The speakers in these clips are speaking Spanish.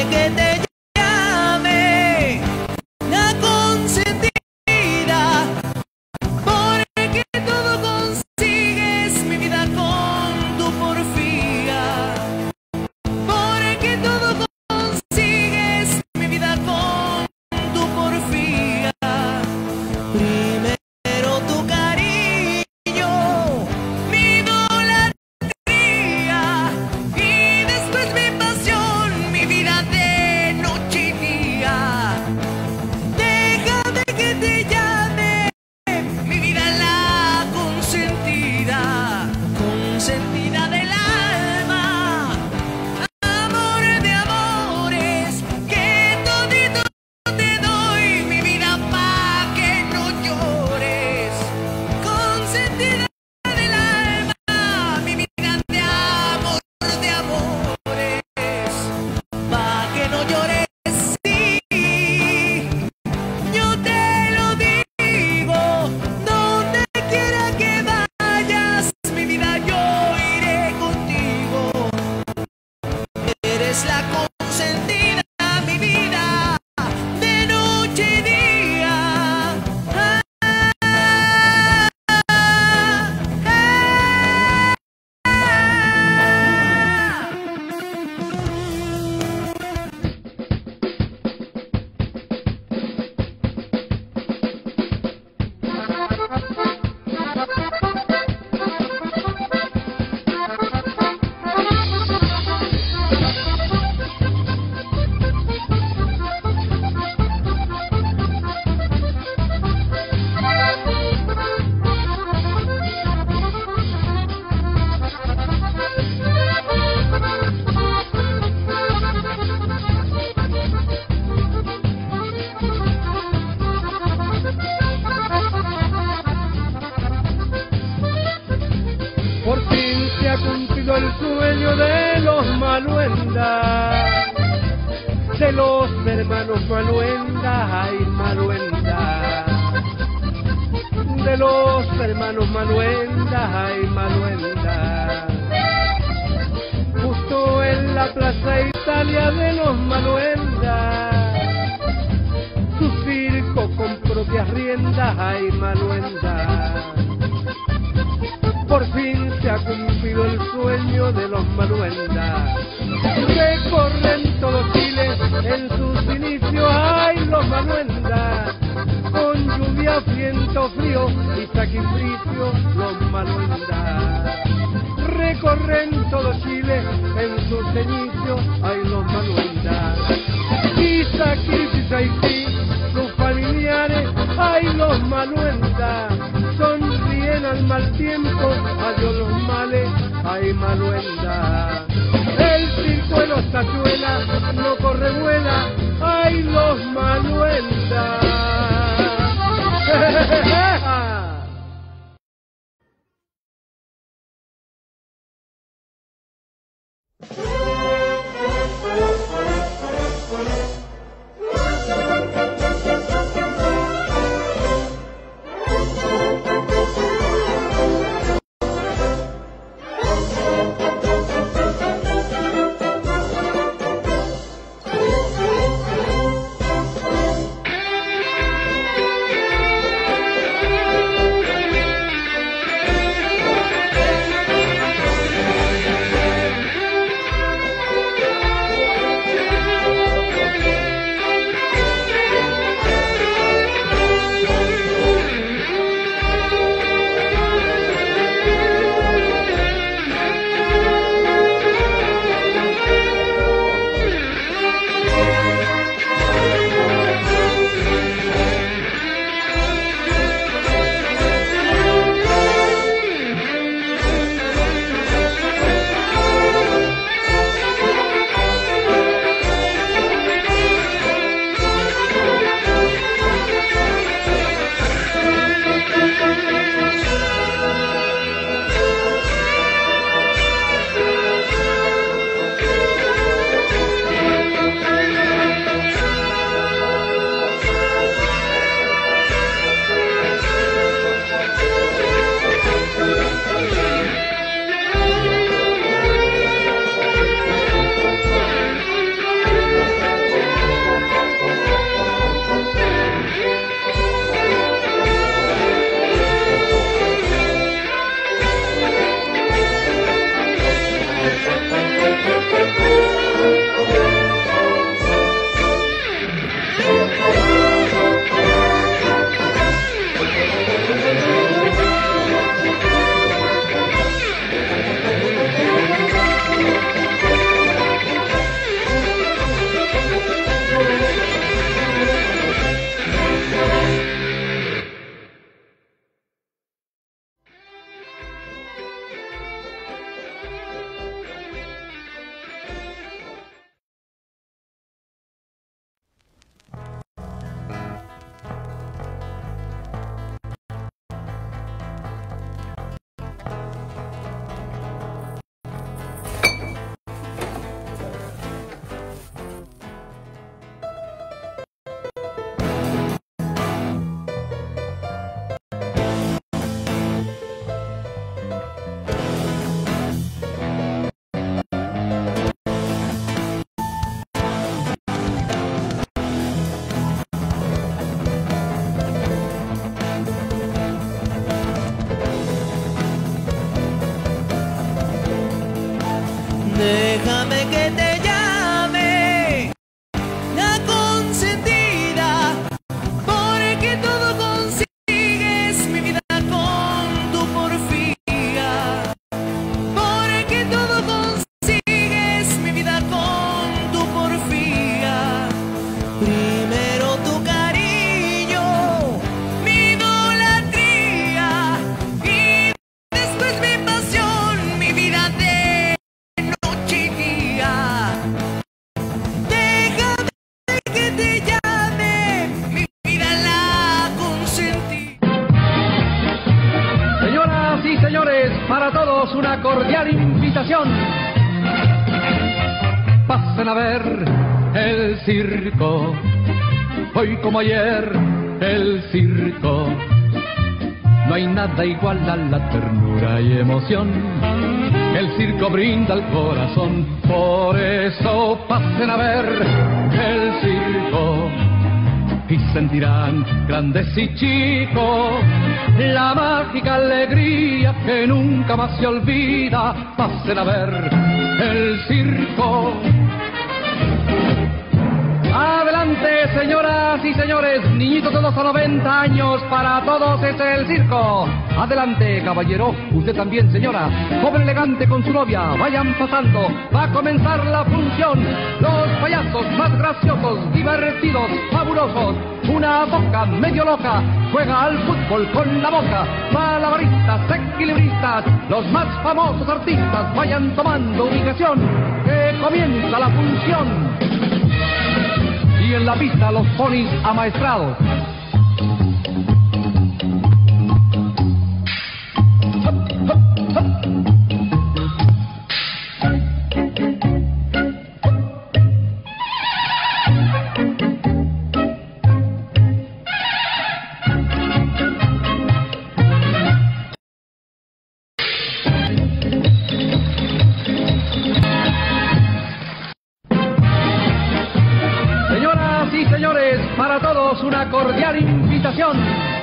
que te llame la consentida, porque todo consigues mi vida con tu porfía, porque todo consigues mi vida con tu porfía. Primero tu cariño, mi idolatría, y después mi pasión, mi vida de noche y día. Déjame que te llame mi vida la consentida, consentida del alma, amor de amores, que todito te doy mi vida pa' que no llores. Consentida del alma, mi vida de amores, pa' que no llores. Sí, yo te lo digo, donde quiera que vayas, mi vida, yo iré contigo. Eres la consentida, mi vida, de noche y día. Por fin se ha cumplido el sueño de los Maluenda, de los hermanos Maluenda, ay Maluenda, de los hermanos Maluenda, ay Maluenda. Justo en la Plaza Italia de los Maluenda, su circo con propias riendas, ay Maluenda. Por fin se ha cumplido el sueño de los Maluenda. Recorren todo Chile en sus inicios, ay los Maluenda. Con lluvia, viento, frío y sacrificio, los Maluenda. Recorren todo Chile en sus inicios, ay los Maluenda. Y sacrificio y sí, sus familiares, ay los Maluenda. Sonríen al mal tiempo, adiós los males, ay Maluenda. El circo de los tachuelas no corre vuela, ay los Maluenda. Primero tu cariño, mi idolatría y después mi pasión, mi vida de noche y día. Déjame que te llame, mi vida la consentí. Señoras y señores, para todos una cordial invitación. Pasen a ver el circo, hoy como ayer el circo. No hay nada igual a la ternura y emoción que el circo brinda al corazón. Por eso pasen a ver el circo y sentirán grandes y chicos la mágica alegría que nunca más se olvida. Pasen a ver el circo. Adelante, señoras y señores, niñitos de 2 a 90 años, para todos es el circo. Adelante, caballero, usted también, señora, joven elegante con su novia, vayan pasando, va a comenzar la función. Los payasos más graciosos, divertidos, fabulosos, una boca medio loca, juega al fútbol con la boca, malabaristas, equilibristas, los más famosos artistas, vayan tomando ubicación, que comienza la función. Y en la pista los ponis amaestrados. Para todos una cordial invitación.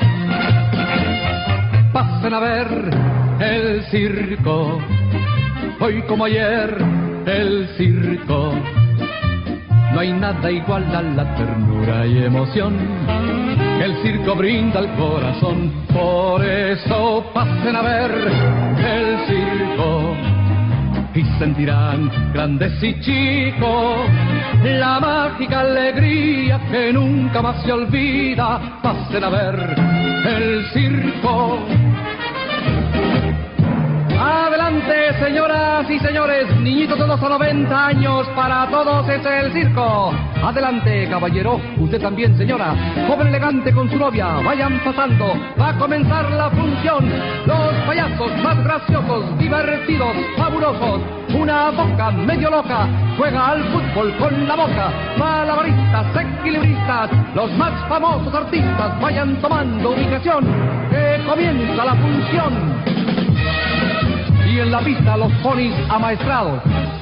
Pasen a ver el circo, hoy como ayer el circo. No hay nada igual a la ternura y emoción que el circo brinda al corazón. Por eso pasen a ver el circo y sentirán grandes y chicos la mágica alegría que nunca más se olvida. Pasen a ver el circo. Adelante, señoras y señores, niñitos de 2 a 90 años, para todos es el circo. Adelante, caballero, usted también, señora, joven elegante con su novia, vayan pasando, va a comenzar la función. Los payasos más graciosos, divertidos, fabulosos, una boca medio loca, juega al fútbol con la boca, malabaristas, equilibristas, los más famosos artistas, vayan tomando ubicación, que comienza la función. Y en la pista los ponis amaestrados.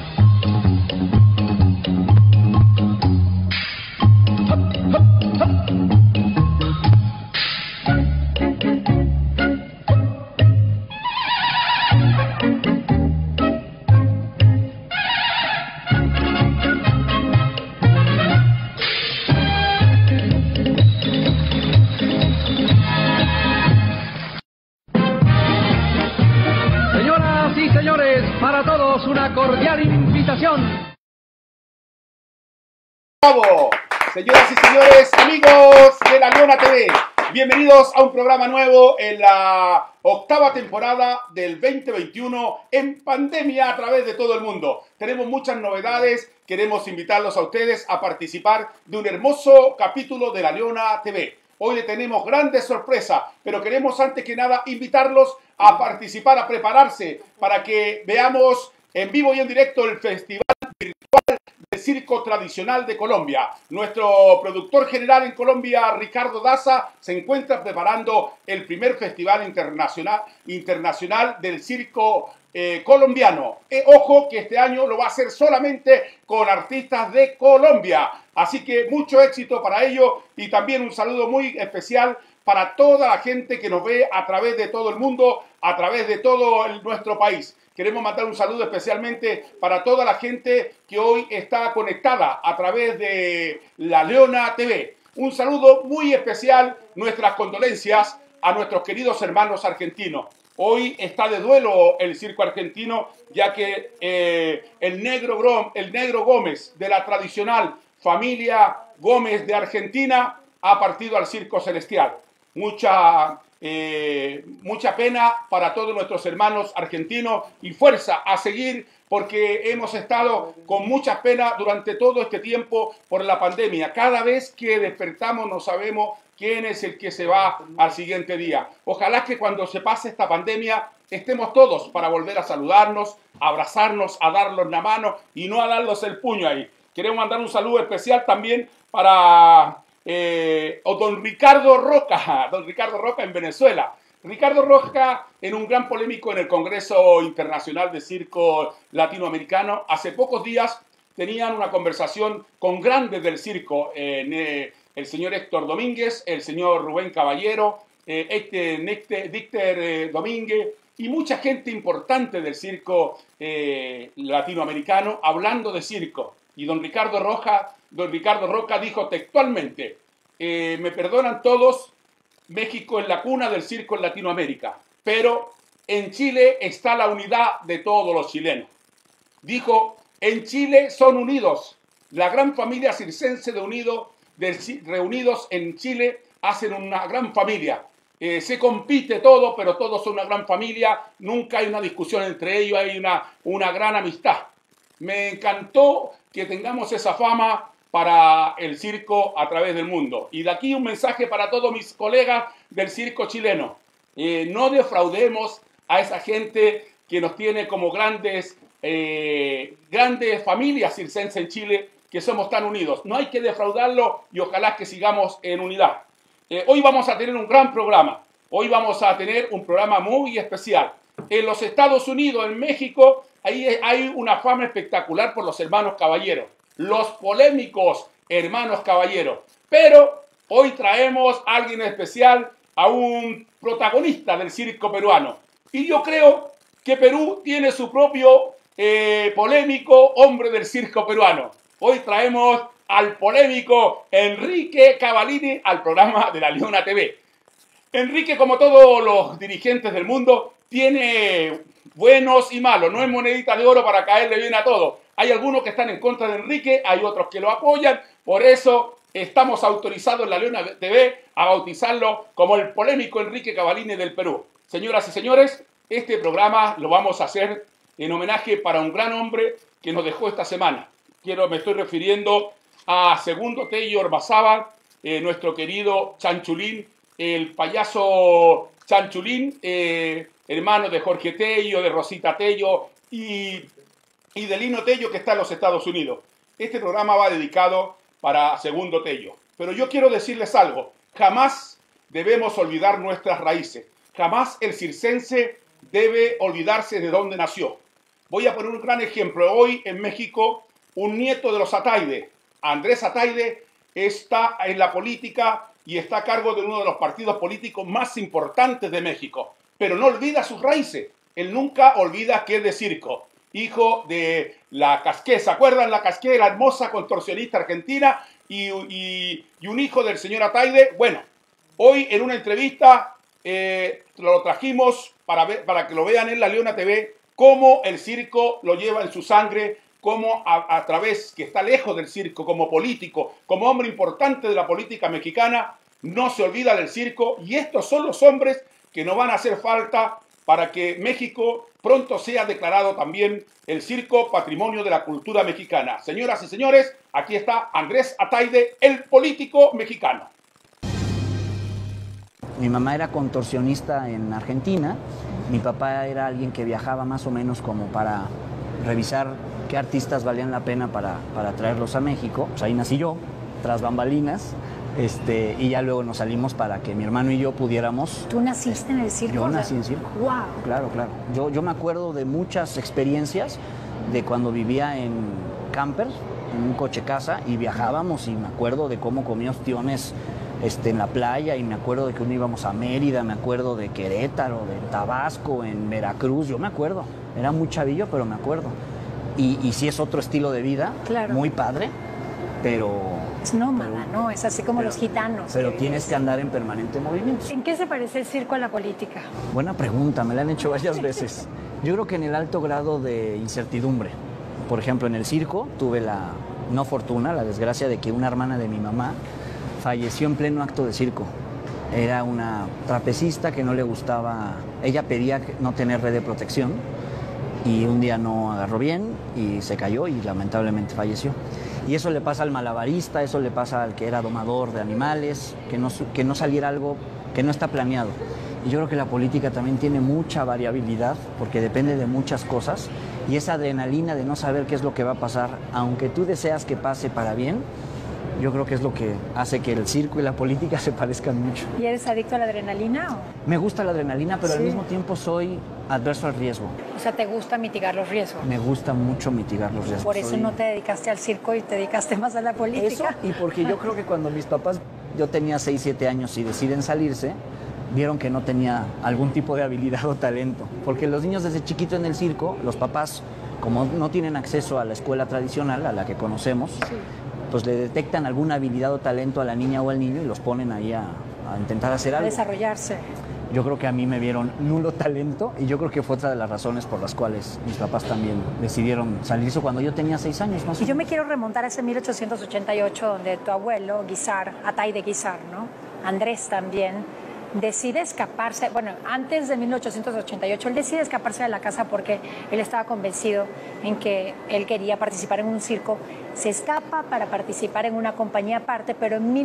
Para todos una cordial invitación. ¡Bravo! Señoras y señores, amigos de La Leona TV, bienvenidos a un programa nuevo en la 8ª temporada del 2021 en pandemia a través de todo el mundo. Tenemos muchas novedades, queremos invitarlos a ustedes a participar de un hermoso capítulo de La Leona TV. Hoy le tenemos grandes sorpresas, pero queremos antes que nada invitarlos a participar, a prepararse para que veamos en vivo y en directo el Festival Virtual de Circo Tradicional de Colombia. Nuestro productor general en Colombia, Ricardo Daza, se encuentra preparando el primer Festival Internacional del Circo colombiano. Ojo que este año lo va a hacer solamente con artistas de Colombia. Así que mucho éxito para ello y también un saludo muy especial para toda la gente que nos ve a través de todo el mundo, a través de todo nuestro país. Queremos mandar un saludo especialmente para toda la gente que hoy está conectada a través de La Leona TV. Un saludo muy especial, nuestras condolencias a nuestros queridos hermanos argentinos. Hoy está de duelo el circo argentino, ya que el negro Gómez de la tradicional familia Gómez de Argentina ha partido al Circo Celestial. Mucha pena para todos nuestros hermanos argentinos y fuerza a seguir, porque hemos estado con mucha pena durante todo este tiempo por la pandemia. Cada vez que despertamos no sabemos quién es el que se va al siguiente día. Ojalá que cuando se pase esta pandemia estemos todos para volver a saludarnos, a abrazarnos, a darnos la mano y no a darnos el puño ahí. Queremos mandar un saludo especial también para don Ricardo Roca en Venezuela. Ricardo Roca era un gran polémico en el Congreso Internacional de Circo Latinoamericano. Hace pocos días tenían una conversación con grandes del circo, el señor Héctor Domínguez, el señor Rubén Caballero, Dicter Domínguez y mucha gente importante del circo latinoamericano hablando de circo. Y don Ricardo Roca dijo textualmente, me perdonan todos, México es la cuna del circo en Latinoamérica, pero en Chile está la unidad de todos los chilenos. Dijo, en Chile son unidos, la gran familia circense reunidos en Chile hacen una gran familia. Se compite todo, pero todos son una gran familia, nunca hay una discusión entre ellos, hay una gran amistad. Me encantó que tengamos esa fama para el circo a través del mundo. Y de aquí un mensaje para todos mis colegas del circo chileno. No defraudemos a esa gente que nos tiene como grandes familias circenses en Chile, que somos tan unidos. No hay que defraudarlo y ojalá que sigamos en unidad. Hoy vamos a tener un gran programa. Hoy vamos a tener un programa muy especial. En los Estados Unidos, en México, ahí hay una fama espectacular por los hermanos Caballeros. Los polémicos hermanos Caballeros. Pero hoy traemos a alguien especial, a un protagonista del circo peruano. Y yo creo que Perú tiene su propio polémico hombre del circo peruano. Hoy traemos al polémico Enrique Cavallini al programa de La Leona TV. Enrique, como todos los dirigentes del mundo, tiene buenos y malos. No es monedita de oro para caerle bien a todos. Hay algunos que están en contra de Enrique, hay otros que lo apoyan. Por eso estamos autorizados en La Leona TV a bautizarlo como el polémico Enrique Cavallini del Perú. Señoras y señores, este programa lo vamos a hacer en homenaje para un gran hombre que nos dejó esta semana. Me estoy refiriendo a Segundo Tello Ormazábal, nuestro querido Chanchulín, el payaso Chanchulín, hermano de Jorge Tello, de Rosita Tello y de Lino Tello, que está en los Estados Unidos. Este programa va dedicado para Segundo Tello. Pero yo quiero decirles algo. Jamás debemos olvidar nuestras raíces. Jamás el circense debe olvidarse de dónde nació. Voy a poner un gran ejemplo. Hoy en México, un nieto de los Ataide, Andrés Ataide, está en la política y está a cargo de uno de los partidos políticos más importantes de México. Pero no olvida sus raíces. Él nunca olvida que es de circo. Hijo de la Casqué, ¿se acuerdan? La Casqué, la hermosa contorsionista argentina, y un hijo del señor Ataide. Bueno, hoy en una entrevista lo trajimos para que lo vean en La Leona TV, cómo el circo lo lleva en su sangre, cómo a través, que está lejos del circo, como político, como hombre importante de la política mexicana, no se olvida del circo, y estos son los hombres que nos van a hacer falta para que México pronto sea declarado también el circo patrimonio de la cultura mexicana. Señoras y señores, aquí está Andrés Ataide, el político mexicano. Mi mamá era contorsionista en Argentina, mi papá era alguien que viajaba más o menos como para revisar qué artistas valían la pena para traerlos a México. Pues ahí nací yo, tras bambalinas. Y ya luego nos salimos para que mi hermano y yo pudiéramos... ¿Tú naciste en el circo? Yo nací en circo. ¡Wow! Claro, claro. Yo me acuerdo de muchas experiencias de cuando vivía en camper, en un coche casa, y viajábamos, y me acuerdo de cómo comía ostiones en la playa, y me acuerdo de que uno íbamos a Mérida, me acuerdo de Querétaro, de Tabasco, en Veracruz, yo me acuerdo. Era muy chavillo, pero me acuerdo. Y sí es otro estilo de vida, claro, muy padre, pero... Es nómada, ¿no? Es así como los gitanos. Pero tienes que andar en permanente movimiento. ¿En qué se parece el circo a la política? Buena pregunta, me la han hecho varias veces. Yo creo que en el alto grado de incertidumbre. Por ejemplo, en el circo tuve la no fortuna, la desgracia de que una hermana de mi mamá falleció en pleno acto de circo. Era una trapecista que no le gustaba, ella pedía no tener red de protección y un día no agarró bien y se cayó y lamentablemente falleció. Y eso le pasa al malabarista, eso le pasa al que era domador de animales, que no saliera algo que no está planeado. Y yo creo que la política también tiene mucha variabilidad porque depende de muchas cosas y esa adrenalina de no saber qué es lo que va a pasar, aunque tú deseas que pase para bien, yo creo que es lo que hace que el circo y la política se parezcan mucho. ¿Y eres adicto a la adrenalina? Me gusta la adrenalina, pero Sí. al mismo tiempo soy adverso al riesgo. O sea, ¿te gusta mitigar los riesgos? Me gusta mucho mitigar los riesgos. Por eso Soy- no te dedicaste al circo y te dedicaste más a la Eso, política. y porque yo creo que cuando mis papás, yo tenía 6, 7 años y deciden salirse, vieron que no tenía algún tipo de habilidad o talento. Porque los niños desde chiquito en el circo, los papás, como no tienen acceso a la escuela tradicional, a la que conocemos, pues le detectan alguna habilidad o talento a la niña o al niño y los ponen ahí a intentar hacer A algo. desarrollarse. Yo creo que a mí me vieron nulo talento y yo creo que fue otra de las razones por las cuales mis papás también decidieron salirse cuando yo tenía 6 años más o Y yo menos. me quiero remontar a ese 1888 donde tu abuelo, Guisar, Atay de Guisar, ¿no? Andrés también, decide escaparse, bueno, antes de 1888, él decide escaparse de la casa porque él estaba convencido en que él quería participar en un circo. Se escapa para participar en una compañía aparte, pero en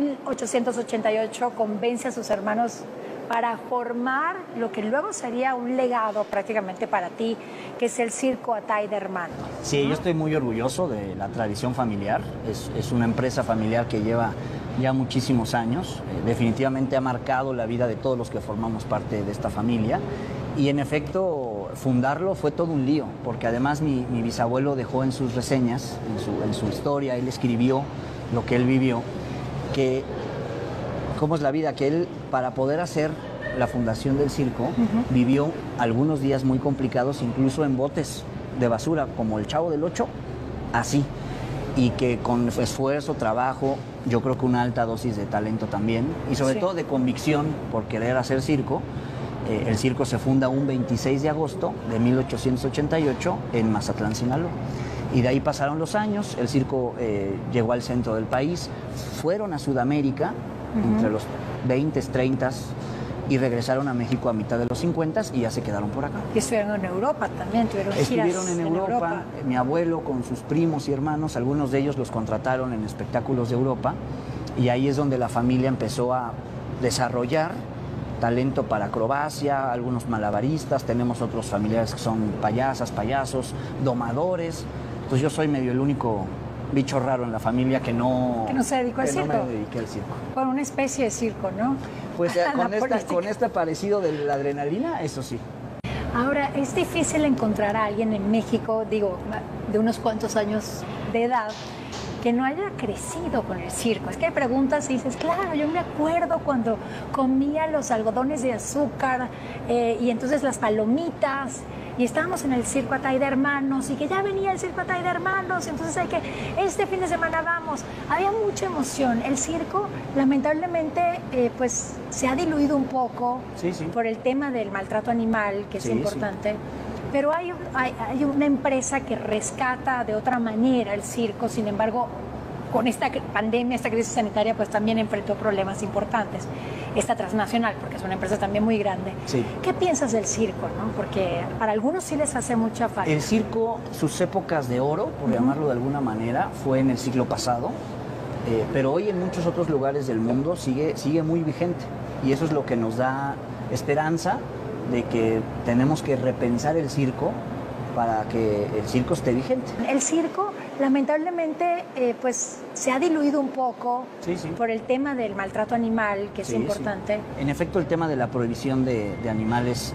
1888 convence a sus hermanos para formar lo que luego sería un legado prácticamente para ti, que es el Circo Atay de Hermanos. Sí, yo estoy muy orgulloso de la tradición familiar. Es una empresa familiar que lleva ya muchísimos años. Definitivamente ha marcado la vida de todos los que formamos parte de esta familia. Y en efecto, fundarlo fue todo un lío, porque además mi bisabuelo dejó en sus reseñas, en su historia, él escribió lo que él vivió, que cómo es la vida, que él, para poder hacer la fundación del circo, vivió algunos días muy complicados, incluso en botes de basura, como el Chavo del Ocho, así. Y que con esfuerzo, trabajo, yo creo que una alta dosis de talento también, y sobre Sí. todo de convicción por querer hacer circo. El circo se funda un 26 de agosto de 1888 en Mazatlán, Sinaloa. Y de ahí pasaron los años, el circo llegó al centro del país, fueron a Sudamérica entre los 20, 30 y regresaron a México a mitad de los 50 y ya se quedaron por acá. Y estuvieron en Europa también, tuvieron Estuvieron giras en Europa, mi abuelo con sus primos y hermanos, algunos de ellos los contrataron en espectáculos de Europa y ahí es donde la familia empezó a desarrollar talento para acrobacia, algunos malabaristas, tenemos otros familiares que son payasas, payasos, domadores, pues yo soy medio el único bicho raro en la familia que no se dedicó al que no circo. me dediqué al circo. Con una especie de circo, ¿no? Pues A la política. con este parecido de la adrenalina, eso sí. Ahora, es difícil encontrar a alguien en México, digo, de unos cuantos años de edad, que no haya crecido con el circo. Es que hay preguntas y dices, claro, yo me acuerdo cuando comía los algodones de azúcar y entonces las palomitas, y estábamos en el Circo Atay de Hermanos, y que ya venía el Circo Atay de Hermanos, entonces hay que, este fin de semana vamos. Había mucha emoción. El circo, lamentablemente, pues se ha diluido un poco Sí, sí. por el tema del maltrato animal, que es Sí, importante. Pero hay una empresa que rescata de otra manera el circo, sin embargo, con esta pandemia, esta crisis sanitaria, pues también enfrentó problemas importantes. Esta transnacional, porque es una empresa también muy grande. Sí. ¿Qué piensas del circo, no? Porque para algunos sí les hace mucha falta. El circo, sus épocas de oro, por llamarlo de alguna manera, fue en el siglo pasado, pero hoy en muchos otros lugares del mundo sigue muy vigente. Y eso es lo que nos da esperanza de que tenemos que repensar el circo para que el circo esté vigente. El circo, lamentablemente, pues se ha diluido un poco Sí, sí. por el tema del maltrato animal, que es Sí, importante. sí. En efecto, el tema de la prohibición de animales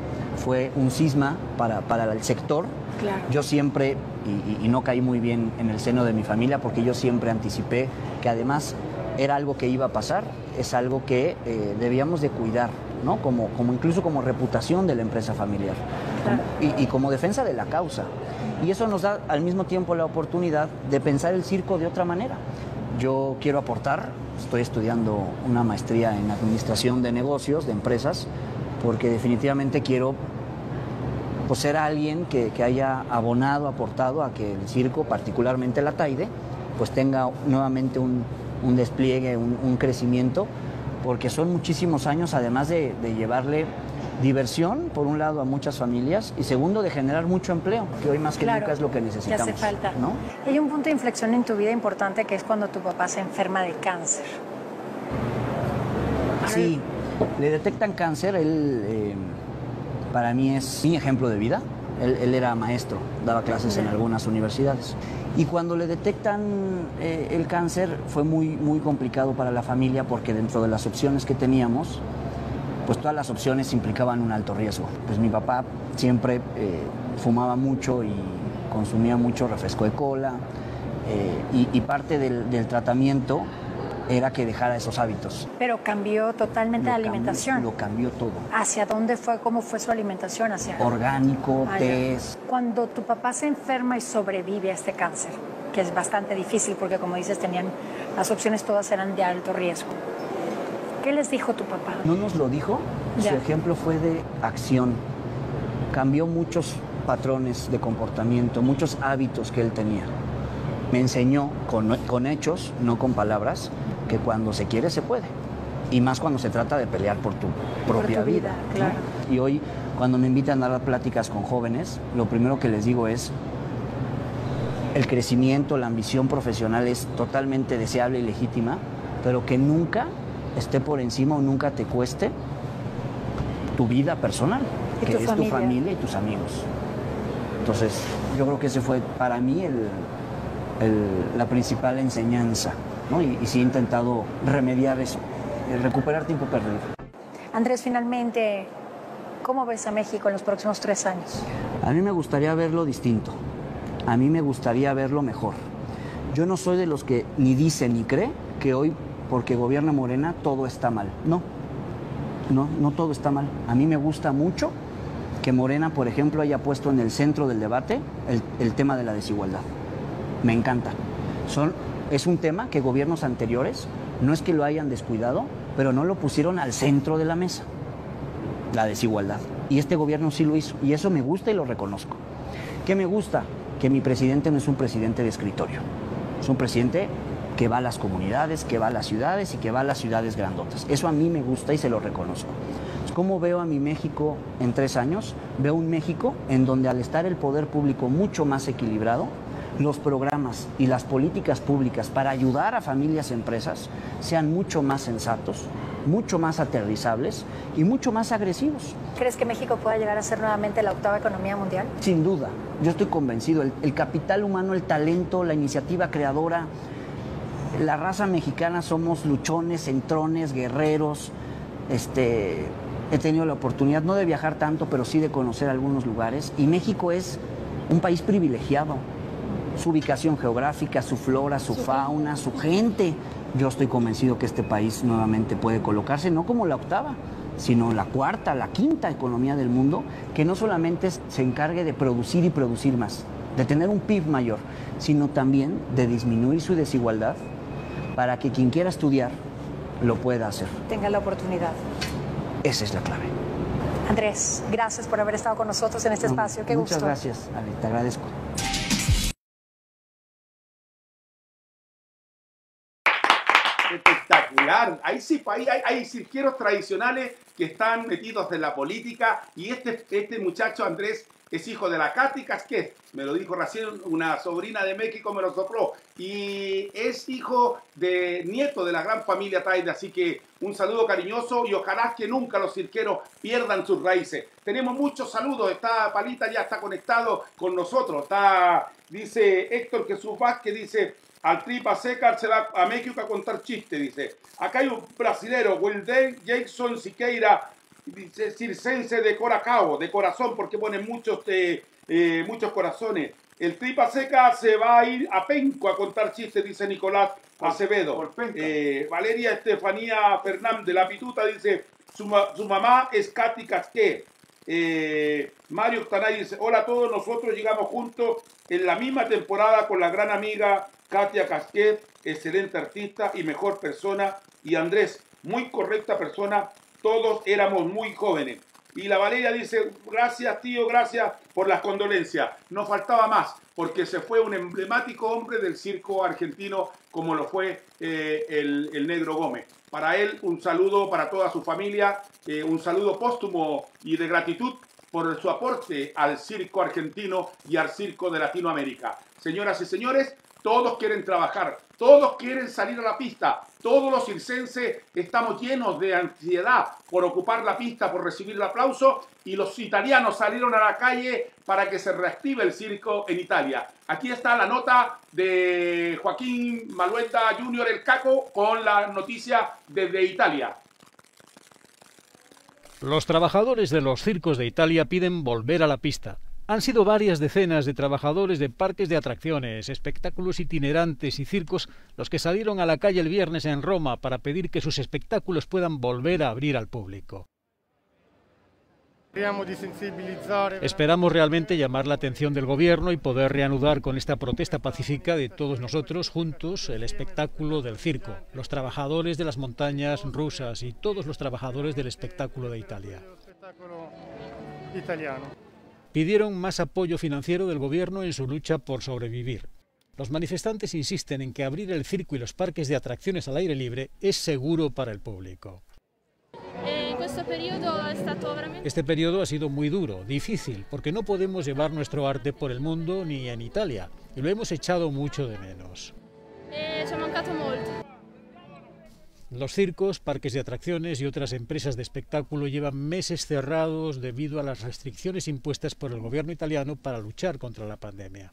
fue un cisma para el sector. Claro. Yo siempre, y no caí muy bien en el seno de mi familia, porque yo siempre anticipé que además era algo que iba a pasar, es algo que debíamos de cuidar, ¿no? Como incluso como reputación de la empresa familiar, Claro. y como defensa de la causa. Y eso nos da al mismo tiempo la oportunidad de pensar el circo de otra manera. Yo quiero aportar, estoy estudiando una maestría en administración de negocios, de empresas, porque definitivamente quiero ser alguien que haya abonado, aportado a que el circo, particularmente la Taide, pues tenga nuevamente un despliegue, un crecimiento, porque son muchísimos años, además de llevarle diversión, por un lado, a muchas familias, y segundo, de generar mucho empleo, que hoy más que nunca es lo que necesitamos. Que hace falta. ¿No? Hay un punto de inflexión en tu vida importante, que es cuando tu papá se enferma de cáncer. Sí, le detectan cáncer. Él, para mí, es mi ejemplo de vida. Él era maestro, daba clases en algunas universidades. Y cuando le detectan el cáncer fue muy complicado para la familia, porque dentro de las opciones que teníamos, pues todas las opciones implicaban un alto riesgo. Pues mi papá siempre fumaba mucho y consumía mucho refresco de cola, y parte del tratamiento era que dejara esos hábitos. Pero cambió totalmente la alimentación. Lo cambió todo. ¿Hacia dónde fue? ¿Cómo fue su alimentación? ¿Hacia orgánico, test? Cuando tu papá se enferma y sobrevive a este cáncer, que es bastante difícil porque, como dices, las opciones todas eran de alto riesgo, ¿qué les dijo tu papá? No nos lo dijo. Su ejemplo fue de acción. Cambió muchos patrones de comportamiento, muchos hábitos que él tenía. Me enseñó con hechos, no con palabras, que cuando se quiere se puede. Y más cuando se trata de pelear por tu propia vida. Claro. ¿No? Y hoy, cuando me invitan a dar pláticas con jóvenes, lo primero que les digo es: el crecimiento, la ambición profesional es totalmente deseable y legítima, pero que nunca esté por encima o nunca te cueste tu vida personal, que es tu familia y tus amigos. Entonces, yo creo que ese fue para mí la principal enseñanza, ¿no? Y sí he intentado remediar eso, recuperar tiempo perdido. Andrés, finalmente, ¿cómo ves a México en los próximos 3 años? A mí me gustaría verlo distinto, a mí me gustaría verlo mejor. Yo no soy de los que ni dice ni cree que hoy, porque gobierna Morena, todo está mal. No todo está mal. A mí me gusta mucho que Morena, por ejemplo, haya puesto en el centro del debate el tema de la desigualdad. Me encanta. Es un tema que gobiernos anteriores no es que lo hayan descuidado, pero no lo pusieron al centro de la mesa, la desigualdad. Y este gobierno sí lo hizo, y eso me gusta y lo reconozco. ¿Qué me gusta? Que mi presidente no es un presidente de escritorio, es un presidente que va a las comunidades, que va a las ciudades y que va a las ciudades grandotas. Eso a mí me gusta y se lo reconozco. ¿Cómo veo a mi México en 3 años? Veo un México en donde, al estar el poder público mucho más equilibrado, los programas y las políticas públicas para ayudar a familias y empresas sean mucho más sensatos, mucho más aterrizables y mucho más agresivos. ¿Crees que México pueda llegar a ser nuevamente la 8ª economía mundial? Sin duda, yo estoy convencido. El capital humano, el talento, la iniciativa creadora, la raza mexicana somos luchones, entrones, guerreros. He tenido la oportunidad no de viajar tanto, pero sí de conocer algunos lugares, y México es un país privilegiado. Su ubicación geográfica, su flora, su fauna, su gente. Yo estoy convencido que este país nuevamente puede colocarse no como la 8ª, sino la 4ª, la 5ª economía del mundo, que no solamente se encargue de producir y producir más, de tener un PIB mayor, sino también de disminuir su desigualdad para que quien quiera estudiar lo pueda hacer. Tenga la oportunidad. Esa es la clave. Andrés, gracias por haber estado con nosotros en este espacio. Qué gusto. Muchas gracias, Ale, te agradezco. Espectacular. Ahí sí, hay cirqueros tradicionales que están metidos en la política, y este muchacho Andrés es hijo de la Katy Casquet, me lo dijo recién una sobrina de México, me lo sopló, y es nieto de la gran familia Taide, así que un saludo cariñoso, y ojalá que nunca los cirqueros pierdan sus raíces. Tenemos muchos saludos, Palita ya está conectado con nosotros, dice Héctor Jesús Vázquez, dice: al Tripa Seca se va a México a contar chistes, dice. Acá hay un brasilero, Wilden Jackson Siqueira, dice, circense de Coracao, de corazón, porque pone muchos corazones. El Tripa Seca se va a ir a Penco a contar chistes, dice Nicolás Acevedo. Valeria Estefanía Fernández, la pituta, dice, su mamá es Katy Casquet. Mario Octanay dice: hola a todos, nosotros llegamos juntos en la misma temporada con la gran amiga Katia Casquet, excelente artista y mejor persona, y Andrés, muy correcta persona, todos éramos muy jóvenes. Y la Valeria dice, gracias tío, gracias por las condolencias. Nos faltaba más, porque se fue un emblemático hombre del circo argentino, como lo fue el Negro Gómez. Para él, un saludo para toda su familia, un saludo póstumo y de gratitud por su aporte al circo argentino y al circo de Latinoamérica. Señoras y señores, todos quieren trabajar, todos quieren salir a la pista, todos los circenses estamos llenos de ansiedad por ocupar la pista, por recibir el aplauso, y los italianos salieron a la calle para que se reactive el circo en Italia. Aquí está la nota de Joaquín Maluenda Jr. el Caco con la noticia desde Italia. Los trabajadores de los circos de Italia piden volver a la pista. Han sido varias decenas de trabajadores de parques de atracciones, espectáculos itinerantes y circos los que salieron a la calle el viernes en Roma para pedir que sus espectáculos puedan volver a abrir al público. Esperamos realmente llamar la atención del gobierno y poder reanudar con esta protesta pacífica de todos nosotros juntos el espectáculo del circo, los trabajadores de las montañas rusas y todos los trabajadores del espectáculo de Italia. Pidieron más apoyo financiero del gobierno en su lucha por sobrevivir. Los manifestantes insisten en que abrir el circo y los parques de atracciones al aire libre es seguro para el público. Este periodo ha sido muy duro, difícil, porque no podemos llevar nuestro arte por el mundo ni en Italia, y lo hemos echado mucho de menos. Los circos, parques de atracciones y otras empresas de espectáculo llevan meses cerrados debido a las restricciones impuestas por el gobierno italiano para luchar contra la pandemia.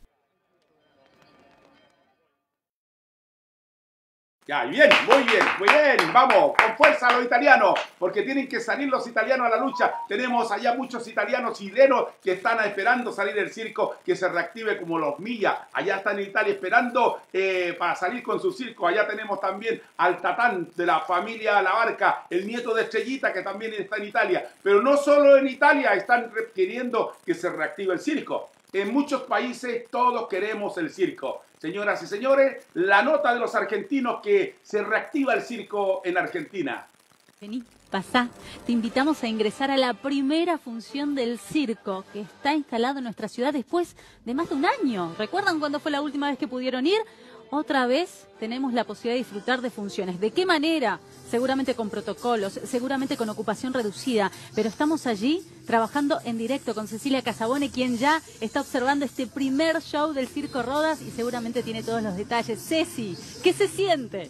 Ya, bien, muy bien, vamos, con fuerza los italianos, porque tienen que salir los italianos a la lucha. Tenemos allá muchos italianos chilenos que están esperando salir del circo, que se reactive como los Milla. Allá están en Italia esperando para salir con su circo. Allá tenemos también al Tatán de la familia La Barca, el nieto de Estrellita, que también está en Italia. Pero no solo en Italia están queriendo que se reactive el circo. En muchos países todos queremos el circo. Señoras y señores, la nota de los argentinos que se reactiva el circo en Argentina. Vení, pasá. Te invitamos a ingresar a la primera función del circo que está instalado en nuestra ciudad después de más de un año. ¿Recuerdan cuándo fue la última vez que pudieron ir? Otra vez tenemos la posibilidad de disfrutar de funciones. ¿De qué manera? Seguramente con protocolos, seguramente con ocupación reducida, pero estamos allí trabajando en directo con Cecilia Casabone, quien ya está observando este primer show del Circo Rodas y seguramente tiene todos los detalles. Ceci, ¿qué se siente?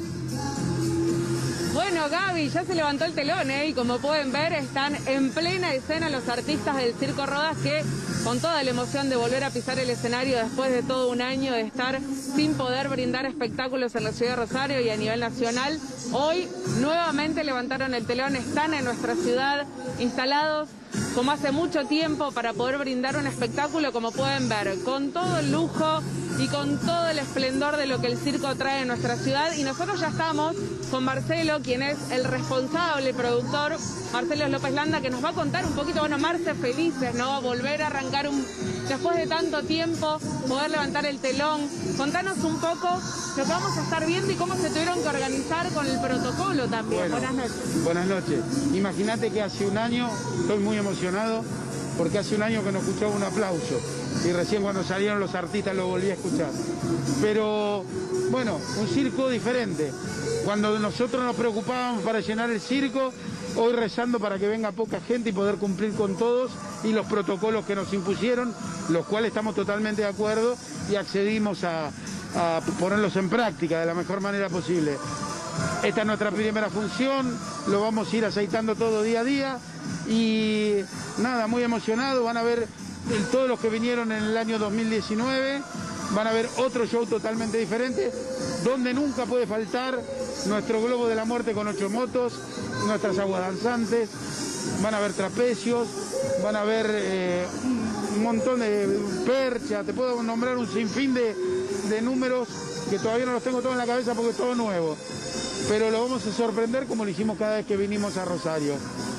Bueno, Gaby, ya se levantó el telón, y como pueden ver, están en plena escena los artistas del Circo Rodas que, con toda la emoción de volver a pisar el escenario después de todo un año de estar sin poder brindar espectáculos en la ciudad de Rosario y a nivel nacional, hoy nuevamente levantaron el telón, están en nuestra ciudad instalados como hace mucho tiempo para poder brindar un espectáculo, como pueden ver, con todo el lujo y con todo el esplendor de lo que el circo trae en nuestra ciudad. Y nosotros ya estamos con Marcelo, quien es el responsable productor, Marcelo López Landa, que nos va a contar un poquito, bueno, Marce, felices, ¿no? Volver a arrancar después de tanto tiempo, poder levantar el telón. Contanos un poco lo que vamos a estar viendo y cómo se tuvieron que organizar con el protocolo también. Bueno, buenas noches. Buenas noches. Imagínate que hace un año, estoy muy emocionado, porque hace un año que no escuchaba un aplauso. Y recién cuando salieron los artistas lo volví a escuchar. Pero, bueno, un circo diferente. Cuando nosotros nos preocupábamos para llenar el circo, hoy rezando para que venga poca gente y poder cumplir con todos y los protocolos que nos impusieron, los cuales estamos totalmente de acuerdo y accedimos a ponerlos en práctica de la mejor manera posible. Esta es nuestra primera función, lo vamos a ir aceitando todo día a día y nada, muy emocionado. Van a ver todos los que vinieron en el año 2019, van a ver otro show totalmente diferente, donde nunca puede faltar nuestro globo de la muerte con 8 motos, nuestras aguas danzantes, van a ver trapecios, van a ver un montón de percha, te puedo nombrar un sinfín de números que todavía no los tengo todos en la cabeza porque es todo nuevo, pero lo vamos a sorprender como lo hicimos cada vez que vinimos a Rosario.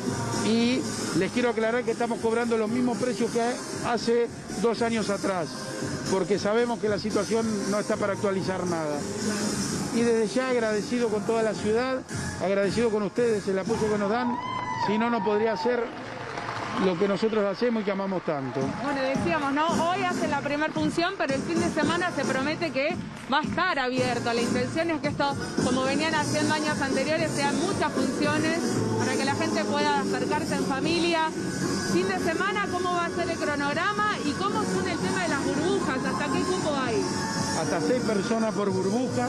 Y les quiero aclarar que estamos cobrando los mismos precios que hace 2 años atrás, porque sabemos que la situación no está para actualizar nada. Y desde ya agradecido con toda la ciudad, agradecido con ustedes el apoyo que nos dan, si no, no podría ser lo que nosotros hacemos y que amamos tanto. Bueno, decíamos, ¿no? Hoy hacen la primera función, pero el fin de semana se promete que va a estar abierto. La intención es que esto, como venían haciendo años anteriores, sean muchas funciones para que la gente pueda acercarse en familia. Fin de semana, ¿cómo va a ser el cronograma y cómo son el tema de las burbujas? ¿Hasta qué cupo hay? Hasta 6 personas por burbuja.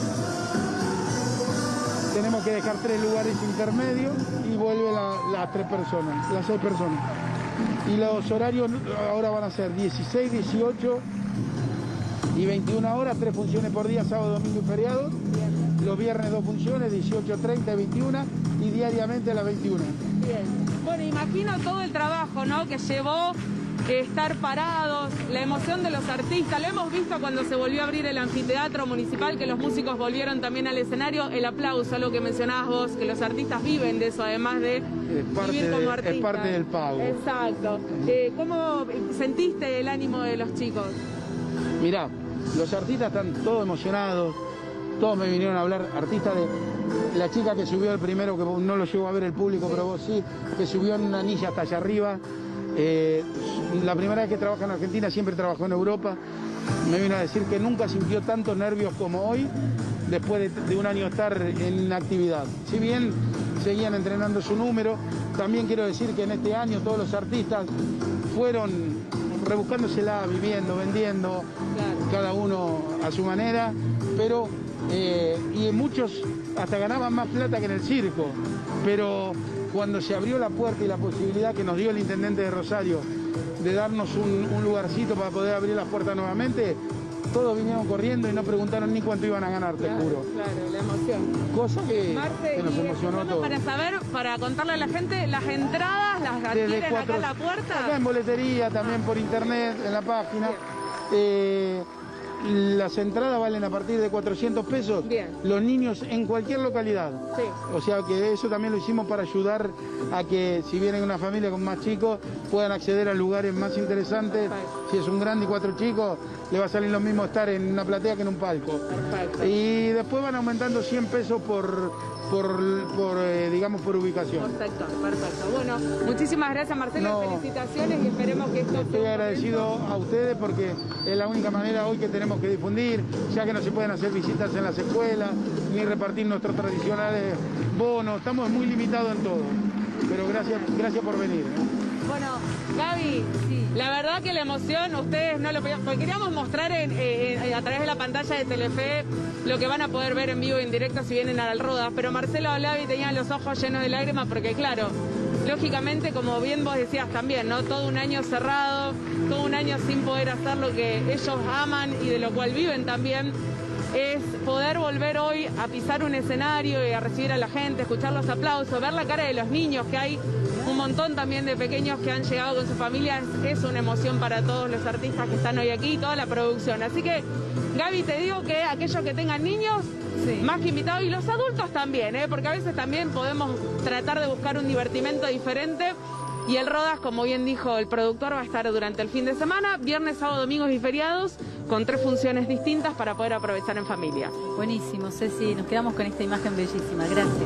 Tenemos que dejar 3 lugares intermedios y vuelve las 3 personas, las 6 personas. Y los horarios ahora van a ser 16, 18 y 21 horas, 3 funciones por día, sábado, domingo y feriados. Bien. Los viernes 2 funciones, 18, 30 y 21 y diariamente a las 21. Bien. Bueno, imagino todo el trabajo, ¿no?, que llevó estar parados, la emoción de los artistas. Lo hemos visto cuando se volvió a abrir el anfiteatro municipal, que los músicos volvieron también al escenario. El aplauso, algo que mencionabas vos, que los artistas viven de eso, además de vivir como artistas. Es parte del pago. Exacto. ¿Cómo sentiste el ánimo de los chicos? Mirá, los artistas están todos emocionados, todos me vinieron a hablar, artistas de la chica que subió el primero, que no lo llegó a ver el público, pero vos sí, que subió en una anilla hasta allá arriba. La primera vez que trabaja en Argentina, siempre trabajó en Europa. Me vino a decir que nunca sintió tantos nervios como hoy, después de un año estar en actividad. Si bien seguían entrenando su número, también quiero decir que en este año todos los artistas fueron rebuscándosela, viviendo, vendiendo, claro, cada uno a su manera, pero y muchos hasta ganaban más plata que en el circo, pero cuando se abrió la puerta y la posibilidad que nos dio el intendente de Rosario de darnos un lugarcito para poder abrir las puertas nuevamente, todos vinieron corriendo y no preguntaron ni cuánto iban a ganar, te juro. Claro, la emoción. Cosa que nos emocionó a todos. Para saber, para contarle a la gente, las entradas las adquieren acá en la puerta. Acá en boletería, también por internet, en la página. Las entradas valen a partir de 400 pesos. Bien. Los niños en cualquier localidad. Sí. O sea que eso también lo hicimos para ayudar a que si vienen una familia con más chicos puedan acceder a lugares más interesantes. Perfecto. Si es un grande y 4 chicos, le va a salir lo mismo estar en una platea que en un palco. Perfecto. Y después van aumentando 100 pesos digamos, por ubicación. Por sector, perfecto. Bueno, muchísimas gracias, Marcelo, felicitaciones y esperemos que esto... Estoy agradecido a ustedes porque es la única manera hoy que tenemos que difundir, ya que no se pueden hacer visitas en las escuelas, ni repartir nuestros tradicionales bonos, estamos muy limitados en todo, pero gracias por venir. Bueno, Gaby, sí, la verdad que la emoción, ustedes no lo podían, porque queríamos mostrar a través de la pantalla de Telefe lo que van a poder ver en vivo e en directo si vienen a Rodas, pero Marcelo hablaba y tenía los ojos llenos de lágrimas porque claro, lógicamente, como bien vos decías también, ¿no? Todo un año cerrado, todo un año sin poder hacer lo que ellos aman y de lo cual viven también, es poder volver hoy a pisar un escenario y a recibir a la gente, escuchar los aplausos, ver la cara de los niños, que hay un montón también de pequeños que han llegado con sus familias, es una emoción para todos los artistas que están hoy aquí y toda la producción. Así que, Gaby, te digo que aquellos que tengan niños, sí, más que invitados, y los adultos también, porque a veces también podemos tratar de buscar un divertimento diferente. Y el Rodas, como bien dijo el productor, va a estar durante el fin de semana, viernes, sábado, domingos y feriados, con 3 funciones distintas para poder aprovechar en familia. Buenísimo, Ceci, nos quedamos con esta imagen bellísima. Gracias.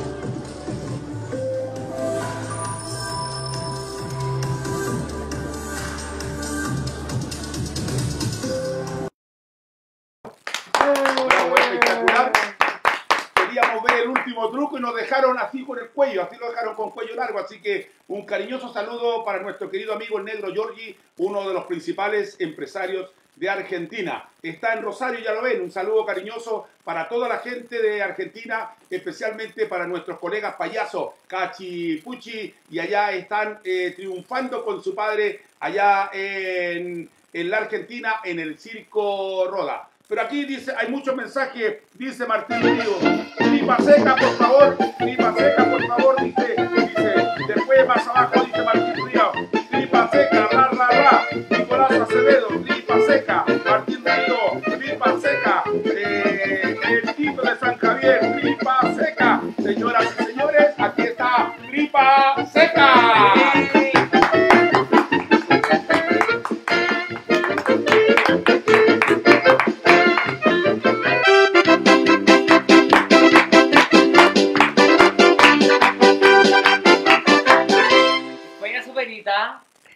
Espectacular. Queríamos ver el último truco y nos dejaron así con el cuello, así lo dejaron con cuello largo, así que un cariñoso saludo para nuestro querido amigo el Negro Giorgi, uno de los principales empresarios de Argentina. Está en Rosario, ya lo ven, un saludo cariñoso para toda la gente de Argentina, especialmente para nuestros colegas payasos, Cachi Pucci, y allá están triunfando con su padre allá en la Argentina, en el Circo Roda. Pero aquí dice, hay muchos mensajes, dice Martín Río. Tripa seca, por favor, dice. Después más abajo dice Martín Río. Tripa seca, ra. Nicolás Acevedo, tripa seca. Martín Río, tripa seca. El Tito de San Javier, tripa seca. Señoras y señores, aquí está tripa seca.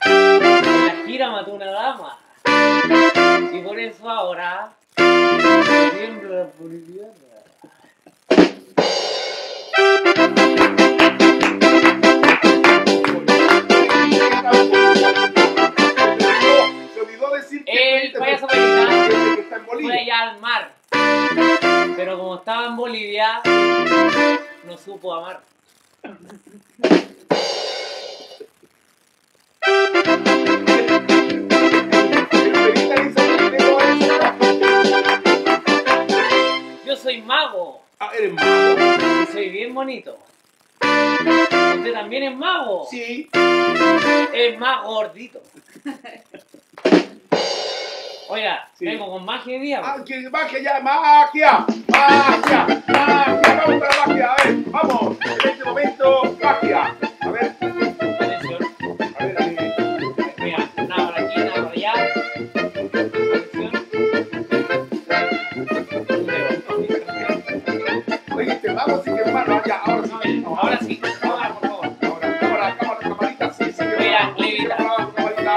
la gira mató una dama. Y por eso ahora miembro de la boliviana. Se olvidó decir El payaso Pelita que está en Bolivia. fue allá al mar. Pero como estaba en Bolivia, no supo amar. Yo soy mago. Ah, eres mago. Y soy bien bonito. ¿Usted también es mago? Sí. Es más gordito. Oiga, Sí. vengo con magia y día. Ah, que magia ya, magia, magia, magia, vamos con la magia, a ver, vamos, en este momento, magia, a ver, Atención. a ver, Mira, nada por aquí, nada por allá. Atención. oye, este mago sí que es malo, ya, ahora sí, Ahora sí, ahora por favor. ahora, cámara, camarita, sí, sí, Voy a levitar. camarita,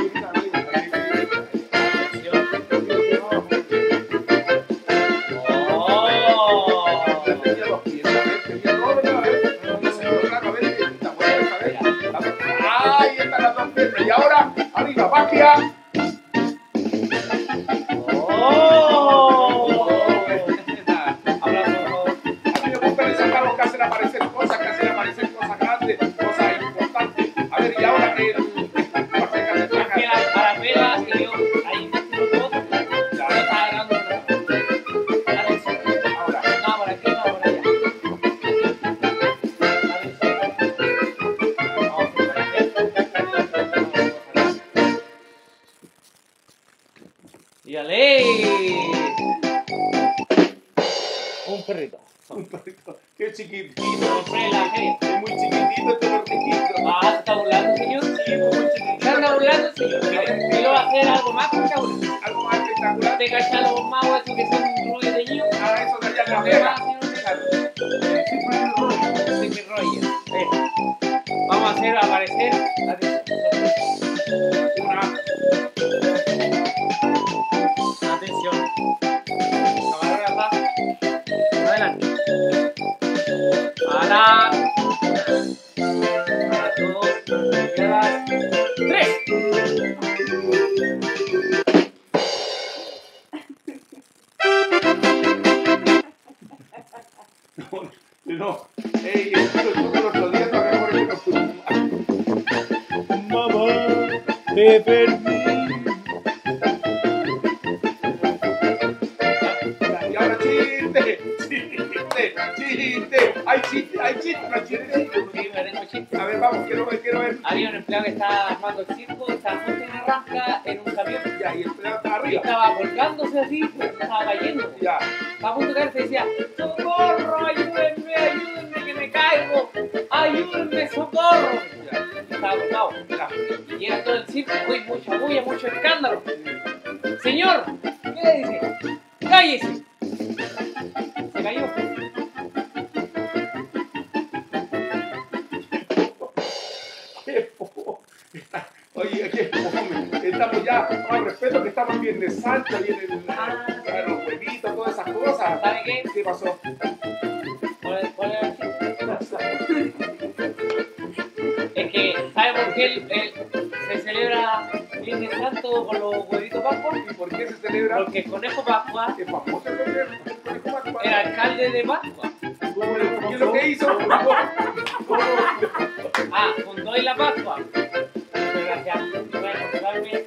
¡Oh! tenía los pies, a ver, tenía todo lo que va a ver, claro, a ver, esta vuelta, a ver, ahí están las dos piernas, y ahora, arriba, magia. ¡Oh! Abrazo, por favor. A mí me gustan esos cabos que hacen aparecer cosas grandes, cosas importantes. A ver, y ahora que A la pega y yo ahí todo. Yo estaba agarrando una. Atención. ahora, No, por aquí, no, por allá. Atención. Vamos por aquí. ¡Dígale! Un perrito. un perrito, qué chiquitito, Compré en la feria. es muy chiquitito este perrito. Ah, ¿se está burlando, señor? Sí, muy chiquitito. ¿Se anda burlando, señor? Mire, yo voy a hacer algo más espectacular. Algo más espectacular. ¿Usted cacha los magos esos que son rubios de niño? Ah, eso de allá en la ¿Qué pega. más, señor? Sí, mi rollo. Vamos a hacer aparecer. Atención. Camarógrafo. Adelante. Para. Para todos. Quedas. 3. No, ey, el otro día no mejor que nos fuimos. Mamá, te perdí. Y ahora chiste, chiste. Hay chiste, no chiste. Sí, me tengo chiste. A ver, vamos, quiero ver. Había un empleado que estaba armando el circo, estaba justo en arranca en un camión. Ya, y el pelado está Y arriba. estaba colgándose así, pues, estaba cayendo. Ya. Estaba a punto de caerse y decía, ¡socorro, ayúdenme, ayúdenme que me caigo! ¡Ayúdenme, socorro! Ya. Y estaba colgado. Ya. Y llega todo el circo, uy, mucha bulla, mucho escándalo. Señor, ¿qué le dice? ¡Cállese! Se cayó. Qué fo- Oye, qué fome. Estamos ya, con respeto que estamos en Viernes Santo, vienen los huevitos, todas esas cosas. ¿Sabe qué? ¿Qué pasó? ¿Cuál era el chiste? Es que, ¿sabe por qué se celebra Viernes Santo con los huevitos Pascua? ¿Y por qué se celebra? Porque el conejo Pascua ¿Qué famoso el conejo Pascua? era alcalde de Pascua. ¿Qué es lo que hizo? Ah, fundó en la Pascua. Muchas gracias. Voy a contarme.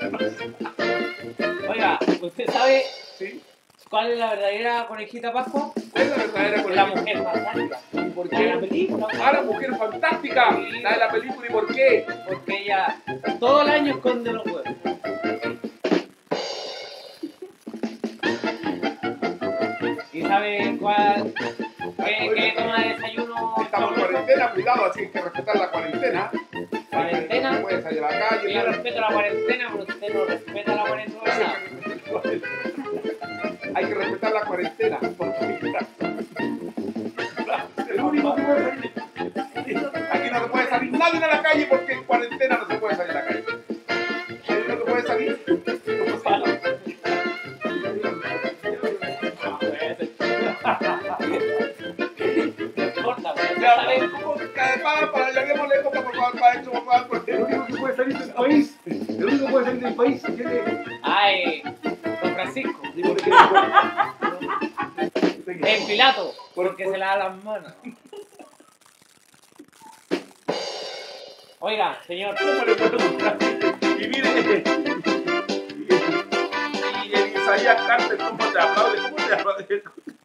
Oiga, ¿usted sabe ¿Sí? cuál es la verdadera conejita Pascua? ¿Cuál es la verdadera La coneja? mujer fantástica. ¿Y por La de la qué? película. Ah, la mujer fantástica, la de la película, ¿y por qué? Porque ella todo el año esconde los huevos. ¿Y sabe cuál? ¿Qué toma de desayuno? Estamos en cuarentena, cuidado, así que hay que respetar la cuarentena. ¿Cuarentena? No puedes salir a la calle. Yo nada. respeto la cuarentena, pero usted no respeta la cuarentena. Hay que respetar la cuarentena. Porque, el único que puede salir. Aquí no se puede salir nadie a la calle porque en cuarentena no se puede salir a la calle. Ya, ¿cómo para llamémosle época, por favor, maestro, por favor? Porque El único que puede salir del país, el único que puede salir del país tiene... Ay, don Francisco. Digo, El Pilato, porque se le da las manos. Oiga, señor. ¿Cómo le puedo gustar? Y mire, y el Isaías Carter, ¿cómo te aplaude? ¿Cómo te aplaude?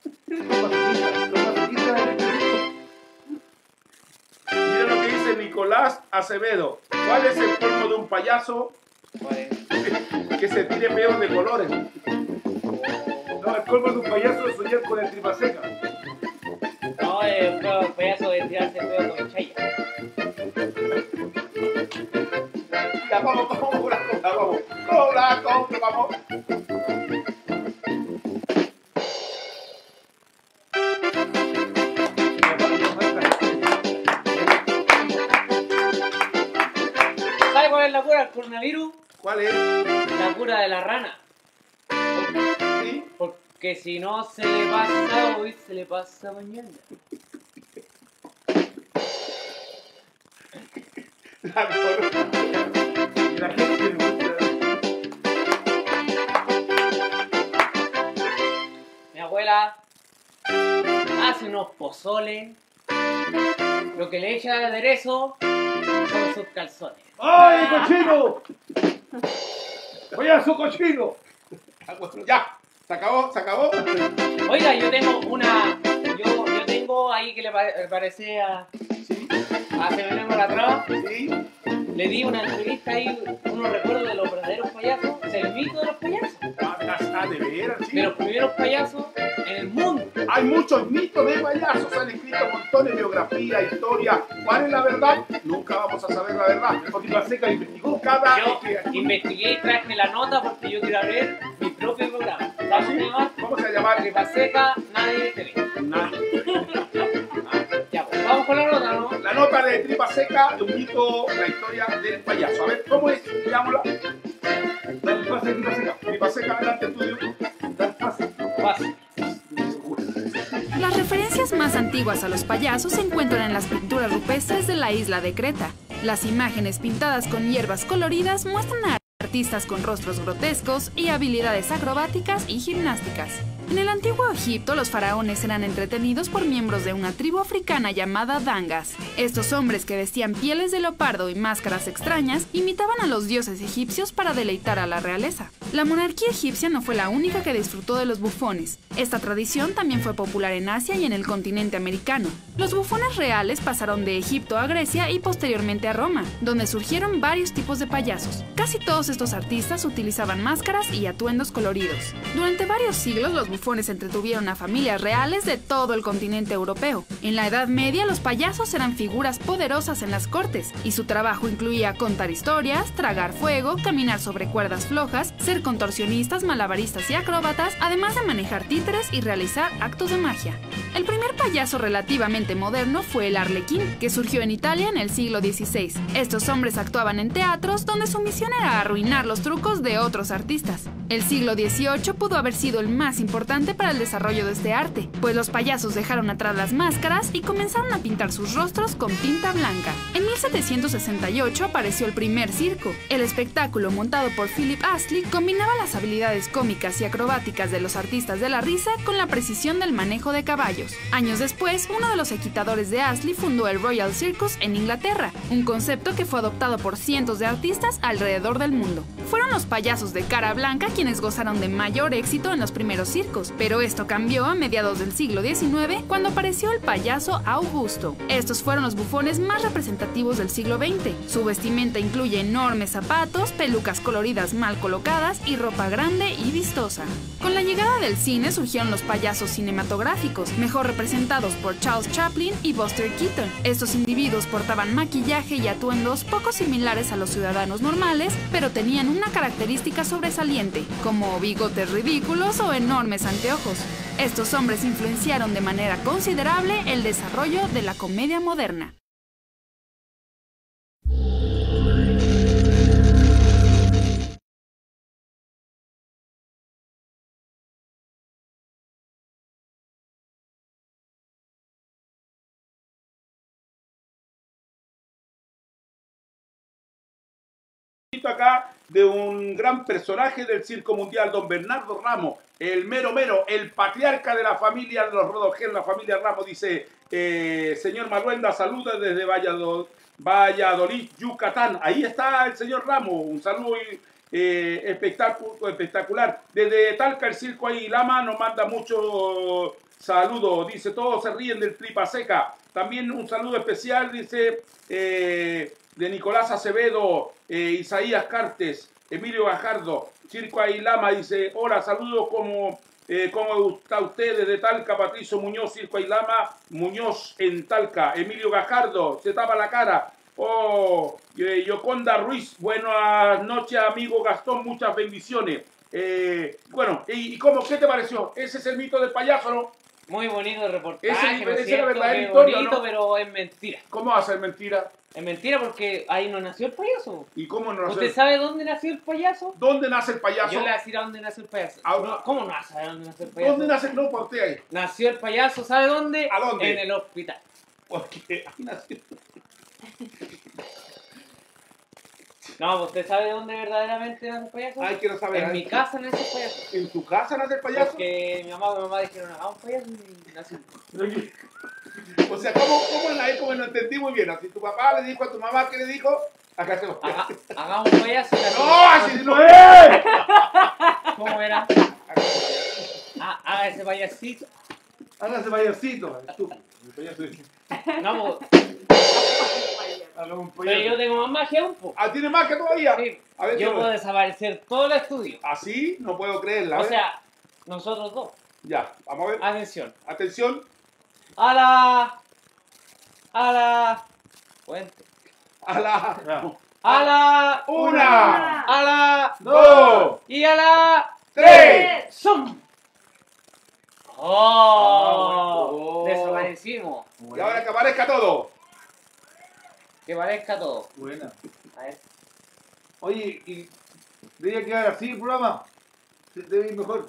Mira lo que dice Nicolás Acevedo. ¿Cuál es el colmo de un payaso? Que se tire peos de colores. No, el colmo de un payaso es soñar con el tripa seca. No, el payaso de tirarse pedo con chaya. Ya, vamos con la compra, vamos. Con la compra, vamos. ¿Sabe cuál es la cura del coronavirus? ¿Cuál es? La cura de la rana. ¿Sí? Porque si no se le pasa hoy, se le pasa mañana. La corona. Y la gente le gusta. Mi abuela hace unos pozoles. Lo que le echa de aderezo son sus calzones. ¡Ay, cochino! ¡Payaso cochino! Ya, se acabó, se acabó. Oiga, yo tengo una. Yo tengo ahí que le parece a. Sí, A Severino la Traba. sí. Le di una entrevista ahí, unos recuerdos de los verdaderos payasos. Es el mito de los payasos. De veras, sí. De los primeros payasos en el mundo. Hay muchos mitos de payasos, han escrito montones de biografía, historia. ¿Cuál es la verdad? Nunca vamos a saber la verdad. Porque la seca investigó cada... Yo investigué y traje la nota porque yo quiero abrir mi propio programa. ¿Sabes cómo se llama? ¿Cómo se llama? Tripa Seca, nadie te ve. Ya, pues vamos con la nota, ¿no? La nota de Tripa Seca, un mito, la historia del payaso. A ver, ¿cómo es? Veámosla. Dale, pase, tripa seca. Tripa Seca, adelante, estudio. Dale, pase. Fácil. Las referencias más antiguas a los payasos se encuentran en las pinturas rupestres de la isla de Creta. Las imágenes pintadas con hierbas coloridas muestran a artistas con rostros grotescos y habilidades acrobáticas y gimnásticas. En el antiguo Egipto, los faraones eran entretenidos por miembros de una tribu africana llamada dangas. Estos hombres, que vestían pieles de leopardo y máscaras extrañas, imitaban a los dioses egipcios para deleitar a la realeza. La monarquía egipcia no fue la única que disfrutó de los bufones. Esta tradición también fue popular en Asia y en el continente americano. Los bufones reales pasaron de Egipto a Grecia y posteriormente a Roma, donde surgieron varios tipos de payasos. Casi todos estos artistas utilizaban máscaras y atuendos coloridos. Durante varios siglos, los bufones entretuvieron a familias reales de todo el continente europeo. En la Edad Media, los payasos eran figuras poderosas en las cortes, y su trabajo incluía contar historias, tragar fuego, caminar sobre cuerdas flojas, ser contorsionistas, malabaristas y acróbatas, además de manejar títeres y realizar actos de magia. El primer payaso relativamente moderno fue el arlequín, que surgió en Italia en el siglo XVI. Estos hombres actuaban en teatros donde su misión era arruinar los trucos de otros artistas. El siglo XVIII pudo haber sido el más importante para el desarrollo de este arte, pues los payasos dejaron atrás las máscaras y comenzaron a pintar sus rostros con tinta blanca. En 1768 apareció el primer circo. El espectáculo, montado por Philip Astley, combinaba las habilidades cómicas y acrobáticas de los artistas de la risa con la precisión del manejo de caballos. Años después, uno de los equitadores de Astley fundó el Royal Circus en Inglaterra, un concepto que fue adoptado por cientos de artistas alrededor del mundo. Fueron los payasos de cara blanca quienes gozaron de mayor éxito en los primeros circos, pero esto cambió a mediados del siglo XIX cuando apareció el payaso Augusto. Estos fueron los bufones más representativos del siglo XX. Su vestimenta incluye enormes zapatos, pelucas coloridas mal colocadas y ropa grande y vistosa. Con la llegada del cine surgieron los payasos cinematográficos, mejor representados por Charles Chaplin y Buster Keaton. Estos individuos portaban maquillaje y atuendos poco similares a los ciudadanos normales, pero tenían una característica sobresaliente, como bigotes ridículos o enormes anteojos. Estos hombres influenciaron de manera considerable el desarrollo de la comedia moderna. saludito acá de un gran personaje del circo mundial, don Bernardo Ramos, el mero mero, el patriarca de la familia de los Rodogel, la familia Ramos, dice, señor Maluenda, saluda desde Valladolid, Yucatán. Ahí está el señor Ramos, un saludo espectacular. Desde Talca, el circo ahí, Lama nos manda muchos saludos, dice, todos se ríen del tripa seca. También un saludo especial, dice, de Nicolás Acevedo, Isaías Cartes, Emilio Gajardo, Circo Ailama, dice, hola, saludos, ¿cómo está usted desde Talca? Patricio Muñoz, Circo Ailama, Muñoz en Talca, Emilio Gajardo, se tapa la cara. Oh, Yoconda Ruiz, buenas noches, amigo Gastón, muchas bendiciones. Bueno, ¿y cómo, qué te pareció? Ese es el mito del payaso, ¿no? Muy bonito el reportaje, esa es la verdadera es historia, bonito, ¿no? pero es mentira. ¿Cómo va a ser mentira? Es mentira porque ahí no nació el payaso. ¿Y cómo no nació? ¿Usted sabe dónde nació el payaso? ¿Dónde nace el payaso? Yo le voy a decir a dónde nació el payaso. ¿Cómo no sabe dónde nació el payaso? ¿Dónde nace? No, para usted ahí. Nació el payaso, ¿sabe dónde? ¿A dónde? En el hospital. Porque ahí nació. No, ¿usted sabe dónde verdaderamente nace el payaso? Ay, quiero saber. En mi casa nace el payaso. ¿En tu casa nace el payaso? Porque mi mamá dijeron, hagamos un payaso y nació. O sea, ¿cómo en la época no entendí muy bien? Así tu papá le dijo a tu mamá, ¿qué le dijo? Acá se lo... Hagamos un payaso y nació. ¡No, así no es! ¿Cómo era? Haga ese payasito. Haga ese payasito. El payaso dice. No, pero yo tengo más magia un poco. ¿Ah, tiene magia todavía? Sí. A ver, yo puedo desaparecer todo el estudio. ¿Así? No puedo creerla. O sea, nosotros dos. Ya, vamos a ver. Atención. Atención. A la... Cuente. A la... Una. A la... Dos. Y a la... Tres. ¡Zum! ¡Oh! Desaparecimos. Y ahora que aparezca todo. Que parezca todo. Buena. A ver. Oye, ¿y debería quedar así el programa? Debe ir mejor.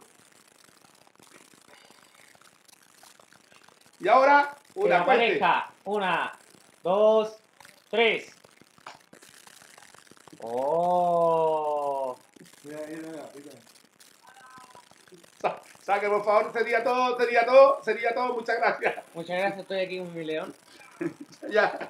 Y ahora, Que la una fuerte. pareja. 1, 2, 3. ¡Oh! Mira. Saque, por favor, sería todo, muchas gracias. Muchas gracias, estoy aquí con mi león. Ya.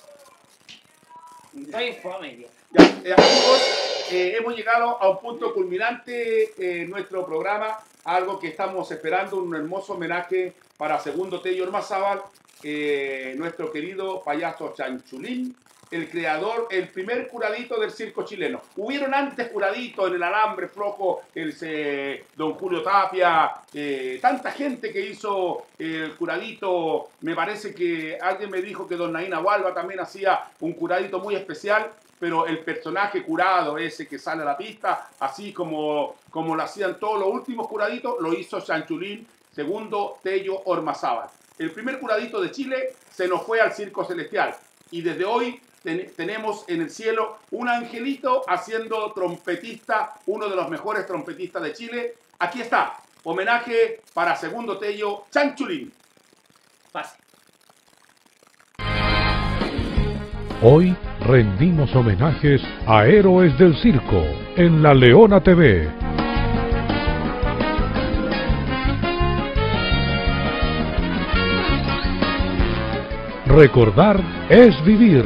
Estoy fome, tío. Ya, amigos, hemos llegado a un punto culminante en nuestro programa, algo que estamos esperando, un hermoso homenaje para Segundo Tello Ormazábal, nuestro querido payaso Chanchulín, el creador, el primer curadito del circo chileno. Hubieron antes curaditos en el alambre flojo, don Julio Tapia, tanta gente que hizo el curadito. Me parece que alguien me dijo que don Naina Hualva también hacía un curadito muy especial, pero el personaje curado, ese que sale a la pista, así como lo hacían todos los últimos curaditos, lo hizo Chanchulín, Segundo Tello Ormazábal. El primer curadito de Chile se nos fue al Circo Celestial y desde hoy tenemos en el cielo un angelito haciendo trompetista, uno de los mejores trompetistas de Chile. Aquí está, homenaje para Segundo Tello, Chanchulín. Pase. Hoy rendimos homenajes a héroes del circo en La Leona TV. Recordar es vivir.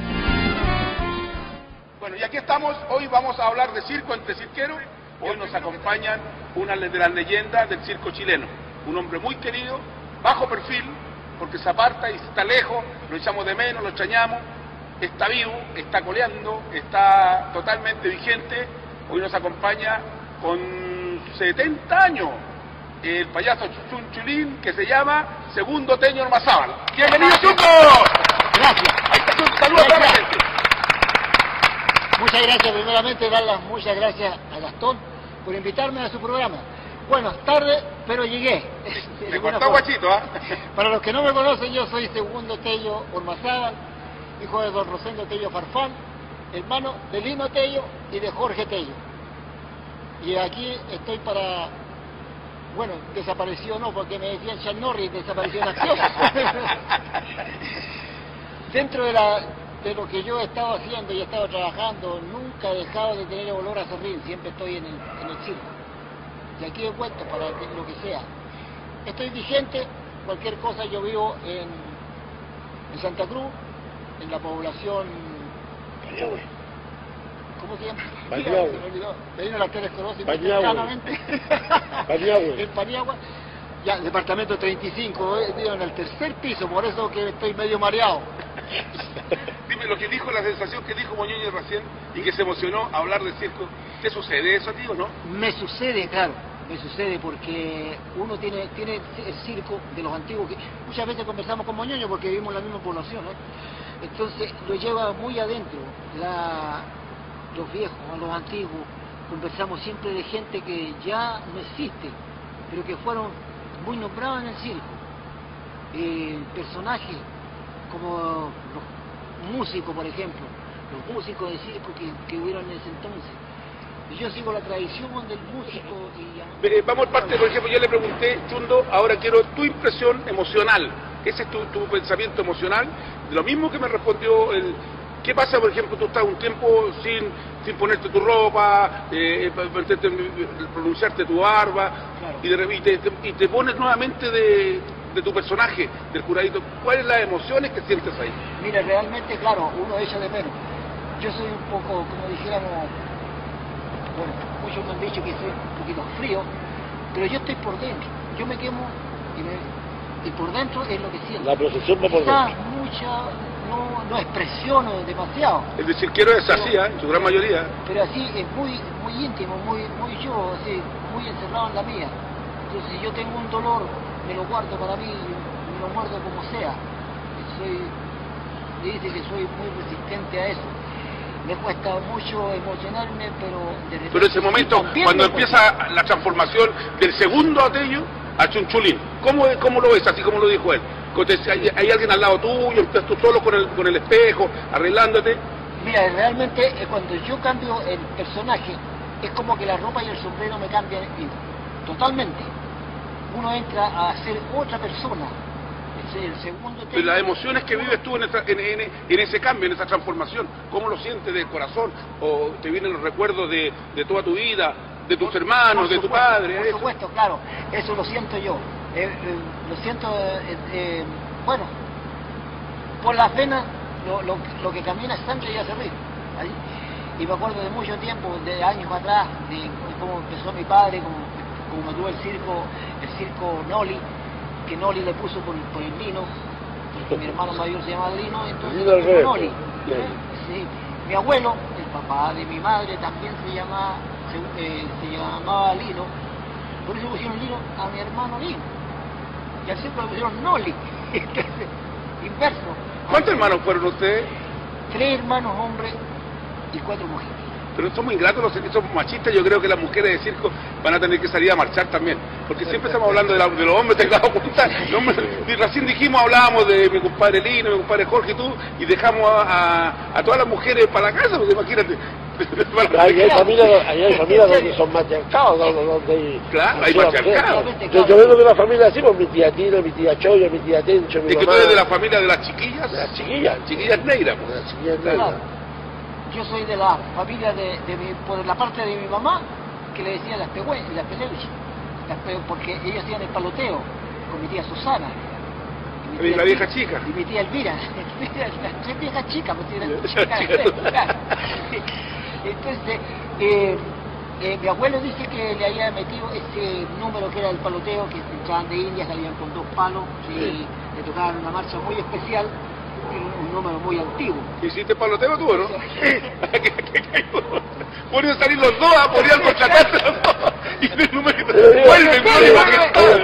Bueno, y aquí estamos, hoy vamos a hablar de circo entre cirqueros. Hoy nos acompañan una de las leyendas del circo chileno, un hombre muy querido, bajo perfil, porque se aparta y está lejos, lo echamos de menos, lo extrañamos, está vivo, está coleando, está totalmente vigente. Hoy nos acompaña con 70 años el payaso Chanchulín, que se llama Segundo Tello Ormazábal. ¡Bienvenido, Chungo! Gracias. Ahí está Chungo, saludos a toda la gente. Muchas gracias, primeramente dar las muchas gracias a Gastón por invitarme a su programa. Bueno, tarde, pero llegué. Me cortó guachito, ¿ah? Para los que no me conocen, yo soy Segundo Tello Ormazábal, hijo de don Rosendo Tello Farfán, hermano de Lino Tello y de Jorge Tello. Y aquí estoy para... Bueno, desapareció no, porque me decían Chuck Norris, desapareció en acción. Dentro de la de lo que yo he estado haciendo y he estado trabajando, nunca he dejado de tener el olor a serrín, siempre estoy en el circo. Y aquí he vuelto para lo que sea. Estoy vigente, cualquier cosa. Yo vivo en Santa Cruz, en la población... Paniagua. ¿Cómo se llama? Paniagua. Se me olvidó. De ahí no la ustedes conocen Paniagua. Paniagua. En Paniagua. Ya, departamento 35, vivo en el tercer piso, por eso que estoy medio mareado. Dime, lo que dijo, la sensación que dijo Moñoño recién y que se emocionó hablar de circo, ¿te sucede eso a ti o no? Me sucede, claro, me sucede porque uno tiene el circo de los antiguos, que muchas veces conversamos con Moñoño porque vivimos en la misma población, ¿eh? Entonces lo lleva muy adentro, los viejos, los antiguos, conversamos siempre de gente que ya no existe, pero que fueron muy nombrados en el circo. Personajes como los músicos, por ejemplo, los músicos de circo que hubieron en ese entonces. Y yo sigo la tradición del músico y... Vamos al parte, por ejemplo, yo le pregunté, Chundo, ahora quiero tu impresión emocional. Ese es tu pensamiento emocional. Lo mismo que me respondió el... ¿Qué pasa, por ejemplo, tú estás un tiempo sin ponerte tu ropa, pronunciarte tu barba, claro, y te pones nuevamente de tu personaje, del curadito? ¿Cuáles son las emociones que sientes ahí? Mira, realmente, claro, uno echa de menos. Yo soy un poco, como dijéramos, bueno, muchos me han dicho que soy un poquito frío, pero yo estoy por dentro. Yo me quemo y por dentro es lo que siento. La procesión va por dentro. No expresiono demasiado. Es decir, quiero es así, en su gran mayoría. Pero así es muy íntimo, muy yo, así, muy encerrado en la mía. Entonces, si yo tengo un dolor, me lo guardo para mí, me lo muerdo como sea. Me dice que soy muy resistente a eso. Me cuesta mucho emocionarme, pero de repente... Pero ese momento, cuando empieza la transformación del segundo Atelio a Chunchulín, ¿cómo lo ves, así como lo dijo él? ¿Hay alguien al lado tuyo, estás tú solo con el espejo, arreglándote? Mira, realmente cuando yo cambio el personaje, es como que la ropa y el sombrero me cambian totalmente. Uno entra a ser otra persona. El segundo tema. Las emociones que vives tú en ese cambio, en esa transformación, ¿cómo lo sientes del corazón? ¿O te vienen los recuerdos de toda tu vida, de tus hermanos, de tu padre? Por supuesto, claro, eso lo siento yo. Lo siento, bueno, por las venas lo que camina es sangre y hace río. Y me acuerdo de mucho tiempo, de años atrás, de cómo empezó mi padre, como me tuvo el circo Noli, que Noli le puso por el Lino, porque mi hermano mayor se llama Lino, entonces le puso Noli. Sí. Mi abuelo, el papá de mi madre, también se llamaba Lino, por eso pusieron Lino a mi hermano Lino. Y al circo le pusieron Noli, entonces, inverso. ¿Cuántos hermanos fueron ustedes? 3 hermanos hombres y 4 mujeres. Pero somos ingratos, esos machistas. Yo creo que las mujeres de circo van a tener que salir a marchar también, porque siempre estamos hablando de los hombres, ¿te has dado cuenta? Recién hablábamos de mi compadre Lino, mi compadre Jorge y tú, y dejamos a todas las mujeres para la casa, porque imagínate. Hay familias donde son matriarcados, donde... Claro, hay matriarcados. Yo vengo de una familia así, pues mi tía Tino, mi tía Choya, mi tía Tencho, mi mamá... ¿Es que tú eres de la familia de las chiquillas? De las chiquillas. Chiquillas negras, pues. Las chiquillas negras. Yo soy de la familia por la parte de mi mamá, que le decía las peleuchas, porque ellos hacían el paloteo con mi tía Susana. Y la vieja chica. Y mi tía Elvira. Las 3 viejas chicas, pues eran chicas. Entonces, mi abuelo dice que le había metido ese número que era el paloteo, que entraban de India, salían con 2 palos, y le tocaban una marcha muy especial. Un número muy antiguo. ¿Hiciste paloteo tú, no? Podrían salir los dos, podrían contratarse los dos. Y el número... ¡Vuelve, Flor y Majestad!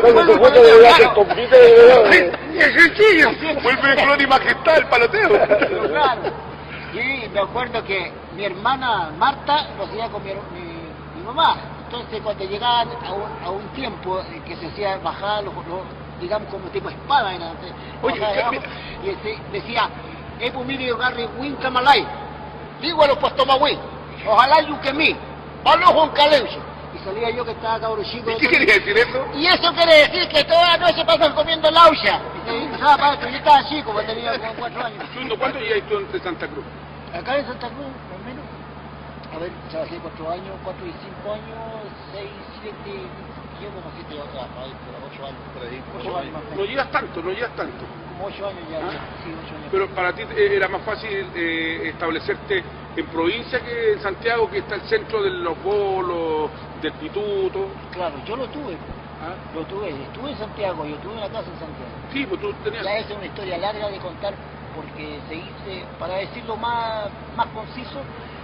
¡Es sencillo! ¡Vuelve Flor y Majestad, el paloteo! Claro. Y me acuerdo que mi hermana Marta lo hacía con mi mamá. Entonces, cuando llegaban a un tiempo que se hacía bajar digamos como tipo espada era, oye, y decía mire Garry Wincamalay, digo a los Pastomagüí, ojalá yo que mí, a los Juan Caleucho, y salía yo que estaba cabro chico. ¿Y qué quería decir eso? Y eso quiere decir que toda la noche pasan comiendo laucha. Y se empezaba para yo estaba chico, porque tenía como 4 años. Chundo, ¿cuánto llevas tú en Santa Cruz? Acá en Santa Cruz, más o menos. A ver, trabajé 4 años, 4 y 5 años, 6, 7, yo como 7 años, 8 años. Por ahí, 8 años más o menos. No llevas tanto, no llevas tanto. Como 8 años ya, sí, 8 años. Pero para ti era más fácil establecerte en provincia que en Santiago, que está el centro de los bolos, del pituto. Claro, yo lo tuve. Lo tuve, estuve en Santiago, yo tuve una casa en Santiago. Sí, pues tú tenías... Ya esa es una historia larga de contar, porque se hizo, para decirlo más conciso,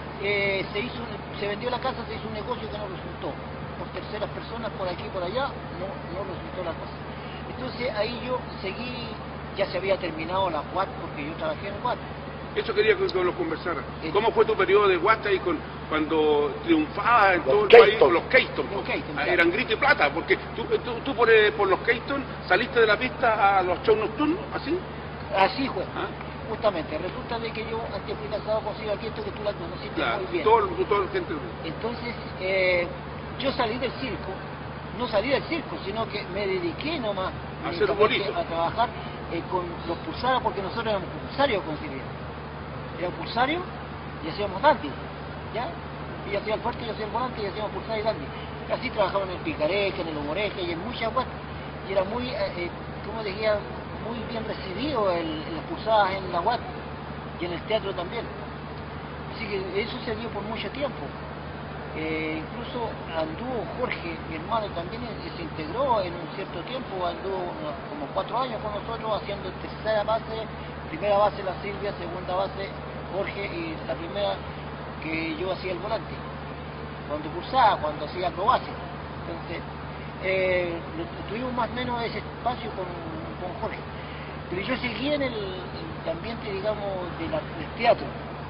se vendió la casa, se hizo un negocio que no resultó. Por terceras personas, por aquí y por allá, no resultó la cosa. Entonces ahí yo seguí, ya se había terminado la UAT, porque yo trabajé en UAT. Eso quería que lo conversara. ¿Cómo fue tu periodo de Guasta y cuando triunfabas en todo el país con los Keystone? Eran grito y plata, porque tú por los Keystone saliste de la pista a los shows nocturnos, ¿así? Así fue. Justamente, resulta de que yo antes fui casado con Silvia Quieto, que tú la conociste muy bien. Todo el gente. Entonces, yo salí del circo, no salí del circo, sino que me dediqué nomás a trabajar con los pulsarios, porque nosotros éramos pulsarios con Silvia. Era un pulsario y hacíamos dandy, ¿ya? Y hacía el fuerte, yo hacía el volante y hacíamos pulsario y dandy. Así trabajaban en el Picareque, en el Humoreque y en muchas cosas. Y era muy, como decía, muy bien recibido en las pulsadas en la UAT y en el teatro también. Así que eso se dio por mucho tiempo. Incluso anduvo Jorge, mi hermano, también se integró en un cierto tiempo, anduvo como 4 años con nosotros haciendo tercera base, primera base la Silvia, segunda base Jorge y la primera que yo hacía el volante, cuando pulsaba, cuando hacía acrobacia. Entonces, tuvimos más o menos ese espacio con Jorge. Pero yo seguí en el ambiente, digamos, del teatro.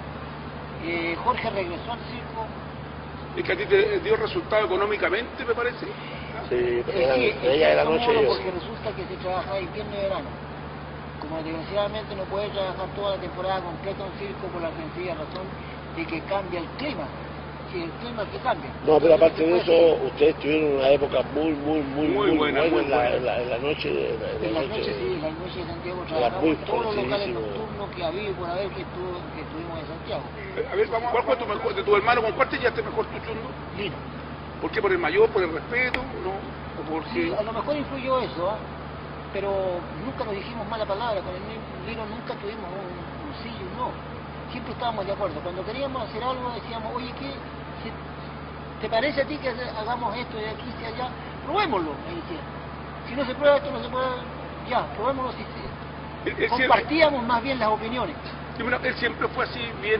Jorge regresó al circo. ¿Es que a ti te dio resultado económicamente, me parece? Sí, ella de la noche. Porque resulta que se trabaja invierno y verano. Como desgraciadamente no puede trabajar toda la temporada completa en circo por la sencilla razón de que cambia el clima. Sí, el clima que cambia. No, pero aparte de eso, ustedes tuvieron una época muy buena en la noche. En la noche, sí, la noche de Santiago trabajamos todos los locales nocturnos que había por haber que estuvimos en Santiago. A ver, ¿cuál fue de tu hermano? ¿Con cuál te llevaste mejor tu Chundo? Lino. ¿Por qué? ¿Por el mayor? ¿Por el respeto? ¿No? ¿O porque... Sí, a lo mejor influyó eso, pero nunca nos dijimos mala palabra. Con el Lino nunca tuvimos un sí y un no. Siempre estábamos de acuerdo. Cuando queríamos hacer algo decíamos, oye, ¿qué? ¿Te parece a ti que hagamos esto de aquí hacia allá? Probémoslo, me decía. Si no se prueba esto, no se prueba, ya, probémoslo. Compartíamos más bien las opiniones. Sí, bueno, él siempre fue así, bien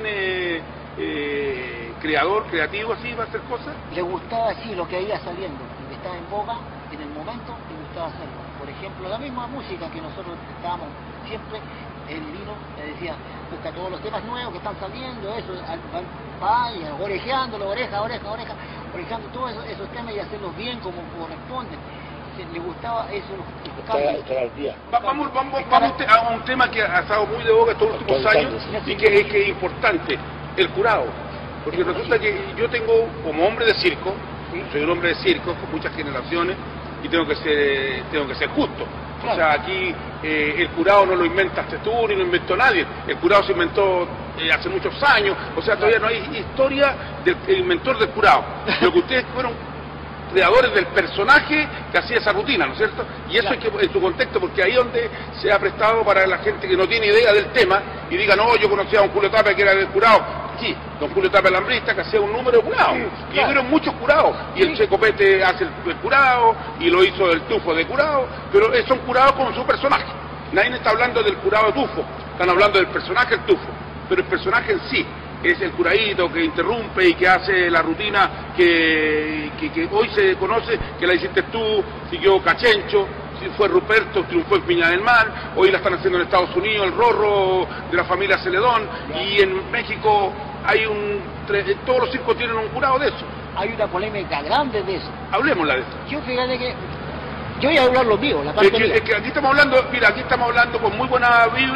creador, creativo, así, va a hacer cosas. Le gustaba así lo que iba saliendo, lo que estaba en boga, en el momento, le gustaba hacerlo. Por ejemplo, la misma música que nosotros estábamos siempre, el Lino le decía, busca todos los temas nuevos que están saliendo, eso, vaya, orejeándolo, oreja, orejando todos esos temas y hacerlos bien como corresponden. Le gustaba eso, Vamos a un tema que ha estado muy de boga estos últimos años y que es importante, el curado. Porque resulta que yo tengo, como hombre de circo, soy un hombre de circo con muchas generaciones y tengo que ser justo. O sea, aquí el curado no lo inventaste tú ni lo inventó nadie. El curado se inventó hace muchos años. O sea, todavía no hay historia del inventor del curado. Lo que ustedes fueron creadores del personaje que hacía esa rutina, ¿no es cierto? Y eso es que en su contexto, porque ahí es donde se ha prestado para la gente que no tiene idea del tema y diga, no, yo conocía a don Julio Tapia que era del curado. Sí, don Julio Tapia el Lambrista que hacía un número de curado. Y hubieron muchos curados. Y el Checo Pete hace el curado, y lo hizo el Tufo de curado, pero son curados con su personaje. Nadie está hablando del curado de Tufo, están hablando del personaje del Tufo. Pero el personaje en sí es el curadito que interrumpe y que hace la rutina que hoy se conoce, que la hiciste tú, siguió Cachencho, fue Ruperto, triunfó en Viña del Mar, hoy la están haciendo en Estados Unidos, el Rorro de la familia Celedón, y en México hay todos los circos tienen un curado de eso. Hay una polémica grande de eso. Hablemosla de eso. Yo fíjate que yo voy a hablar lo mío, la parte mía. Es que aquí estamos hablando, mira, aquí estamos hablando con muy buena vibra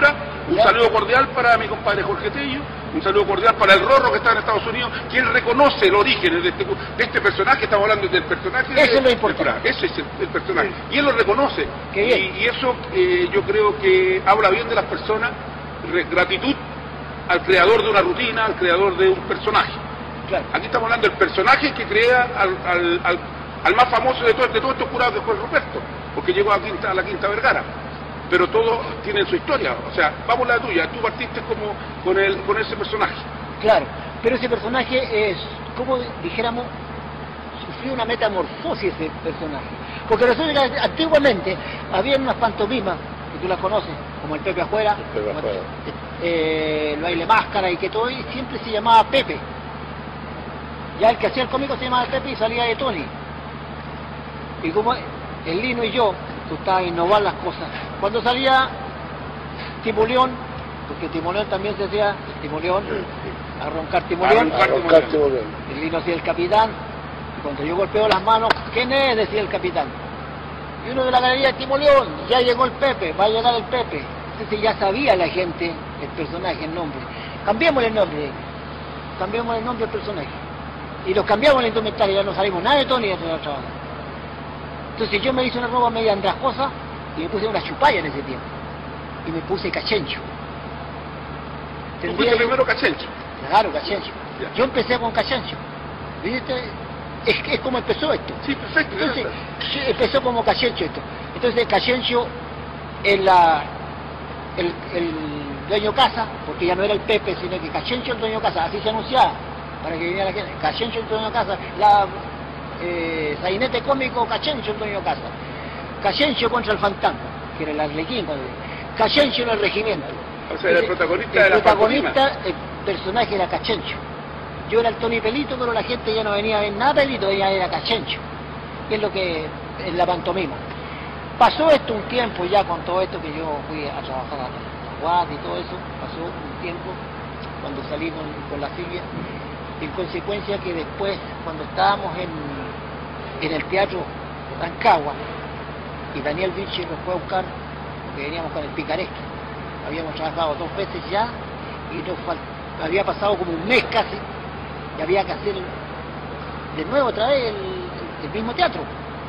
Un saludo cordial para mi compadre Jorge Tello, un saludo cordial para el Rorro que está en Estados Unidos, quien reconoce el origen de este personaje. Estamos hablando del personaje. Eso es lo importante. Ese es el personaje. Y él lo reconoce. Qué bien. Y eso yo creo que habla bien de las personas. Gratitud al creador de una rutina, al creador de un personaje. Claro. Aquí estamos hablando del personaje que crea al más famoso de todos estos curados, que fue Ruperto, porque llegó a la Quinta Vergara. Pero todos tienen su historia. O sea, vamos a la tuya. Tú partiste como con ese personaje. Claro, pero ese personaje es, como dijéramos, sufrió una metamorfosis ese personaje. Porque resulta que antiguamente había unas pantomimas, que tú las conoces, como el Pepe Afuera, el baile máscara y que todo, y siempre se llamaba Pepe. Ya el que hacía el cómico se llamaba Pepe y salía de Tony. Y como el Lino y yo gustaba innovar las cosas. Cuando salía Timoleón, porque Timoleón también se decía Timoleón, a roncar Timoleón, el Lino hacía el capitán, y cuando yo golpeo las manos, ¿quién es?, decía el capitán. Y uno de la galería, Timoleón, ya llegó el Pepe, va a llegar el Pepe. Entonces ya sabía la gente el personaje, el nombre. Cambiamos el nombre del personaje. Y los cambiamos la indumentaria, ya no salimos nada de Tony de trabajar. Entonces yo me hice una ropa media andrajosa y me puse una chupalla en ese tiempo. Y me puse Cachencho. ¿Tú fuiste primero Cachencho? Claro, Cachencho. Yo empecé con Cachencho. ¿Viste? Es como empezó esto. Sí, perfecto. Entonces, empezó como Cachencho esto. Entonces Cachencho es el dueño casa, porque ya no era el Pepe, sino que Cachencho el dueño casa, así se anunciaba, para que viniera la gente. Cachencho el dueño casa, sainete cómico, Cachencho el dueño casa. Cachencho contra el fantasma, que era el arlequín, Cachencho en el regimiento. O sea, el protagonista de la el personaje era Cachencho. Yo era el Tony Pelito, pero la gente ya no venía a ver nada Pelito, ya era Cachencho. Que es lo que es la pantomima. Pasó esto un tiempo ya con todo esto que yo fui a trabajar a Guad y todo eso, pasó un tiempo cuando salí con la Silvia, en consecuencia que después, cuando estábamos en el teatro Rancagua, y Daniel Vinci nos fue a buscar, porque veníamos con el picaresco, habíamos trabajado 2 veces ya, y había pasado como un mes casi, y había que hacer de nuevo otra vez el mismo teatro.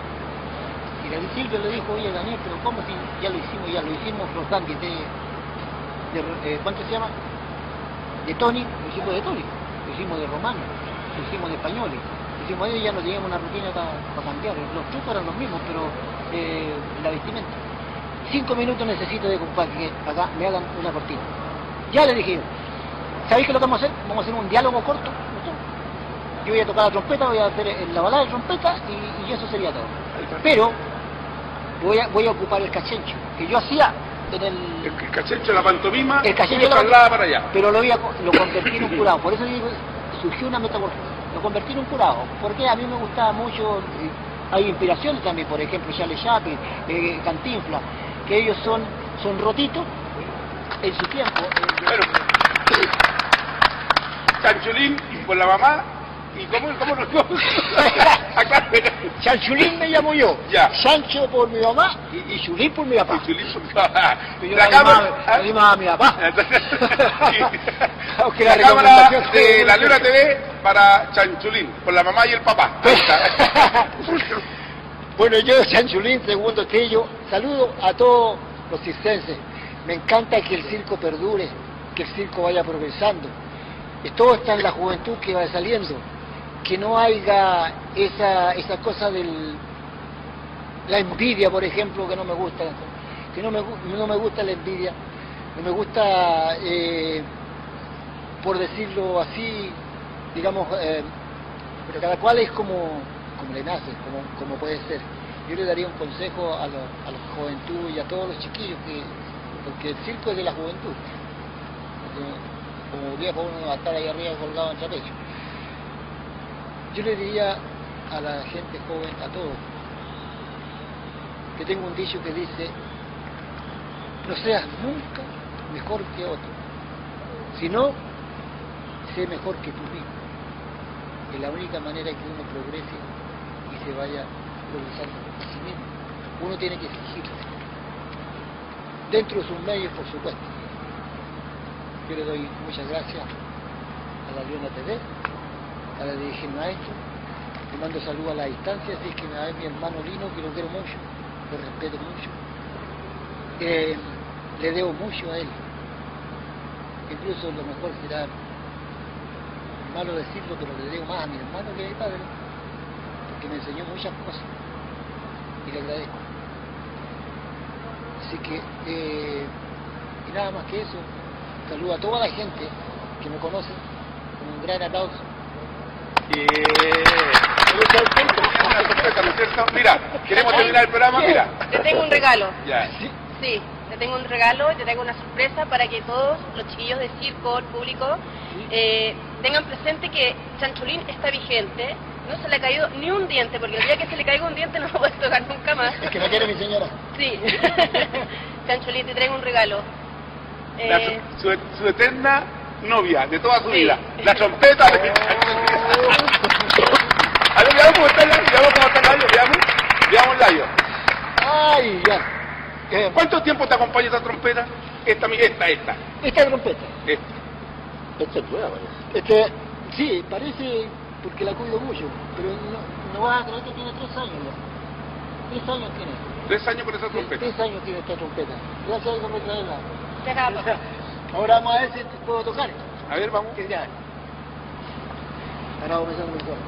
Y la Silvia le dijo, oye Daniel, pero ¿cómo si ya lo hicimos los dandies ¿cuánto se llama? De Tony, lo hicimos de Tony, lo hicimos de Romano, lo hicimos de Españoles, lo hicimos de ellos, ya no teníamos una rutina para cambiar, los trucos eran los mismos, pero la vestimenta. 5 minutos necesito de compadre que acá me hagan una cortina. Ya le dije yo, ¿sabéis qué es lo que vamos a hacer? Vamos a hacer un diálogo corto. Yo voy a tocar la trompeta, voy a hacer la balada de trompeta y eso sería todo. Pero voy a ocupar el Cachencho, que yo hacía en el Cachencho, la pantomima, el Cachencho lo traslada para allá. Pero lo convertí en un curado, por eso digo, surgió una metamorfosis, lo convertí en un curado, porque a mí me gustaba mucho, hay inspiraciones también, por ejemplo, Charles Chaplin, Cantinflas, que ellos son rotitos en su tiempo. Bueno, Chanchulín con la mamá. ¿Y cómo nos Chanchulín me llamo yo. Ya. Sancho por mi mamá y Chulín por mi papá. Chulín por mi papá. La cámara a mi papá. Aunque la cámara de la Leona TV para Chanchulín, con la mamá y el papá. Bueno, yo Chanchulín, segundo Tello, saludo a todos los circenses. Me encanta que el circo perdure, que el circo vaya progresando. Todo está en la juventud que va saliendo. Que no haya esa cosa la envidia, por ejemplo, que no me gusta, que no me gusta la envidia, no me gusta, por decirlo así, digamos, pero cada cual es como le nace, como puede ser. Yo le daría un consejo a la juventud y a todos los chiquillos, porque el circo es de la juventud, como viejo uno va a estar ahí arriba colgado en trapecio. Yo le diría a la gente joven, a todos, que tengo un dicho que dice, no seas nunca mejor que otro, sino sé mejor que tú mismo. Es la única manera que uno progrese y se vaya progresando a sí mismo. Uno tiene que exigirse, dentro de sus medios, por supuesto, Yo le doy muchas gracias a la Leona TV, a la dirigente maestro. Le mando saludos a la distancia, así que a mi hermano Lino, que lo quiero mucho, lo respeto mucho. Le debo mucho a él. Incluso lo mejor será malo decirlo, pero le debo más a mi hermano que a mi padre, porque me enseñó muchas cosas y le agradezco. Así que, y nada más que eso, saludo a toda la gente que me conoce, con un gran aplauso. Mira, queremos terminar el programa, mira. Te tengo un regalo. Ya. Sí, te tengo un regalo, te tengo una sorpresa para que todos los chiquillos de circo, el público, tengan presente que Chancholín está vigente, no se le ha caído ni un diente, porque el día que se le caiga un diente no lo puedes tocar nunca más. Es que me quiere mi señora. Sí. Chancholín, te traigo un regalo. Su eterna novia de toda su vida. La trompeta. A ver, veamos cómo está el gallo, veamos el gallo. Ay, ya. ¿Cuánto tiempo te acompaña esta trompeta? Esta trompeta. Esta es nueva, sí, parece porque la cuido mucho, pero no vas a creer que tiene 3 años ya. 3 años tiene. 3 años con esa trompeta. 3 años tiene esta trompeta. Gracias a Dios que me trae la. Ahora vamos a ver si puedo tocar. A ver, vamos. Ya. Ahora vamos a hacer un juego.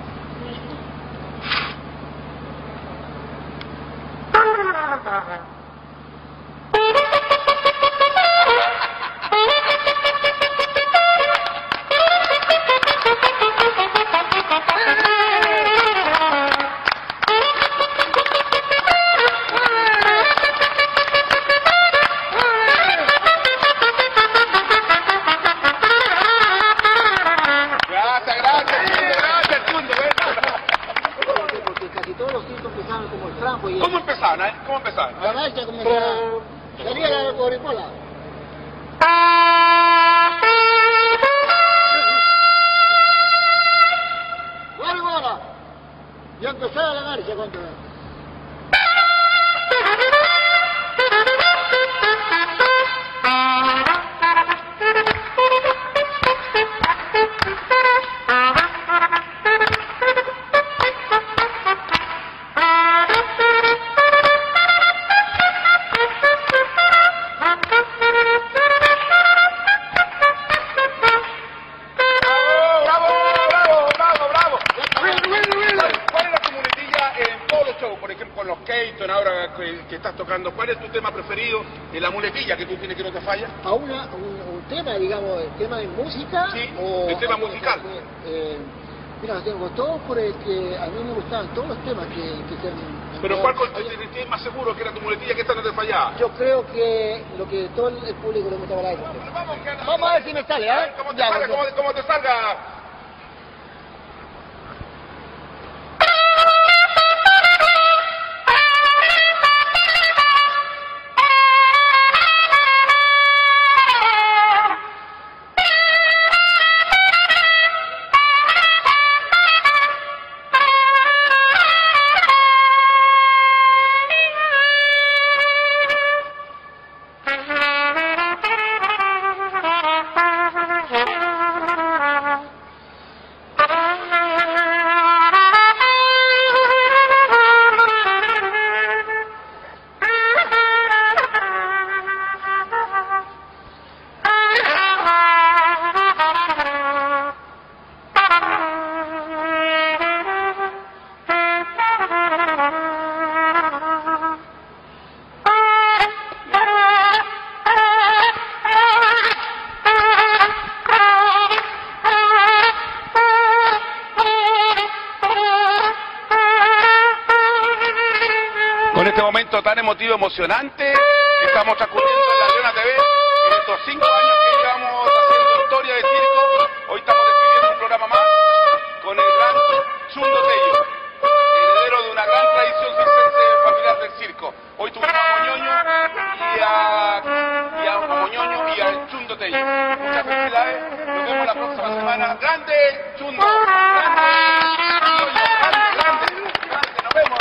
¿Cómo empezaban? La marcha comenzaba, salía la coripola. Bueno, ya empezaba la marcha cuando... que estás tocando, ¿cuál es tu tema preferido en la muletilla que tú tienes que no te falla? A un tema, digamos, el tema de música. Sí, el tema musical. Mira, los tengo todos porque a mí me gustaban todos los temas que se han... Pero ¿cuál es más seguro que era tu muletilla que esta no te fallaba? Yo creo que lo que todo el público le gustaba la época. Vamos a ver si me sale, ¿eh? ¿Cómo te salga? Tan emotivo, emocionante que estamos transcurriendo en la Leona TV en estos 5 años que llevamos haciendo historia de circo. Hoy estamos despidiendo un programa más con el gran Chundo Tello, heredero de una gran tradición circense familiar del circo. Hoy tuvimos a Moñoño y a Chundo Tello. Muchas felicidades, nos vemos la próxima semana. ¡Grande Chundo! ¡Grande! ¡Nos vemos!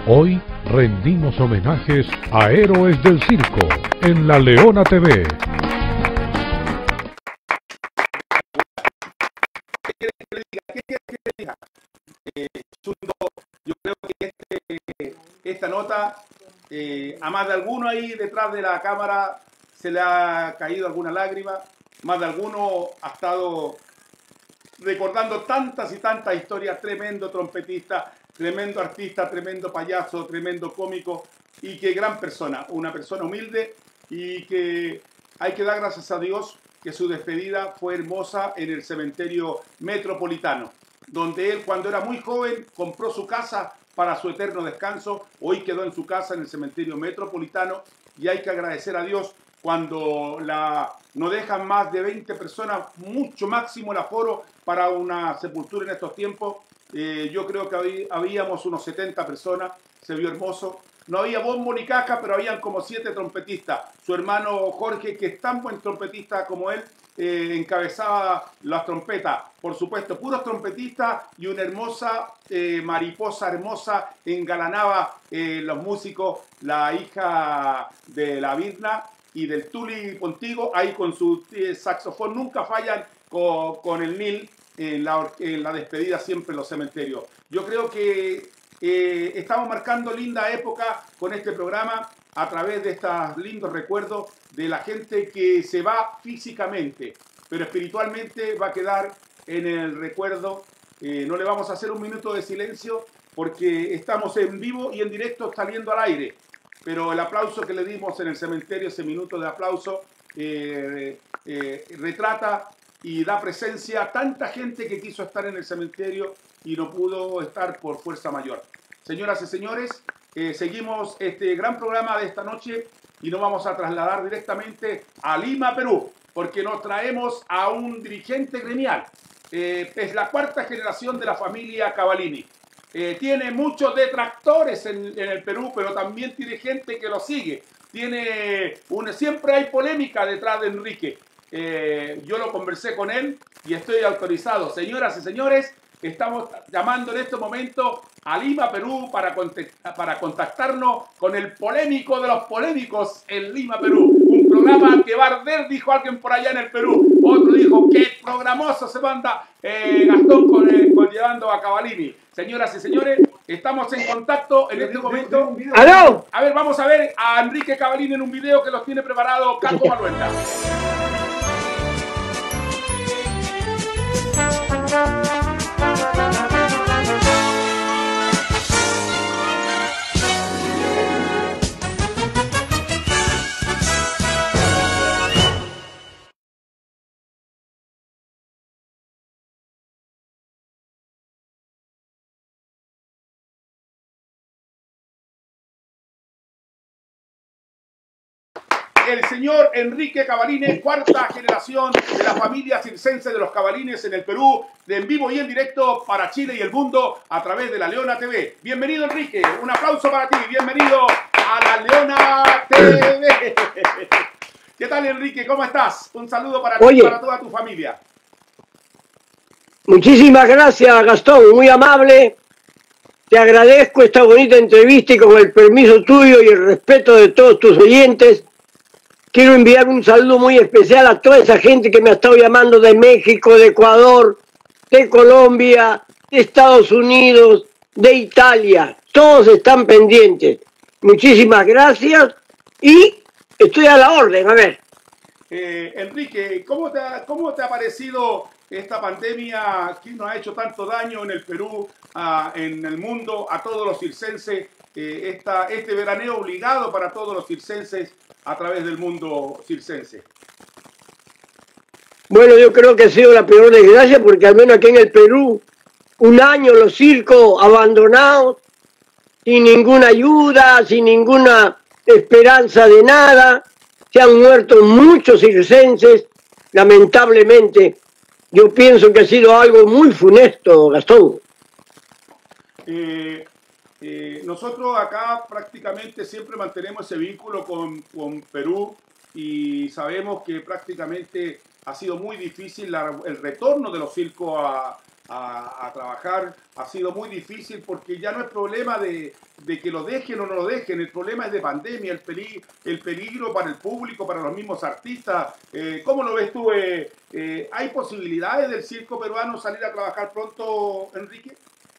Hoy rendimos homenajes a héroes del circo en La Leona TV. ¿Qué quiere que le diga? ¿Qué quiere que le diga? Yo creo que esta nota, a más de alguno ahí detrás de la cámara se le ha caído alguna lágrima, más de alguno ha estado recordando tantas y tantas historias, tremendo trompetista, tremendo artista, tremendo payaso, tremendo cómico y qué gran persona, una persona humilde y que hay que dar gracias a Dios que su despedida fue hermosa en el cementerio metropolitano, donde él cuando era muy joven compró su casa para su eterno descanso, hoy quedó en su casa en el cementerio metropolitano y hay que agradecer a Dios cuando no dejan más de 20 personas, mucho máximo el aforo para una sepultura en estos tiempos. Yo creo que habíamos unos 70 personas, se vio hermoso. No había bombo ni caja, pero habían como 7 trompetistas. Su hermano Jorge, que es tan buen trompetista como él, encabezaba las trompetas. Por supuesto, puros trompetistas y una hermosa mariposa hermosa engalanaba los músicos, la hija de la Virna y del Tuli Pontigo, ahí con su saxofón, nunca fallan con el Nil en la despedida siempre en los cementerios. Yo creo que estamos marcando linda época con este programa a través de estos lindos recuerdos de la gente que se va físicamente, pero espiritualmente va a quedar en el recuerdo. No le vamos a hacer un minuto de silencio porque estamos en vivo y en directo saliendo al aire, pero el aplauso que le dimos en el cementerio, ese minuto de aplauso, retrata y da presencia a tanta gente que quiso estar en el cementerio y no pudo estar por fuerza mayor. Señoras y señores, seguimos este gran programa de esta noche y nos vamos a trasladar directamente a Lima, Perú, porque nos traemos a un dirigente gremial. Es la 4ª generación de la familia Cavallini. Tiene muchos detractores en el Perú, pero también tiene gente que lo sigue. Siempre hay polémica detrás de Enrique. Yo lo conversé con él y estoy autorizado. Señoras y señores, estamos llamando en este momento a Lima, Perú, para contactarnos con el polémico de los polémicos en Lima, Perú. Un programa que va a arder, dijo alguien por allá en el Perú. Otro dijo, qué programoso se manda Gastón llevando a Cavallini. Señoras y señores, estamos en contacto en este momento. ¡Aló! A ver, vamos a ver a Enrique Cavallini en un video que los tiene preparado Caco Maluenda. El señor Enrique Cavallini, 4ª generación de la familia circense de los Cavallines en el Perú, en vivo y en directo para Chile y el mundo a través de La Leona TV. Bienvenido, Enrique, un aplauso para ti, bienvenido a La Leona TV. ¿Qué tal, Enrique? ¿Cómo estás? Un saludo para ti y para toda tu familia. Muchísimas gracias, Gastón, muy amable. Te agradezco esta bonita entrevista y con el permiso tuyo y el respeto de todos tus oyentes, quiero enviar un saludo muy especial a toda esa gente que me ha estado llamando de México, de Ecuador, de Colombia, de Estados Unidos, de Italia. Todos están pendientes. Muchísimas gracias y estoy a la orden. A ver. Enrique, ¿cómo te ha parecido esta pandemia que nos ha hecho tanto daño en el Perú, en el mundo, a todos los circenses? Este veraneo obligado para todos los circenses a través del mundo circense. Bueno, yo creo que ha sido la peor desgracia porque al menos aquí en el Perú, un año los circos abandonados, sin ninguna ayuda, sin ninguna esperanza de nada. Se han muerto muchos circenses, lamentablemente. Yo pienso que ha sido algo muy funesto, Gastón. Nosotros acá prácticamente siempre mantenemos ese vínculo con Perú y sabemos que prácticamente ha sido muy difícil el retorno de los circos a trabajar ha sido muy difícil, porque ya no es problema de que lo dejen o no lo dejen, el problema es de pandemia, el peligro para el público, para los mismos artistas. ¿Cómo lo ves tú? ¿Hay posibilidades del circo peruano salir a trabajar pronto, Enrique?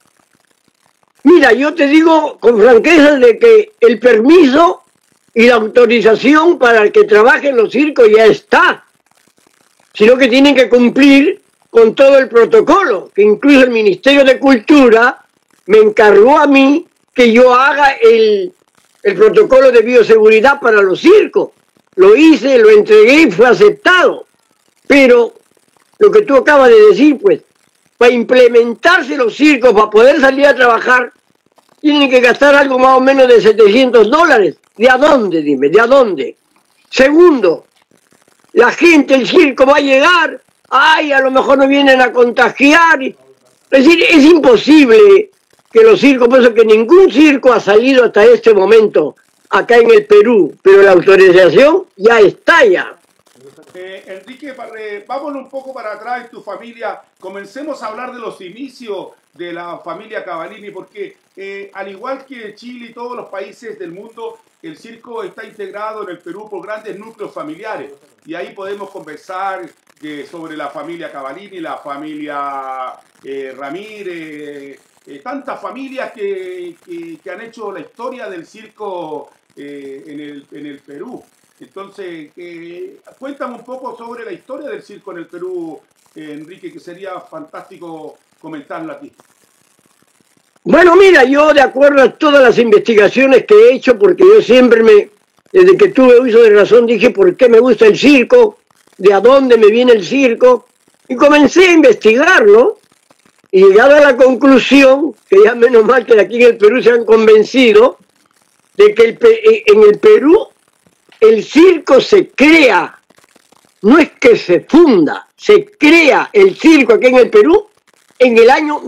Mira, yo te digo con franqueza de que el permiso y la autorización para el que trabaje en los circos ya está, sino que tienen que cumplir con todo el protocolo, que incluso el Ministerio de Cultura me encargó a mí que yo haga el protocolo de bioseguridad para los circos. Lo hice, lo entregué y fue aceptado. Pero lo que tú acabas de decir, pues, para implementarse los circos, para poder salir a trabajar, tienen que gastar algo más o menos de $700. ¿De a dónde, dime? ¿De a dónde? Segundo, la gente, el circo va a llegar, ay, a lo mejor nos vienen a contagiar. Es decir, es imposible que los circos, por eso que ningún circo ha salido hasta este momento acá en el Perú, pero la autorización ya está ya. Enrique, vámonos un poco para atrás en tu familia. Comencemos a hablar de los inicios de la familia Cavallini, porque al igual que Chile y todos los países del mundo, el circo está integrado en el Perú por grandes núcleos familiares. Y ahí podemos conversar sobre la familia Cavallini, la familia Ramírez, tantas familias que han hecho la historia del circo en el Perú. Entonces, cuéntame un poco sobre la historia del circo en el Perú, Enrique, que sería fantástico comentarla aquí. Bueno, mira, yo de acuerdo a todas las investigaciones que he hecho, porque yo siempre desde que tuve uso de razón, dije por qué me gusta el circo, de a dónde me viene el circo, y comencé a investigarlo, y llegado a la conclusión, que ya menos mal que aquí en el Perú se han convencido, de que en el Perú el circo se crea, no es que se funda, se crea el circo aquí en el Perú en el año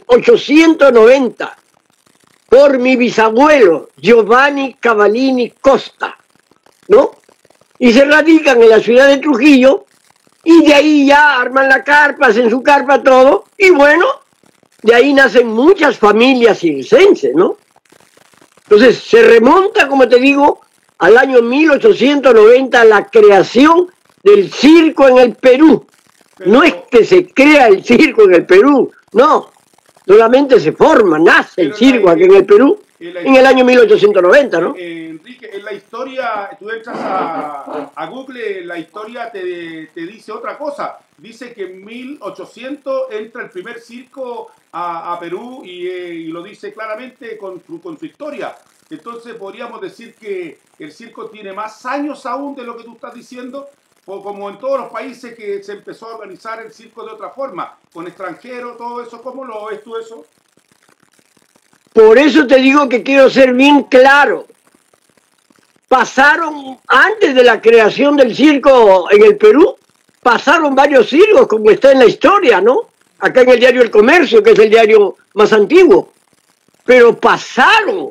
1890 por mi bisabuelo Giovanni Cavallini Costa, ¿no? Y se radican en la ciudad de Trujillo y de ahí ya arman la carpa, hacen su carpa todo, y bueno, de ahí nacen muchas familias circenses, ¿no? Entonces se remonta, como te digo, al año 1890 la creación del circo en el Perú. No es que se crea el circo en el Perú, no, solamente se forma, nace el circo aquí en el Perú en el año 1890, ¿no? Enrique, en la historia, tú entras a Google, la historia te dice otra cosa. Dice que en 1800 entra el primer circo a Perú y lo dice claramente con su historia. Entonces podríamos decir que el circo tiene más años aún de lo que tú estás diciendo, o como en todos los países que se empezó a organizar el circo de otra forma, con extranjeros, todo eso. ¿Cómo lo ves tú eso? Por eso te digo que quiero ser bien claro. Pasaron, antes de la creación del circo en el Perú, pasaron varios circos, como está en la historia, ¿no? Acá en el diario El Comercio, que es el diario más antiguo. Pero pasaron.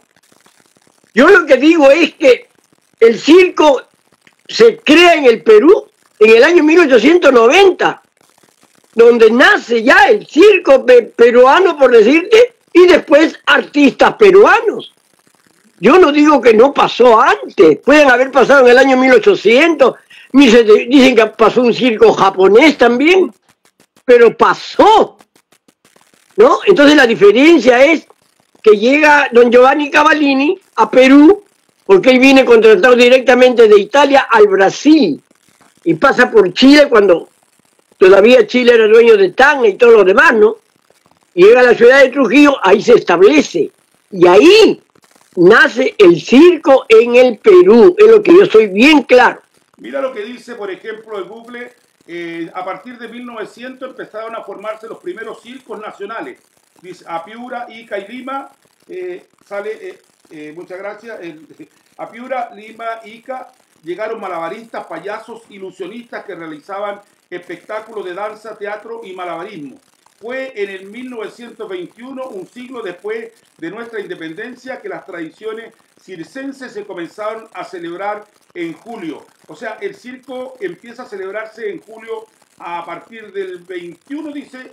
Yo lo que digo es que el circo se crea en el Perú en el año 1890, donde nace ya el circo peruano, por decirte, y después artistas peruanos. Yo no digo que no pasó antes, pueden haber pasado en el año 1800, dicen que pasó un circo japonés también, pero pasó, ¿no? Entonces la diferencia es que llega don Giovanni Cavallini a Perú, porque él viene contratado directamente de Italia al Brasil, y pasa por Chile cuando todavía Chile era dueño de Tanga y todo lo demás, ¿no? Llega a la ciudad de Trujillo, ahí se establece, y ahí nace el circo en el Perú, es lo que yo soy bien claro. Mira lo que dice, por ejemplo, el Google, a partir de 1900 empezaron a formarse los primeros circos nacionales. Dice, a Piura, Ica y Lima, muchas gracias, a Piura, Lima, Ica, llegaron malabaristas, payasos, ilusionistas que realizaban espectáculos de danza, teatro y malabarismo. Fue en el 1921, un siglo después de nuestra independencia, que las tradiciones circenses se comenzaron a celebrar en julio. O sea, el circo empieza a celebrarse en julio a partir del 21, dice.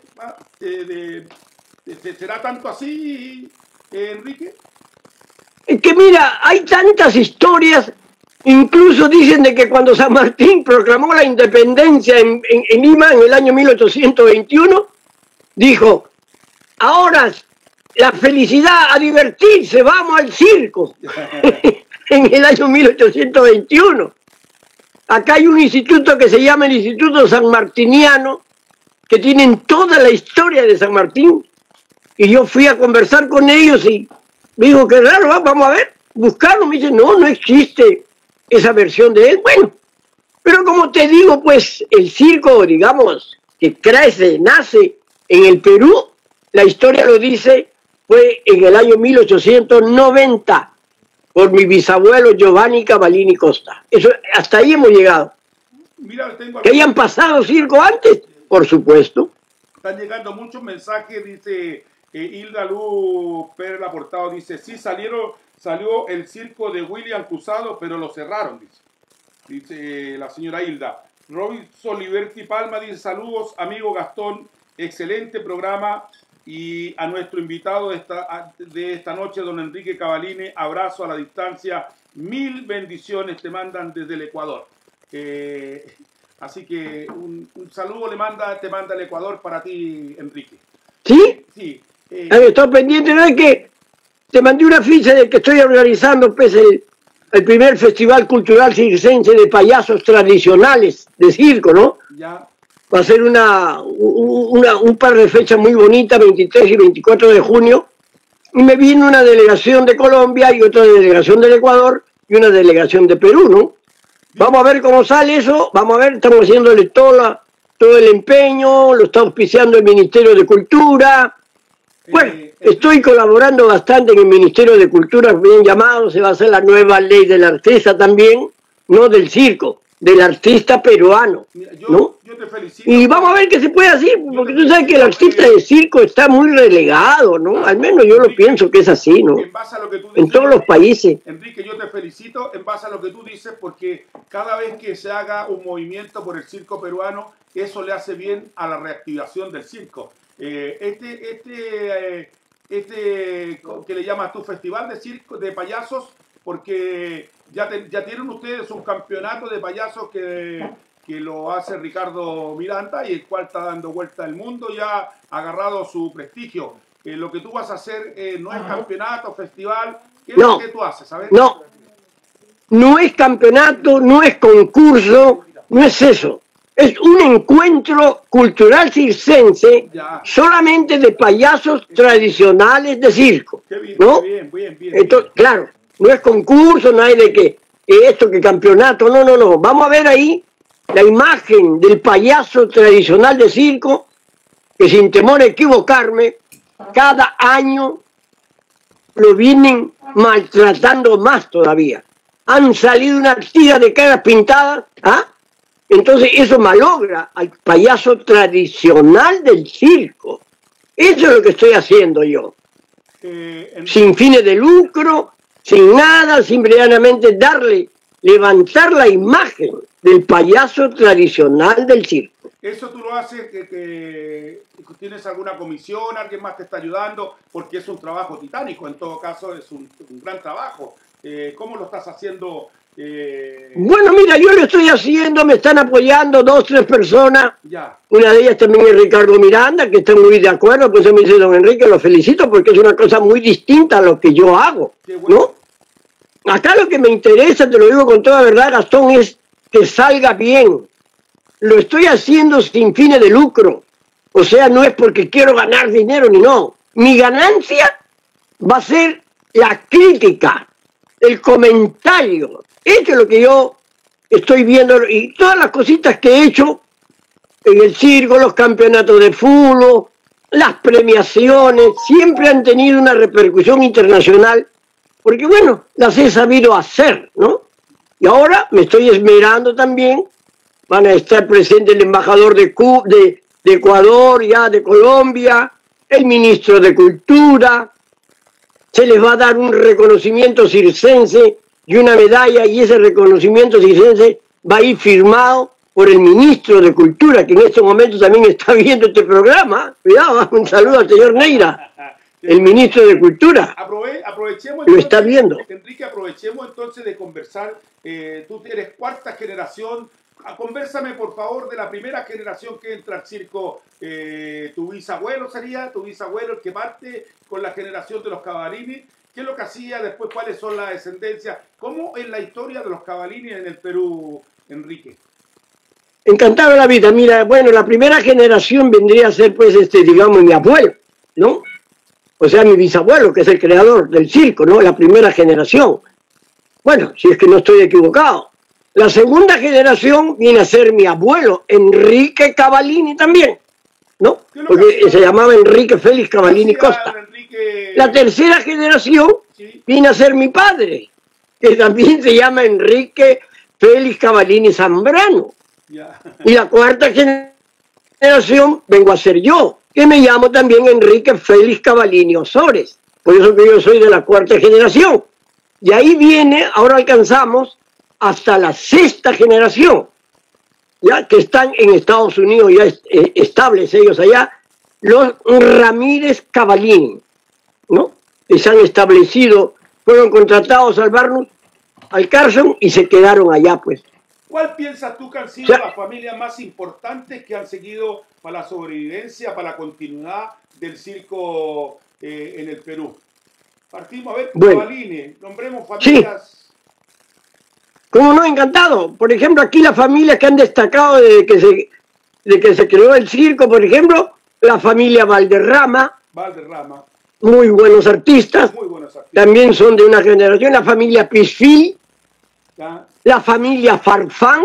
¿Será tanto así, Enrique? Es que mira, hay tantas historias, incluso dicen de que cuando San Martín proclamó la independencia en Lima en el año 1821, dijo, ahora la felicidad a divertirse, vamos al circo, en el año 1821. Acá hay un instituto que se llama el Instituto San Martiniano, que tienen toda la historia de San Martín, y yo fui a conversar con ellos y me dijo, qué raro, vamos a ver, buscarlo. Me dice, no existe esa versión de él. Bueno, pero como te digo, pues el circo, digamos, que crece, nace en el Perú, la historia lo dice, fue en el año 1890, por mi bisabuelo Giovanni Cavallini Costa. Eso, hasta ahí hemos llegado. Mira, ¿Que hayan pasado circo antes? Por supuesto. Están llegando muchos mensajes, dice Hilda Luz Pérez Laportado, dice, sí, salió el circo de William Cruzado, pero lo cerraron, dice la señora Hilda. Robinson Liberty Palma dice, saludos, amigo Gastón, excelente programa, y a nuestro invitado de esta noche, don Enrique Cavallini, abrazo a la distancia, 1000 bendiciones te mandan desde el Ecuador. Así que un saludo te manda el Ecuador para ti, Enrique. ¿Sí? Sí. Estoy pendiente, ¿no? Es que te mandé una ficha de que estoy organizando pues, el primer festival cultural circense de payasos tradicionales de circo, ¿no? Ya. Va a ser un par de fechas muy bonitas, 23 y 24 de junio. Y me viene una delegación de Colombia y otra delegación del Ecuador y una delegación de Perú, ¿no? Vamos a ver cómo sale eso, vamos a ver, estamos haciéndole todo el empeño, lo está auspiciando el Ministerio de Cultura. Bueno, estoy colaborando bastante en el Ministerio de Cultura, bien llamado, se va a hacer la nueva ley del artista también, no del circo, del artista peruano, ¿no? Yo te felicito. Y vamos a ver qué se puede hacer, porque tú sabes que el artista de circo está muy relegado, ¿no? Al menos yo lo pienso que es así, ¿no? En base a lo que tú dices, en todos los países. Enrique, yo te felicito en base a lo que tú dices, porque cada vez que se haga un movimiento por el circo peruano, eso le hace bien a la reactivación del circo. Que le llamas tu festival de circo, de payasos, porque ya tienen ustedes un campeonato de payasos que lo hace Ricardo Miranda y el cual está dando vuelta al mundo, ya ha agarrado su prestigio. Lo que tú vas a hacer no es campeonato, festival, ¿qué es lo que tú haces? ¿Sabes? No es campeonato, no es concurso, no es eso. Es un encuentro cultural circense solamente de payasos tradicionales de circo, ¿no? Bien. Entonces, claro, no es concurso, no hay de que esto, que campeonato, no. Vamos a ver ahí la imagen del payaso tradicional de circo, que sin temor a equivocarme, cada año lo vienen maltratando más todavía. Han salido una tira de caras pintadas, ¿ah? Entonces eso malogra al payaso tradicional del circo. Eso es lo que estoy haciendo yo. Sin fines de lucro, sin nada, simplemente levantar la imagen del payaso tradicional del circo. Eso tú lo haces, que tienes alguna comisión, alguien más te está ayudando, porque es un trabajo titánico, en todo caso es un gran trabajo. ¿Cómo lo estás haciendo? Bueno, mira, yo lo estoy haciendo, me están apoyando 2, 3 personas. Ya. Una de ellas también es Ricardo Miranda, que está muy de acuerdo, pues me dice, don Enrique, lo felicito porque es una cosa muy distinta a lo que yo hago, ¿no? Acá lo que me interesa, te lo digo con toda verdad, Gastón, es que salga bien. Lo estoy haciendo sin fines de lucro. O sea, no es porque quiero ganar dinero ni no. Mi ganancia va a ser la crítica, el comentario. Esto es lo que yo estoy viendo y todas las cositas que he hecho en el circo, los campeonatos de fútbol, las premiaciones, siempre han tenido una repercusión internacional, porque bueno, las he sabido hacer, ¿no? Y ahora me estoy esmerando también, van a estar presentes el embajador de Ecuador, ya de Colombia, el ministro de Cultura, se les va a dar un reconocimiento circense y una medalla, y ese reconocimiento circense va a ir firmado por el ministro de Cultura, que en estos momentos también está viendo este programa. Cuidado, un saludo al señor Neira, el ministro de Cultura. Aprovechemos lo está viendo. Enrique, aprovechemos entonces de conversar. Tú eres cuarta generación. Convérsame, por favor, de la primera generación que entra al circo. Tu bisabuelo sería, tu bisabuelo el que parte con la generación de los Cavallini. ¿Qué es lo que hacía después? ¿Cuáles son las descendencias? ¿Cómo es la historia de los Cavallini en el Perú, Enrique? Encantado de la vida. Mira, bueno, la primera generación vendría a ser, pues, digamos, mi abuelo, ¿no? O sea, mi bisabuelo, que es el creador del circo, ¿no? La primera generación. Bueno, si es que no estoy equivocado. La segunda generación viene a ser mi abuelo, Enrique Cavallini también, ¿no? Porque se llamaba Enrique Félix Cavallini Costa. La tercera generación viene a ser mi padre, que también se llama Enrique Félix Cavallini Zambrano. Y la cuarta generación vengo a ser yo, que me llamo también Enrique Félix Cavallini Osores. Por eso que yo soy de la cuarta generación. Y ahí viene, ahora alcanzamos hasta la sexta generación, ya que están en Estados Unidos ya estables ellos allá, los Ramírez Cavallini, ¿no? Que se han establecido, fueron contratados al Barnum, al Carson, y se quedaron allá, pues. ¿Cuál piensas tú que han sido las familias más importantes que han seguido para la sobrevivencia, para la continuidad del circo en el Perú? Partimos a ver, Cavallini, nombremos familias. Sí. ¿Cómo no? Encantado. Por ejemplo, aquí las familias que han destacado de que se creó el circo, por ejemplo, la familia Valderrama. Valderrama. Muy buenos artistas. También son de una generación. La familia Pisfil. La familia Farfán.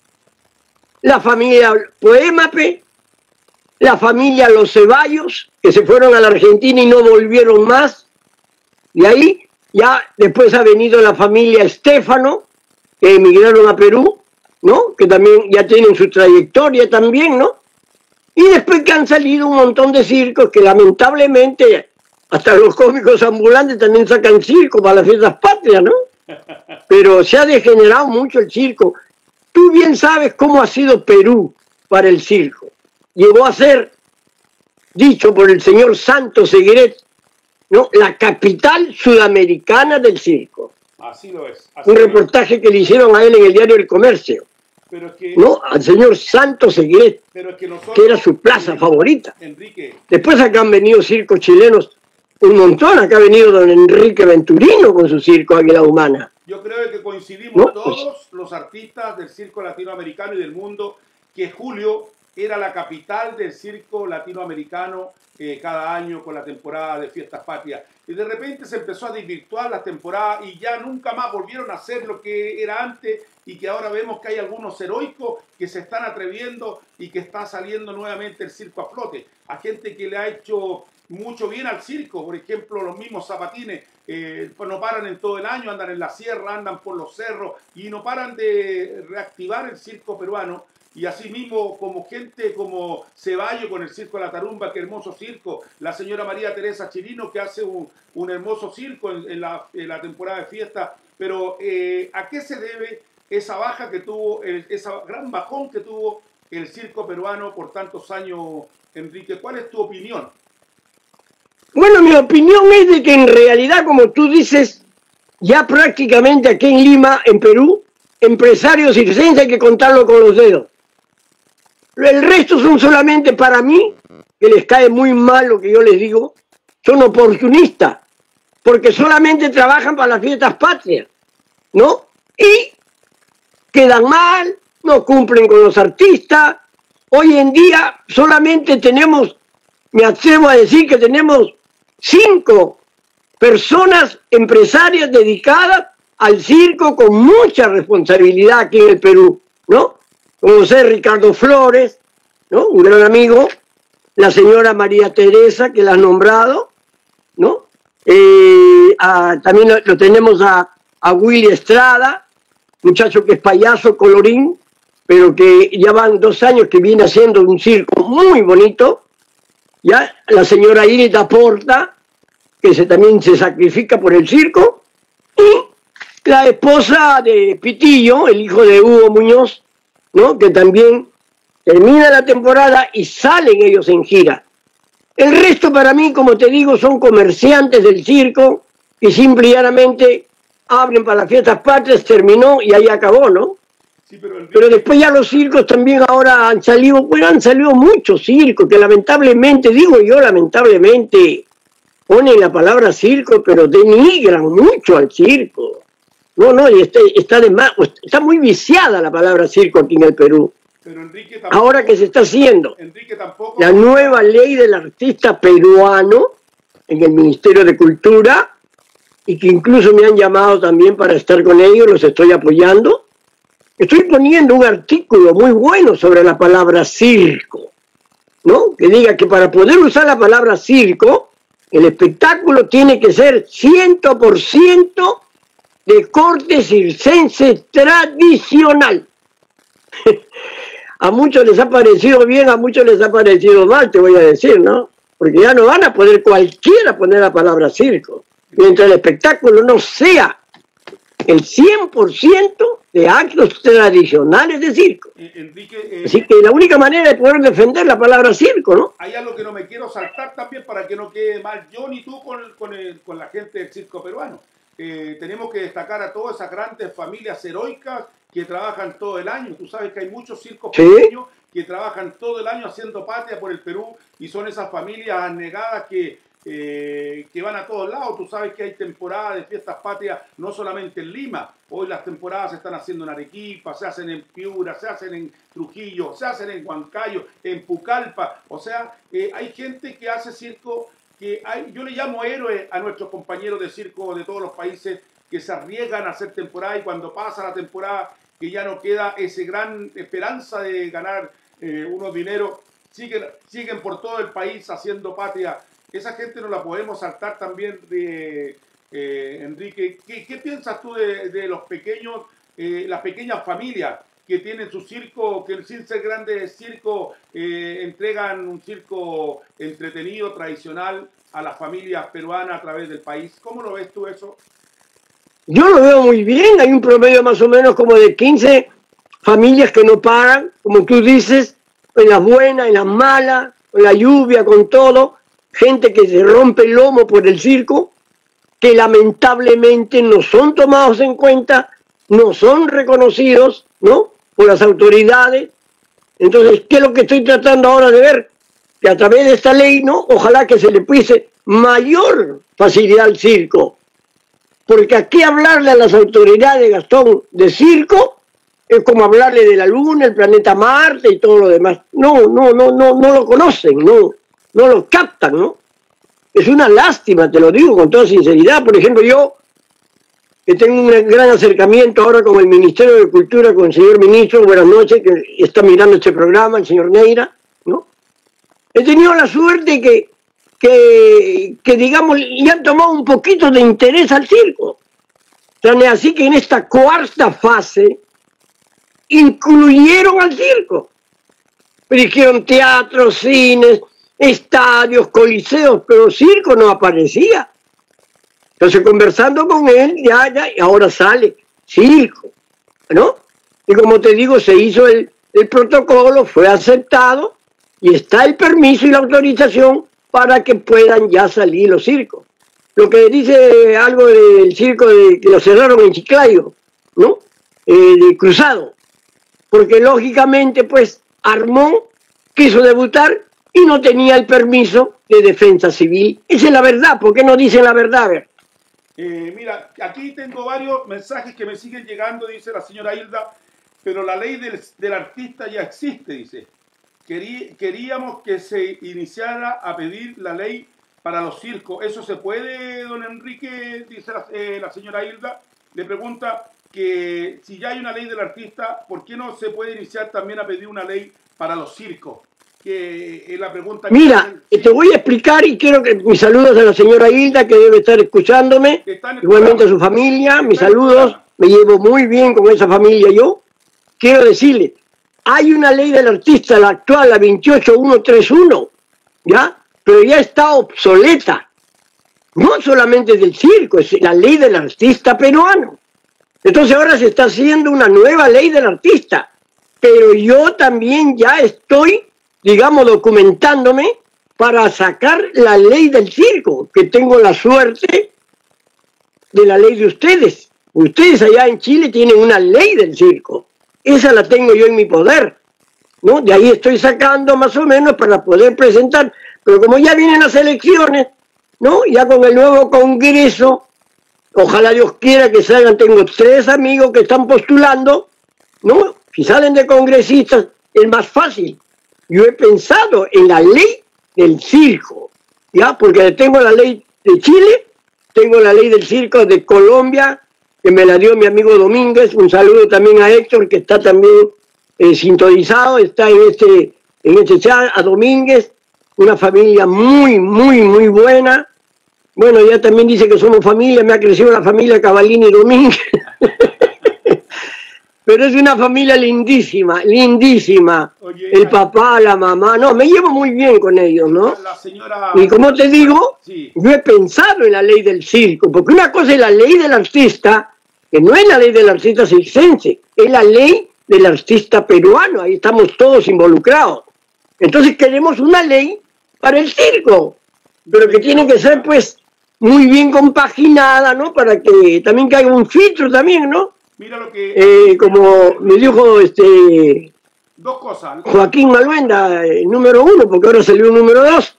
La familia Poémape. La familia Los Ceballos, que se fueron a la Argentina y no volvieron más. Y ahí ya después ha venido la familia Estéfano, que emigraron a Perú, ¿no? Que también ya tienen su trayectoria también, ¿no? Y después que han salido un montón de circos que lamentablemente hasta los cómicos ambulantes también sacan circo para las fiestas patrias, ¿no? Pero se ha degenerado mucho el circo. Tú bien sabes cómo ha sido Perú para el circo. Llegó a ser, dicho por el señor Santos Seguiret, ¿no? La capital sudamericana del circo. Así lo es. Un reportaje que le hicieron a él en el diario El Comercio, pero es que, ¿no? Al señor Santos Seguiret, que era su plaza favorita. Enrique. Después acá han venido circos chilenos un montón. Acá ha venido don Enrique Venturino con su circo Águila Humana. Yo creo que coincidimos todos los artistas del circo latinoamericano y del mundo que julio era la capital del circo latinoamericano cada año con la temporada de Fiestas Patrias. Y de repente se empezó a desvirtuar la temporada y ya nunca más volvieron a ser lo que era antes, y que ahora vemos que hay algunos heroicos que se están atreviendo y que está saliendo nuevamente el circo a flote. A gente que le ha hecho mucho bien al circo, por ejemplo, los mismos Zapatines, pues no paran en todo el año, andan en la sierra, andan por los cerros y no paran de reactivar el circo peruano. Y así mismo como gente como Ceballos con el Circo de la Tarumba, que hermoso circo, la señora María Teresa Chirino, que hace un hermoso circo en la temporada de fiesta. Pero ¿a qué se debe esa baja que tuvo, esa gran bajón que tuvo el circo peruano por tantos años, Enrique? ¿Cuál es tu opinión? Bueno, mi opinión es de que en realidad, como tú dices, ya prácticamente aquí en Lima, en Perú, empresarios circenses hay que contarlo con los dedos. El resto son solamente, para mí, que les cae muy mal lo que yo les digo, son oportunistas, porque solamente trabajan para las fiestas patrias, ¿no? Y quedan mal, no cumplen con los artistas. Hoy en día solamente tenemos, me atrevo a decir que tenemos 5 personas empresarias dedicadas al circo con mucha responsabilidad aquí en el Perú, ¿no? Como José Ricardo Flores, ¿no? Un gran amigo, la señora María Teresa, que la has nombrado, ¿no? También lo tenemos a Willy Estrada, muchacho que es payaso, colorín, pero que ya van 2 años que viene haciendo un circo muy bonito. Ya la señora Irita Porta, que también se sacrifica por el circo, y la esposa de Pitillo, el hijo de Hugo Muñoz, ¿no? Que también termina la temporada y salen ellos en gira. El resto para mí, como te digo, son comerciantes del circo que simple y llanamente abren para las fiestas patrias, terminó y ahí acabó, ¿no? Sí, pero después ya los circos también ahora han salido muchos circos que lamentablemente, digo yo lamentablemente, ponen la palabra circo, pero denigran mucho al circo. No, y está muy viciada la palabra circo aquí en el Perú. Pero Enrique ahora que se está haciendo la nueva ley del artista peruano en el Ministerio de Cultura, y que incluso me han llamado también para estar con ellos, los estoy apoyando. Estoy poniendo un artículo muy bueno sobre la palabra circo, ¿no? Que diga que para poder usar la palabra circo, el espectáculo tiene que ser 100% de corte circense tradicional. A muchos les ha parecido bien, a muchos les ha parecido mal, te voy a decir, ¿no? Porque ya no van a poder cualquiera poner la palabra circo, mientras el espectáculo no sea el 100% de actos tradicionales de circo. Enrique, así que la única manera de poder defender la palabra circo, ¿no? Hay algo que no me quiero saltar también para que no quede mal yo ni tú con la gente del circo peruano. Tenemos que destacar a todas esas grandes familias heroicas que trabajan todo el año. Tú sabes que hay muchos circos pequeños que trabajan todo el año haciendo patria por el Perú, y son esas familias anegadas que van a todos lados. Tú sabes que hay temporadas de fiestas patrias no solamente en Lima. Hoy las temporadas se están haciendo en Arequipa, se hacen en Piura, se hacen en Trujillo, se hacen en Huancayo, en Pucallpa. O sea, hay gente que hace circo, yo le llamo héroes a nuestros compañeros de circo de todos los países que se arriesgan a hacer temporada, y cuando pasa la temporada, que ya no queda esa gran esperanza de ganar unos dineros, siguen por todo el país haciendo patria. Esa gente no la podemos saltar también Enrique. ¿Qué piensas tú de los pequeños, las pequeñas familias que tienen su circo, que sin ser grandes circos entregan un circo entretenido, tradicional a las familias peruanas a través del país? ¿Cómo lo ves tú eso? Yo lo veo muy bien. Hay un promedio más o menos como de 15 familias que no paran, como tú dices, en las buenas, en las malas, con la lluvia, con todo. Gente que se rompe el lomo por el circo, que lamentablemente no son tomados en cuenta, no son reconocidos, ¿no?, por las autoridades. Entonces, ¿qué es lo que estoy tratando ahora de ver? Que a través de esta ley, ¿no?, ojalá que se le pusiese mayor facilidad al circo. Porque aquí hablarle a las autoridades, Gastón, de circo, es como hablarle de la Luna, el planeta Marte y todo lo demás. No lo conocen, no lo captan, ¿no? Es una lástima, te lo digo con toda sinceridad. Por ejemplo, yo, que tengo un gran acercamiento ahora con el Ministerio de Cultura, con el señor ministro, buenas noches, que está mirando este programa, el señor Neira, ¿no? He tenido la suerte que digamos, le han tomado un poquito de interés al circo. Tan así que en esta cuarta fase incluyeron al circo. Dijeron teatros, cines, estadios, coliseos, pero el circo no aparecía. Entonces, conversando con él, y ahora sale circo, ¿no? Y como te digo, se hizo el protocolo, fue aceptado, y está el permiso y la autorización para que puedan ya salir los circos. Lo que dice algo del circo que lo cerraron en Chiclayo, ¿no? De Cruzado. Porque lógicamente, pues, Armón quiso debutar y no tenía el permiso de defensa civil. Esa es la verdad. ¿Por qué no dicen la verdad? A ver. Mira, aquí tengo varios mensajes que me siguen llegando, dice la señora Hilda, pero la ley del artista ya existe, dice. Queríamos que se iniciara a pedir la ley para los circos. ¿Eso se puede, don Enrique? Dice la señora Hilda. Le pregunta que si ya hay una ley del artista, ¿por qué no se puede iniciar también a pedir una ley para los circos? Que es la pregunta. Mira, te voy a explicar, y quiero que mis saludos a la señora Hilda, que debe estar escuchándome, igualmente a su familia, mis saludos, me llevo muy bien con esa familia yo. Quiero decirle, hay una ley del artista, la actual, la 28131, ¿ya? Pero ya está obsoleta. no solamente del circo, es la ley del artista peruano. Entonces ahora se está haciendo una nueva ley del artista, pero yo también ya estoy, digamos, documentándome para sacar la ley del circo, que tengo la suerte de la ley de ustedes. Ustedes allá en Chile tienen una ley del circo, esa la tengo yo en mi poder, ¿no? De ahí estoy sacando más o menos para poder presentar, pero como ya vienen las elecciones, ¿no? Ya con el nuevo Congreso, ojalá Dios quiera que salgan, tengo 3 amigos que están postulando, ¿no? Si salen de congresistas, es más fácil. Yo he pensado en la ley del circo, ¿ya? Porque tengo la ley de Chile, tengo la ley del circo de Colombia, que me la dio mi amigo Domínguez. Un saludo también a Héctor, que está también sintonizado, está en este chat, a Domínguez, una familia muy, muy, muy buena. Bueno, ya también dice que somos familia, me ha crecido la familia Cavallini y Domínguez. Pero es una familia lindísima, lindísima. Oye, el papá, la mamá, no, me llevo muy bien con ellos, ¿no? La señora... Y como te digo, sí, yo he pensado en la ley del circo, porque una cosa es la ley del artista, que no es la ley del artista circense, es la ley del artista peruano, ahí estamos todos involucrados. Entonces queremos una ley para el circo, pero que tiene que ser pues muy bien compaginada, ¿no? Para que también caiga un filtro también, ¿no? Mira lo que... como me dijo 2 cosas. Joaquín Maluenda, número 1, porque ahora salió un número 2.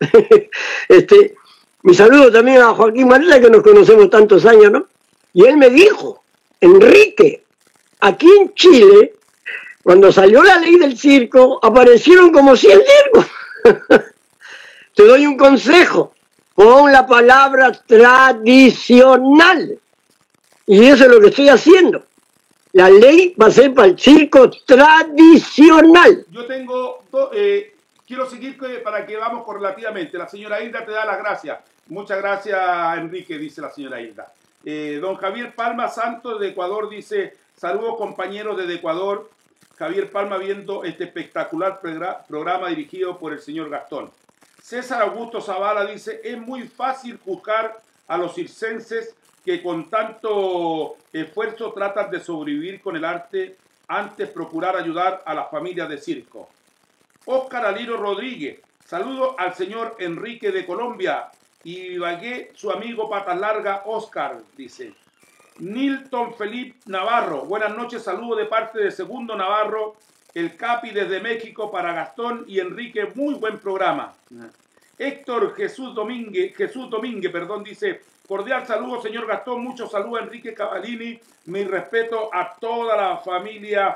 Mi saludo también a Joaquín Maluenda, que nos conocemos tantos años, ¿no? Y él me dijo, Enrique, aquí en Chile, cuando salió la ley del circo, aparecieron como 100 circos. Te doy un consejo, pon la palabra tradicional. Y eso es lo que estoy haciendo. La ley va a ser para el circo tradicional. Yo tengo, quiero seguir para que vamos correlativamente. La señora Hilda te da las gracias. Muchas gracias, Enrique, dice la señora Hilda. Don Javier Palma Santos de Ecuador dice, saludos compañeros desde Ecuador. Javier Palma viendo este espectacular programa dirigido por el señor Gastón. César Augusto Zavala dice, es muy fácil juzgar a los circenses que con tanto esfuerzo tratan de sobrevivir con el arte, antes procurar ayudar a las familias de circo. Óscar Aliro Rodríguez, saludo al señor Enrique de Colombia y Ibagué, su amigo Patas Larga, Óscar, dice. Nilton Felipe Navarro, buenas noches, saludo de parte de Segundo Navarro, el Capi desde México para Gastón y Enrique, muy buen programa. Héctor Jesús Domínguez, dice, cordial saludo, señor Gastón, muchos saludos a Enrique Cavallini, mi respeto a toda la familia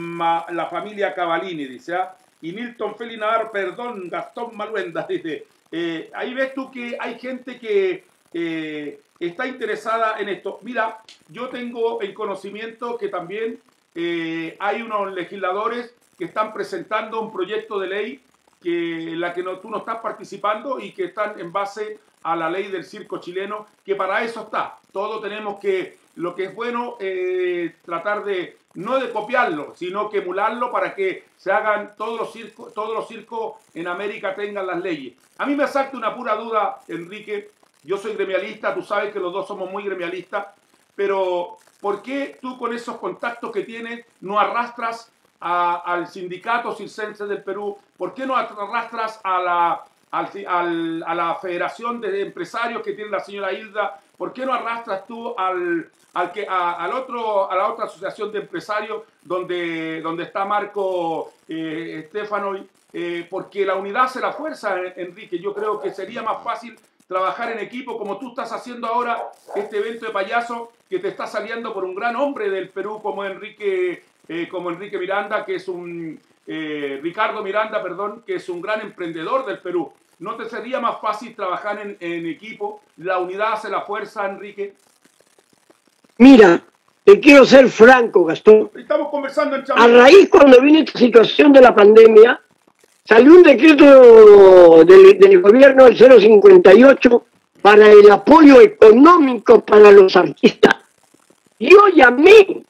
Cavallini, dice. Y Nilton Feli Navarro, perdón, Gastón Maluenda, dice. Ahí ves tú que hay gente que está interesada en esto. Mira, yo tengo el conocimiento que también hay unos legisladores que están presentando un proyecto de ley tú no estás participando y que están en base a la ley del circo chileno, que para eso está. Todos tenemos que, lo que es bueno, tratar de, no de copiarlo, sino que emularlo para que se hagan todos los circos en América tengan las leyes. A mí me salta una pura duda, Enrique, yo soy gremialista, tú sabes que los dos somos muy gremialistas, pero ¿por qué tú con esos contactos que tienes no arrastras al sindicato circense del Perú? ¿Por qué no arrastras a la federación de empresarios que tiene la señora Hilda? ¿Por qué no arrastras tú a la otra asociación de empresarios donde está Marco Estefano? Porque la unidad hace la fuerza, Enrique. Yo creo que sería más fácil trabajar en equipo como tú estás haciendo ahora este evento de payaso que te está saliendo por un gran hombre del Perú como Enrique Miranda, que es Ricardo Miranda, perdón, que es un gran emprendedor del Perú. ¿No te sería más fácil trabajar en equipo? ¿La unidad hace la fuerza, Enrique? Mira, te quiero ser franco, Gastón. Estamos conversando en A raíz cuando vino esta situación de la pandemia, salió un decreto del gobierno, el 058, para el apoyo económico para los artistas. Yo llamé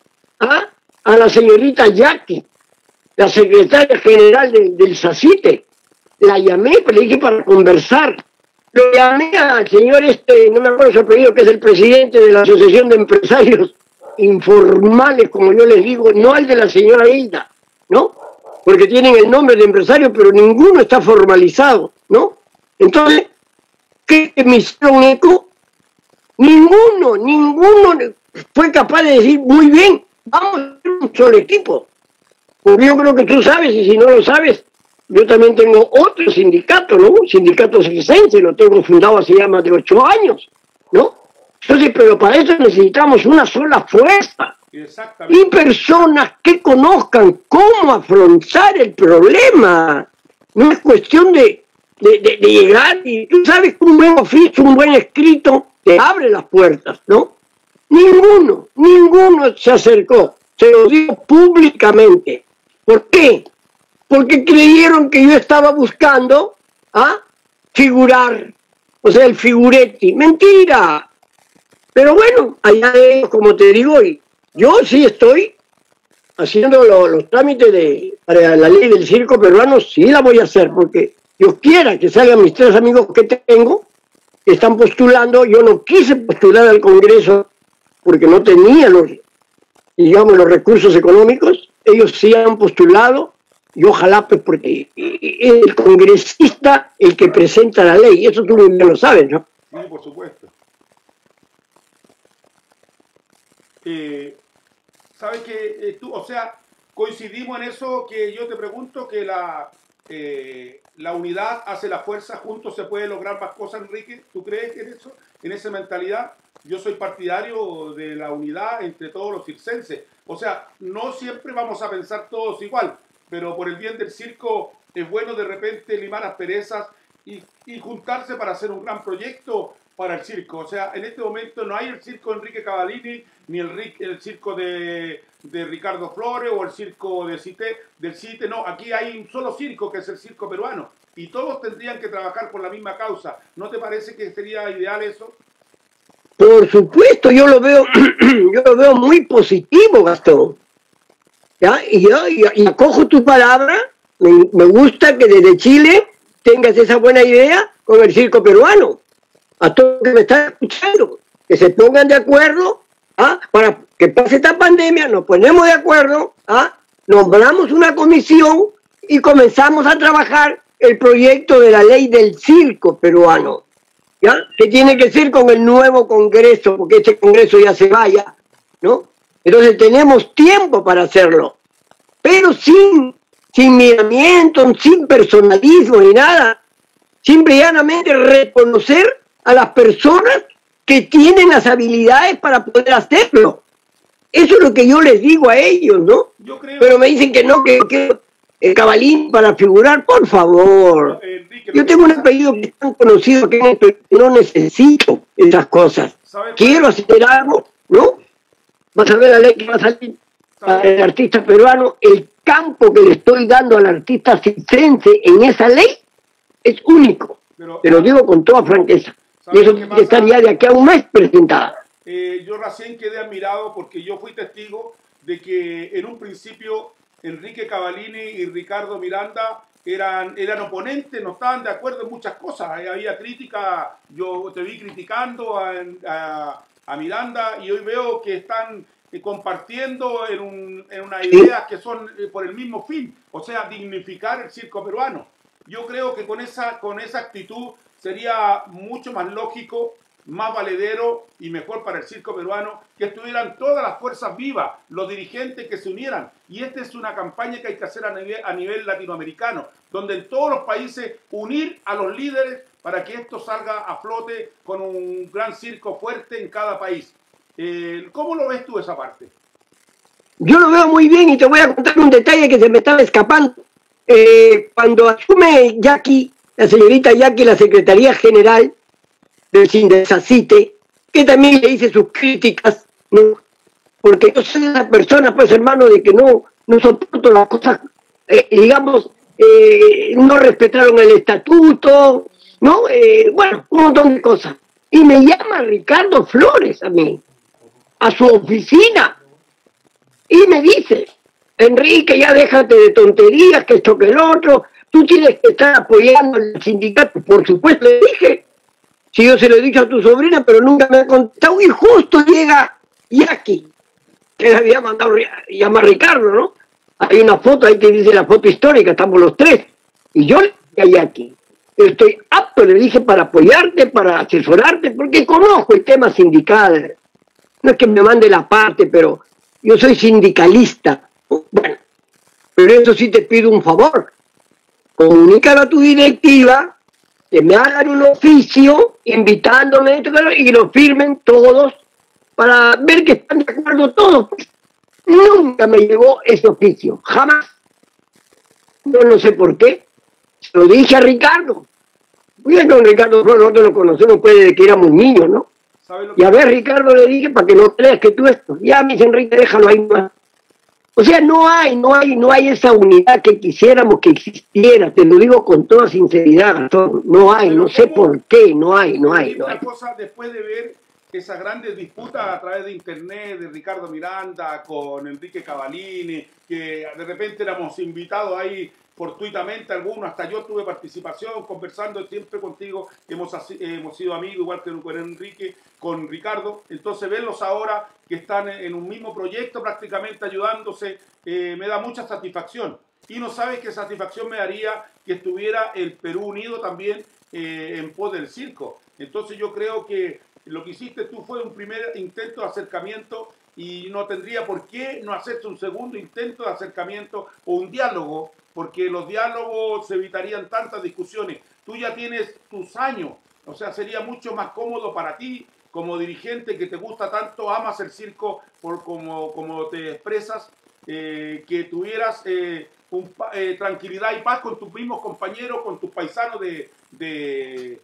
a la señorita Jackie, la secretaria general del SACITE. La llamé, pero le dije para conversar. Lo llamé al señor no me acuerdo su apellido, que es el presidente de la Asociación de Empresarios Informales, como yo les digo, no al de la señora Hilda, ¿no? Porque tienen el nombre de empresario, pero ninguno está formalizado, ¿no? Entonces, ¿qué me hicieron eco? Ninguno fue capaz de decir, muy bien, vamos a ser un solo equipo. Porque yo creo que tú sabes, y si no lo sabes, yo también tengo otro sindicato, ¿no? Un sindicato circense, lo tengo fundado hace ya más de 8 años, ¿no? Entonces, pero para eso necesitamos una sola fuerza. Y personas que conozcan cómo afrontar el problema. No es cuestión de llegar, y tú sabes que un buen oficio, un buen escrito, te abre las puertas, ¿no? Ninguno se acercó, se lo digo públicamente. ¿Por qué? Porque creyeron que yo estaba buscando figurar, o sea, el figuretti. ¡Mentira! Pero bueno, allá de, como te digo, yo sí estoy haciendo los trámites para la ley del circo peruano, sí la voy a hacer, porque Dios quiera que salgan mis 3 amigos que tengo, que están postulando. Yo no quise postular al Congreso porque no tenía los recursos económicos. Ellos sí han postulado, y ojalá, pues, porque es el congresista el que presenta la ley. Eso tú ya lo sabes, ¿no? Sí, por supuesto. ¿Sabes que tú, o sea, coincidimos en eso, que yo te pregunto que la unidad hace la fuerza, juntos se puede lograr más cosas, Enrique? ¿Tú crees en eso, en esa mentalidad? Yo soy partidario de la unidad entre todos los circenses. O sea, no siempre vamos a pensar todos igual, pero por el bien del circo es bueno de repente limar asperezas y juntarse para hacer un gran proyecto para el circo. O sea, en este momento no hay el circo Enrique Cavallini, ni el circo de Ricardo Flores o el circo del CITE. No, aquí hay un solo circo, que es el circo peruano, y todos tendrían que trabajar por la misma causa. ¿No te parece que sería ideal eso? Por supuesto, yo lo veo muy positivo, Gastón. ¿Ya? Y acojo tu palabra. Me gusta que desde Chile tengas esa buena idea con el circo peruano. A todos que me están escuchando, que se pongan de acuerdo para que pase esta pandemia, nos ponemos de acuerdo, nombramos una comisión y comenzamos a trabajar el proyecto de la ley del circo peruano, ¿ya? Que tiene que ser con el nuevo Congreso, porque este Congreso ya se vaya, ¿no? Entonces tenemos tiempo para hacerlo, pero sin miramiento, sin personalismo ni nada, simple y llanamente reconocer a las personas que tienen las habilidades para poder hacerlo. Eso es lo que yo les digo a ellos, ¿no? Pero me dicen que no, que Cavallini para figurar, por favor. Yo tengo un apellido que es tan conocido que no necesito esas cosas. Quiero hacer algo, ¿no? Vas a ver la ley que va a salir para el artista peruano. El campo que le estoy dando al artista circense en esa ley es único. Te lo digo con toda franqueza. Y eso tiene que estar ya de aquí a un mes presentada. Yo recién quedé admirado porque yo fui testigo de que en un principio Enrique Cavallini y Ricardo Miranda eran oponentes, no estaban de acuerdo en muchas cosas. Había crítica, yo te vi criticando a Miranda, y hoy veo que están compartiendo en una idea que son por el mismo fin, o sea, dignificar el circo peruano. Yo creo que con esa actitud sería mucho más lógico, más valedero y mejor para el circo peruano que estuvieran todas las fuerzas vivas, los dirigentes que se unieran. Y esta es una campaña que hay que hacer a nivel latinoamericano, donde en todos los países unir a los líderes para que esto salga a flote con un gran circo fuerte en cada país. ¿Cómo lo ves tú esa parte? Yo lo veo muy bien, y te voy a contar un detalle que se me estaba escapando. Cuando asume la señorita Jackie, la Secretaría General del CITE, que también le hice sus críticas, ¿no? Porque yo soy una persona, pues, hermano, de que no soporto las cosas, no respetaron el estatuto, ¿no? Bueno, un montón de cosas. Y me llama Ricardo Flores a mí, a su oficina, y me dice: Enrique, ya déjate de tonterías, que esto que el otro, tú tienes que estar apoyando al sindicato. Por supuesto, le dije, Si yo se lo he dicho a tu sobrina, pero nunca me ha contestado. Y justo llega Jackie, que le había mandado llamar Ricardo, ¿no? Hay una foto ahí que dice la foto histórica, estamos los tres. Y yo le dije a Jackie, estoy apto, le dije, para apoyarte, para asesorarte, porque conozco el tema sindical. No es que me mande la parte, pero yo soy sindicalista. Bueno, pero eso sí te pido un favor. Comunícalo a tu directiva, que me hagan un oficio invitándome y lo firmen todos para ver que están de acuerdo todos. Nunca me llegó ese oficio, jamás. Yo no sé por qué. Se lo dije a Ricardo. Bueno, Ricardo, nosotros lo conocemos pues desde que éramos niños, ¿no? Y a ver, Ricardo, le dije, para que no creas que tú esto. Ya, mis Enrique, déjalo ahí más. O sea, no hay esa unidad que quisiéramos que existiera, te lo digo con toda sinceridad, Gastón. No hay, no sé por qué, no hay. Una cosa, después de ver esas grandes disputas a través de internet de Ricardo Miranda con Enrique Cavalini, que de repente éramos invitados ahí fortuitamente algunos, hasta yo tuve participación, conversando siempre contigo, hemos sido amigos, igual que con Enrique, con Ricardo, entonces verlos ahora que están en un mismo proyecto prácticamente ayudándose, me da mucha satisfacción. Y no sabes qué satisfacción me daría que estuviera el Perú unido también en pos del circo. Entonces yo creo que lo que hiciste tú fue un primer intento de acercamiento y no tendría por qué no hacerse un segundo intento de acercamiento o un diálogo, porque los diálogos se evitarían tantas discusiones. Tú ya tienes tus años, o sea, sería mucho más cómodo para ti como dirigente que te gusta tanto, amas el circo por como te expresas, que tuvieras tranquilidad y paz con tus mismos compañeros, con tus paisanos del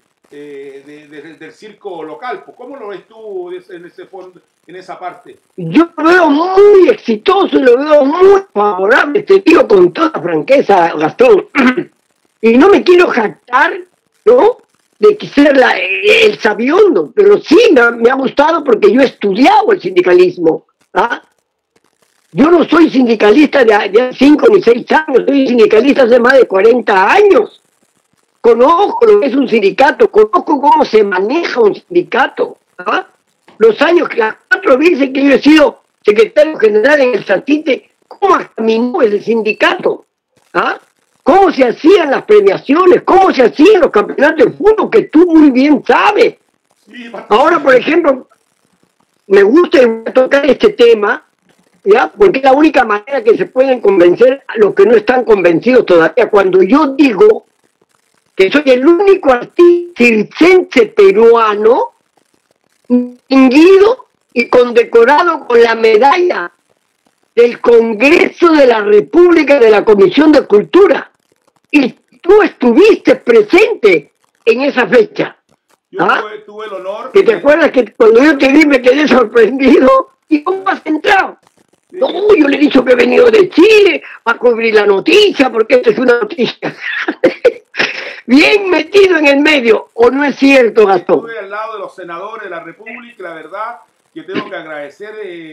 circo local. ¿Cómo lo ves tú en esa parte? Yo lo veo muy exitoso y lo veo muy favorable, te digo con toda franqueza, Gastón. Y no me quiero jactar, ¿no?, de que ser el sabiondo, pero sí me ha gustado porque yo he estudiado el sindicalismo. ¿Ah? Yo no soy sindicalista de 5 ni 6 años, soy sindicalista hace más de 40 años. Conozco lo que es un sindicato, conozco cómo se maneja un sindicato. ¿Ah? Los años, las 4 veces que yo he sido secretario general en el Satite, ¿cómo caminó el sindicato? ¿Ah? ¿Cómo se hacían las premiaciones? ¿Cómo se hacían los campeonatos de fútbol? Que tú muy bien sabes. Ahora, por ejemplo, me gusta tocar este tema, ¿ya? Porque es la única manera que se pueden convencer a los que no están convencidos todavía. Cuando yo digo que soy el único artista circense peruano distinguido y condecorado con la medalla del Congreso de la República de la Comisión de Cultura. Y tú estuviste presente en esa fecha. Yo tuve el honor. ¿Que te acuerdas que cuando yo te vi me quedé sorprendido? ¿Y cómo has entrado? Sí. No, yo le he dicho que he venido de Chile a cubrir la noticia, porque esta es una noticia. Bien metido en el medio, ¿o no es cierto, Gastón? Estuve al lado de los senadores de la República y la verdad que tengo que agradecer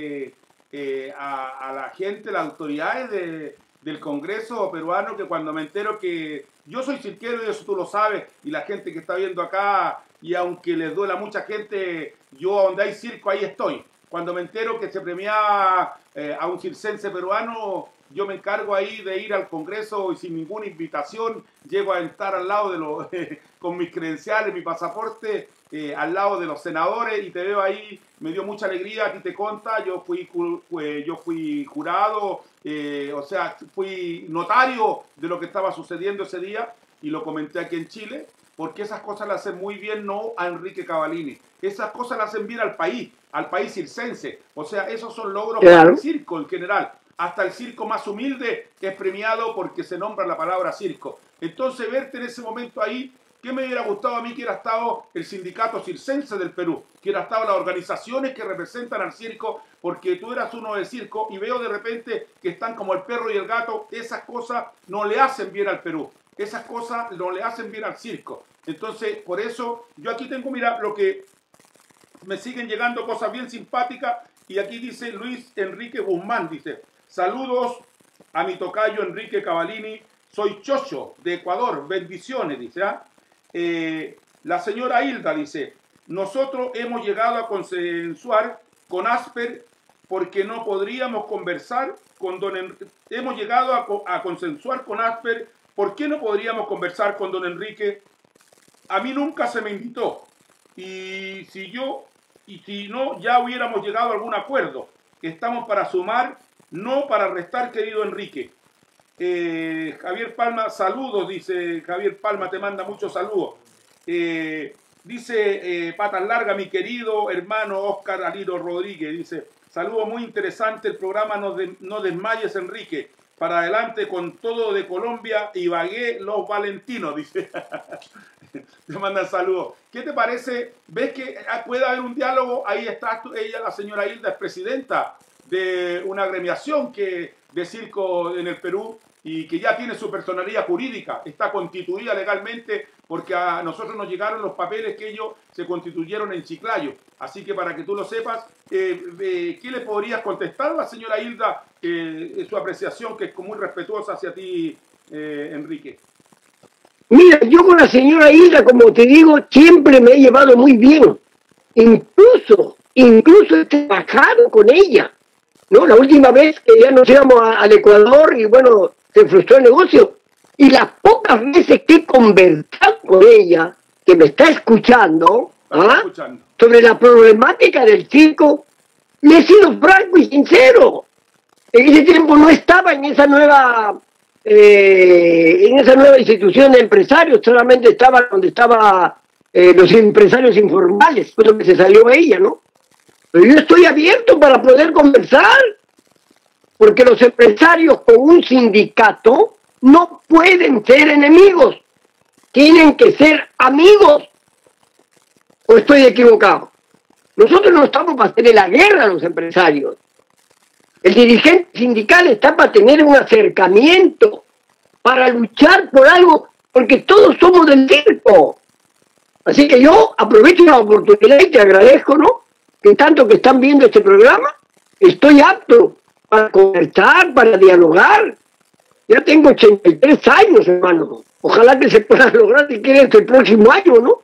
a la gente, las autoridades del Congreso peruano, que cuando me entero que yo soy cirquero, y eso tú lo sabes, y la gente que está viendo acá, y aunque les duela a mucha gente, yo donde hay circo, ahí estoy. Cuando me entero que se premiaba a un circense peruano, yo me encargo ahí de ir al Congreso y sin ninguna invitación, llego a estar al lado de los, con mis credenciales, mi pasaporte, al lado de los senadores, y te veo ahí, me dio mucha alegría, aquí te conta, yo fui jurado, o sea, fui notario de lo que estaba sucediendo ese día, y lo comenté aquí en Chile, porque esas cosas las hacen muy bien, no a Enrique Cavalini, esas cosas las hacen bien al país circense, o sea, esos son logros para el circo en general. Hasta el circo más humilde es premiado porque se nombra la palabra circo. Entonces, verte en ese momento ahí, ¿qué me hubiera gustado a mí que hubiera estado el sindicato circense del Perú? Que hubiera estado las organizaciones que representan al circo, porque tú eras uno de circo y veo de repente que están como el perro y el gato. Esas cosas no le hacen bien al Perú. Esas cosas no le hacen bien al circo. Entonces, por eso, yo aquí tengo, mira, lo que me siguen llegando cosas bien simpáticas. Y aquí dice Luis Enrique Guzmán, dice: saludos a mi tocayo Enrique Cavalini, soy Chocho de Ecuador, bendiciones, dice. La señora Hilda dice, nosotros hemos llegado a consensuar con Asper porque no podríamos conversar con don Enrique. Hemos llegado a consensuar con Asper, ¿por qué no podríamos conversar con don Enrique? A mí nunca se me invitó. Y si no, ya hubiéramos llegado a algún acuerdo. Estamos para sumar, no para restar, querido Enrique. Javier Palma, saludos, dice Javier Palma, te manda muchos saludos. Dice Patas Largas, mi querido hermano Oscar Aliro Rodríguez, dice, saludos, muy interesante el programa, no desmayes, Enrique. Para adelante con todo de Colombia, Ibagué, los Valentinos, dice. Te mandan saludos. ¿Qué te parece? ¿Ves que puede haber un diálogo? Ahí está ella, la señora Hilda, es presidenta de una agremiación de circo en el Perú y que ya tiene su personalidad jurídica, está constituida legalmente porque a nosotros nos llegaron los papeles que ellos se constituyeron en Chiclayo. Así que para que tú lo sepas, ¿qué le podrías contestar a la señora Hilda? Su apreciación, que es muy respetuosa hacia ti, Enrique. Mira, yo con la señora Hilda, como te digo, siempre me he llevado muy bien. Incluso he trabajado con ella, ¿no? La última vez que ya nos íbamos al Ecuador y bueno, se frustró el negocio. Y las pocas veces que he conversado con ella, que me está escuchando, sobre la problemática del circo, le he sido franco y sincero. En ese tiempo no estaba en esa nueva institución de empresarios, solamente estaba donde estaban los empresarios informales, fue donde se salió ella, ¿no? Pero yo estoy abierto para poder conversar, porque los empresarios con un sindicato no pueden ser enemigos, tienen que ser amigos. ¿O estoy equivocado? Nosotros no estamos para hacerle la guerra a los empresarios. El dirigente sindical está para tener un acercamiento, para luchar por algo, porque todos somos del circo. Así que yo aprovecho la oportunidad y te agradezco, ¿no? Que tanto que están viendo este programa, estoy apto para conversar, para dialogar. Ya tengo 83 años, hermano. Ojalá que se pueda lograr si quieres el próximo año, ¿no?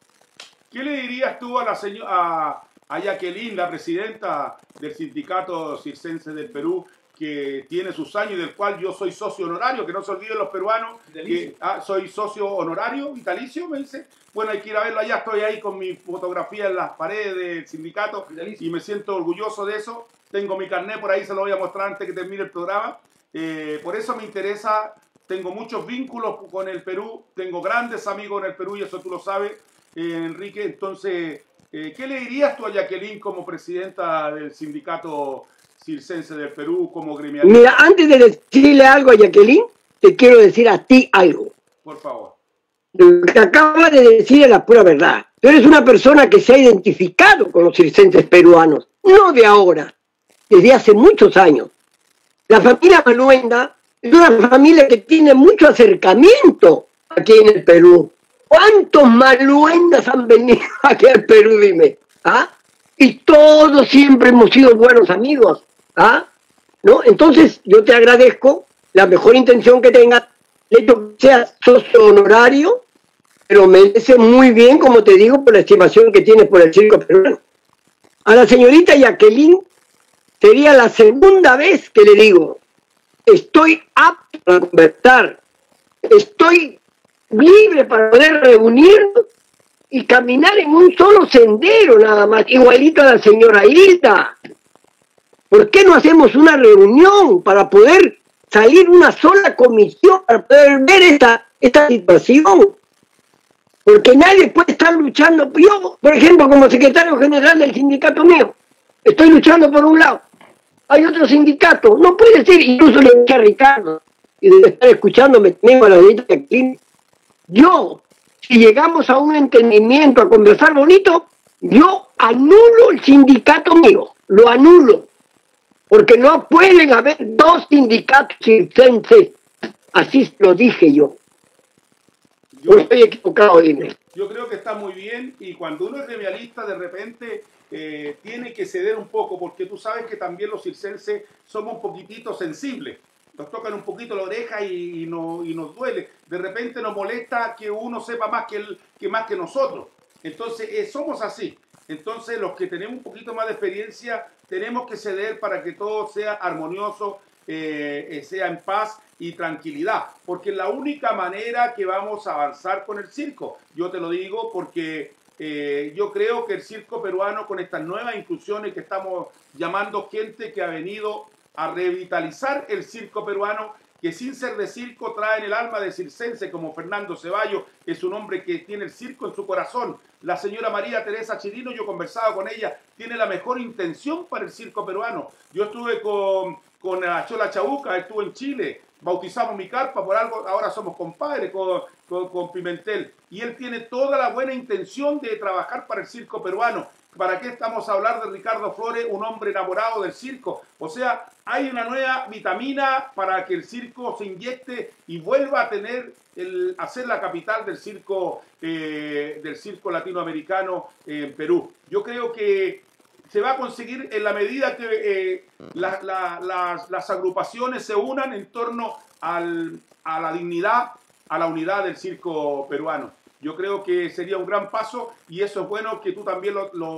¿Qué le dirías tú a la señora, a Jacqueline, la presidenta del Sindicato Circense del Perú, que tiene sus años y del cual yo soy socio honorario, que no se olviden los peruanos, que soy socio honorario, vitalicio, me dice? Bueno, hay que ir a verlo allá, estoy ahí con mi fotografía en las paredes del sindicato y me siento orgulloso de eso. Tengo mi carnet por ahí, se lo voy a mostrar antes que termine el programa. Por eso me interesa, tengo muchos vínculos con el Perú, tengo grandes amigos en el Perú y eso tú lo sabes, Enrique. Entonces, ¿qué le dirías tú a Jacqueline como presidenta del Sindicato Circense del Perú, como gremialista? Mira, antes de decirle algo a Jacqueline, te quiero decir a ti algo. Por favor. Lo que acaba de decir es la pura verdad. Tú eres una persona que se ha identificado con los circenses peruanos, no de ahora, desde hace muchos años. La familia Maluenda es una familia que tiene mucho acercamiento aquí en el Perú. ¿Cuántos Maluendas han venido aquí al Perú, dime? ¿Ah? Y todos siempre hemos sido buenos amigos. ¿Ah? ¿No? Entonces, yo te agradezco la mejor intención que tengas, el hecho que seas socio honorario, pero merece muy bien, como te digo, por la estimación que tienes por el circo peruano. A la señorita Jacqueline, sería la segunda vez que le digo, estoy apto para conversar, estoy libre para poder reunirnos y caminar en un solo sendero nada más, igualito a la señora Hilda. ¿Por qué no hacemos una reunión para poder salir una sola comisión, para poder ver esta situación? Porque nadie puede estar luchando. Yo, por ejemplo, como secretario general del sindicato mío, estoy luchando por un lado. Hay otro sindicato, no puede ser, incluso le dije a Ricardo, y debe estar escuchándome también a la señorita Jacqueline. Yo, si llegamos a un entendimiento, a conversar bonito, yo anulo el sindicato mío, lo anulo. Porque no pueden haber dos sindicatos circenses. Así lo dije yo. No estoy equivocado, dime. Yo creo que está muy bien y cuando uno es gremialista de repente tiene que ceder un poco porque tú sabes que también los circenses somos un poquitito sensibles. nos tocan un poquito la oreja y nos duele. De repente nos molesta que uno sepa más que nosotros. Entonces, somos así. Entonces, los que tenemos un poquito más de experiencia, tenemos que ceder para que todo sea armonioso, sea en paz y tranquilidad. Porque es la única manera que vamos a avanzar con el circo. Yo te lo digo porque yo creo que el circo peruano, con estas nuevas inclusiones que estamos llamando gente que ha venido a revitalizar el circo peruano, que sin ser de circo traen el alma de circense, como Fernando Ceballos, es un hombre que tiene el circo en su corazón. La señora María Teresa Chirino, yo conversaba con ella, tiene la mejor intención para el circo peruano. Yo estuve con la Chola Chabuca, estuve en Chile, bautizamos mi carpa, por algo ahora somos compadres con Pimentel, y él tiene toda la buena intención de trabajar para el circo peruano. ¿Para qué estamos a hablar de Ricardo Flores, un hombre enamorado del circo? O sea, hay una nueva vitamina para que el circo se inyecte y vuelva a ser la capital del circo latinoamericano en Perú. Yo creo que se va a conseguir en la medida que las agrupaciones se unan en torno a la dignidad, a la unidad del circo peruano. Yo creo que sería un gran paso y eso es bueno que tú también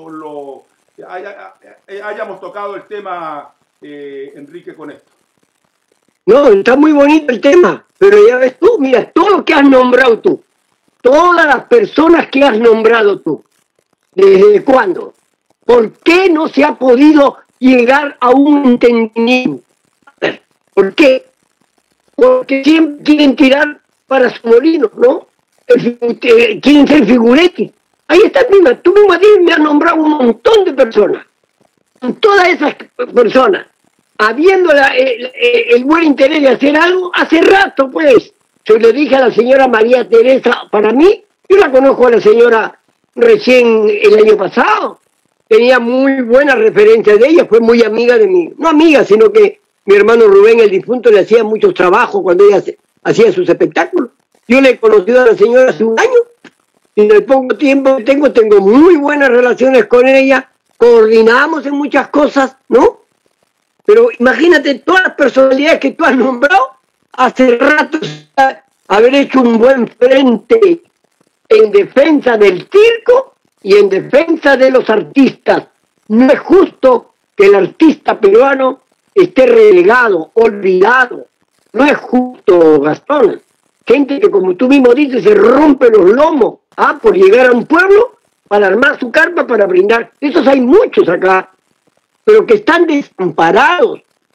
hayamos tocado el tema, Enrique, con esto. No, está muy bonito el tema, pero ya ves tú, mira, todo lo que has nombrado tú, todas las personas que has nombrado tú, ¿desde cuándo? ¿Por qué no se ha podido llegar a un entendimiento? A ver, ¿por qué? Porque siempre quieren tirar para su molino, ¿no? Quieren ser figuretes. Ahí está, tú misma me has nombrado un montón de personas. Con todas esas personas, habiendo el buen interés de hacer algo, hace rato, pues, se lo dije a la señora María Teresa, para mí, yo la conozco a la señora recién el año pasado, tenía muy buenas referencias de ella, fue muy amiga de mí, no amiga, sino que mi hermano Rubén, el difunto, le hacía muchos trabajos cuando ella hacía sus espectáculos. Yo le he conocido a la señora hace un año y en el poco tiempo que tengo muy buenas relaciones con ella, coordinamos en muchas cosas, ¿no? Pero imagínate todas las personalidades que tú has nombrado, hace rato haber hecho un buen frente en defensa del circo y en defensa de los artistas. No es justo que el artista peruano esté relegado, olvidado. No es justo, Gastón. Gente que, como tú mismo dices, se rompe los lomos por llegar a un pueblo para armar su carpa, para brindar. Esos hay muchos acá, pero que están desamparados.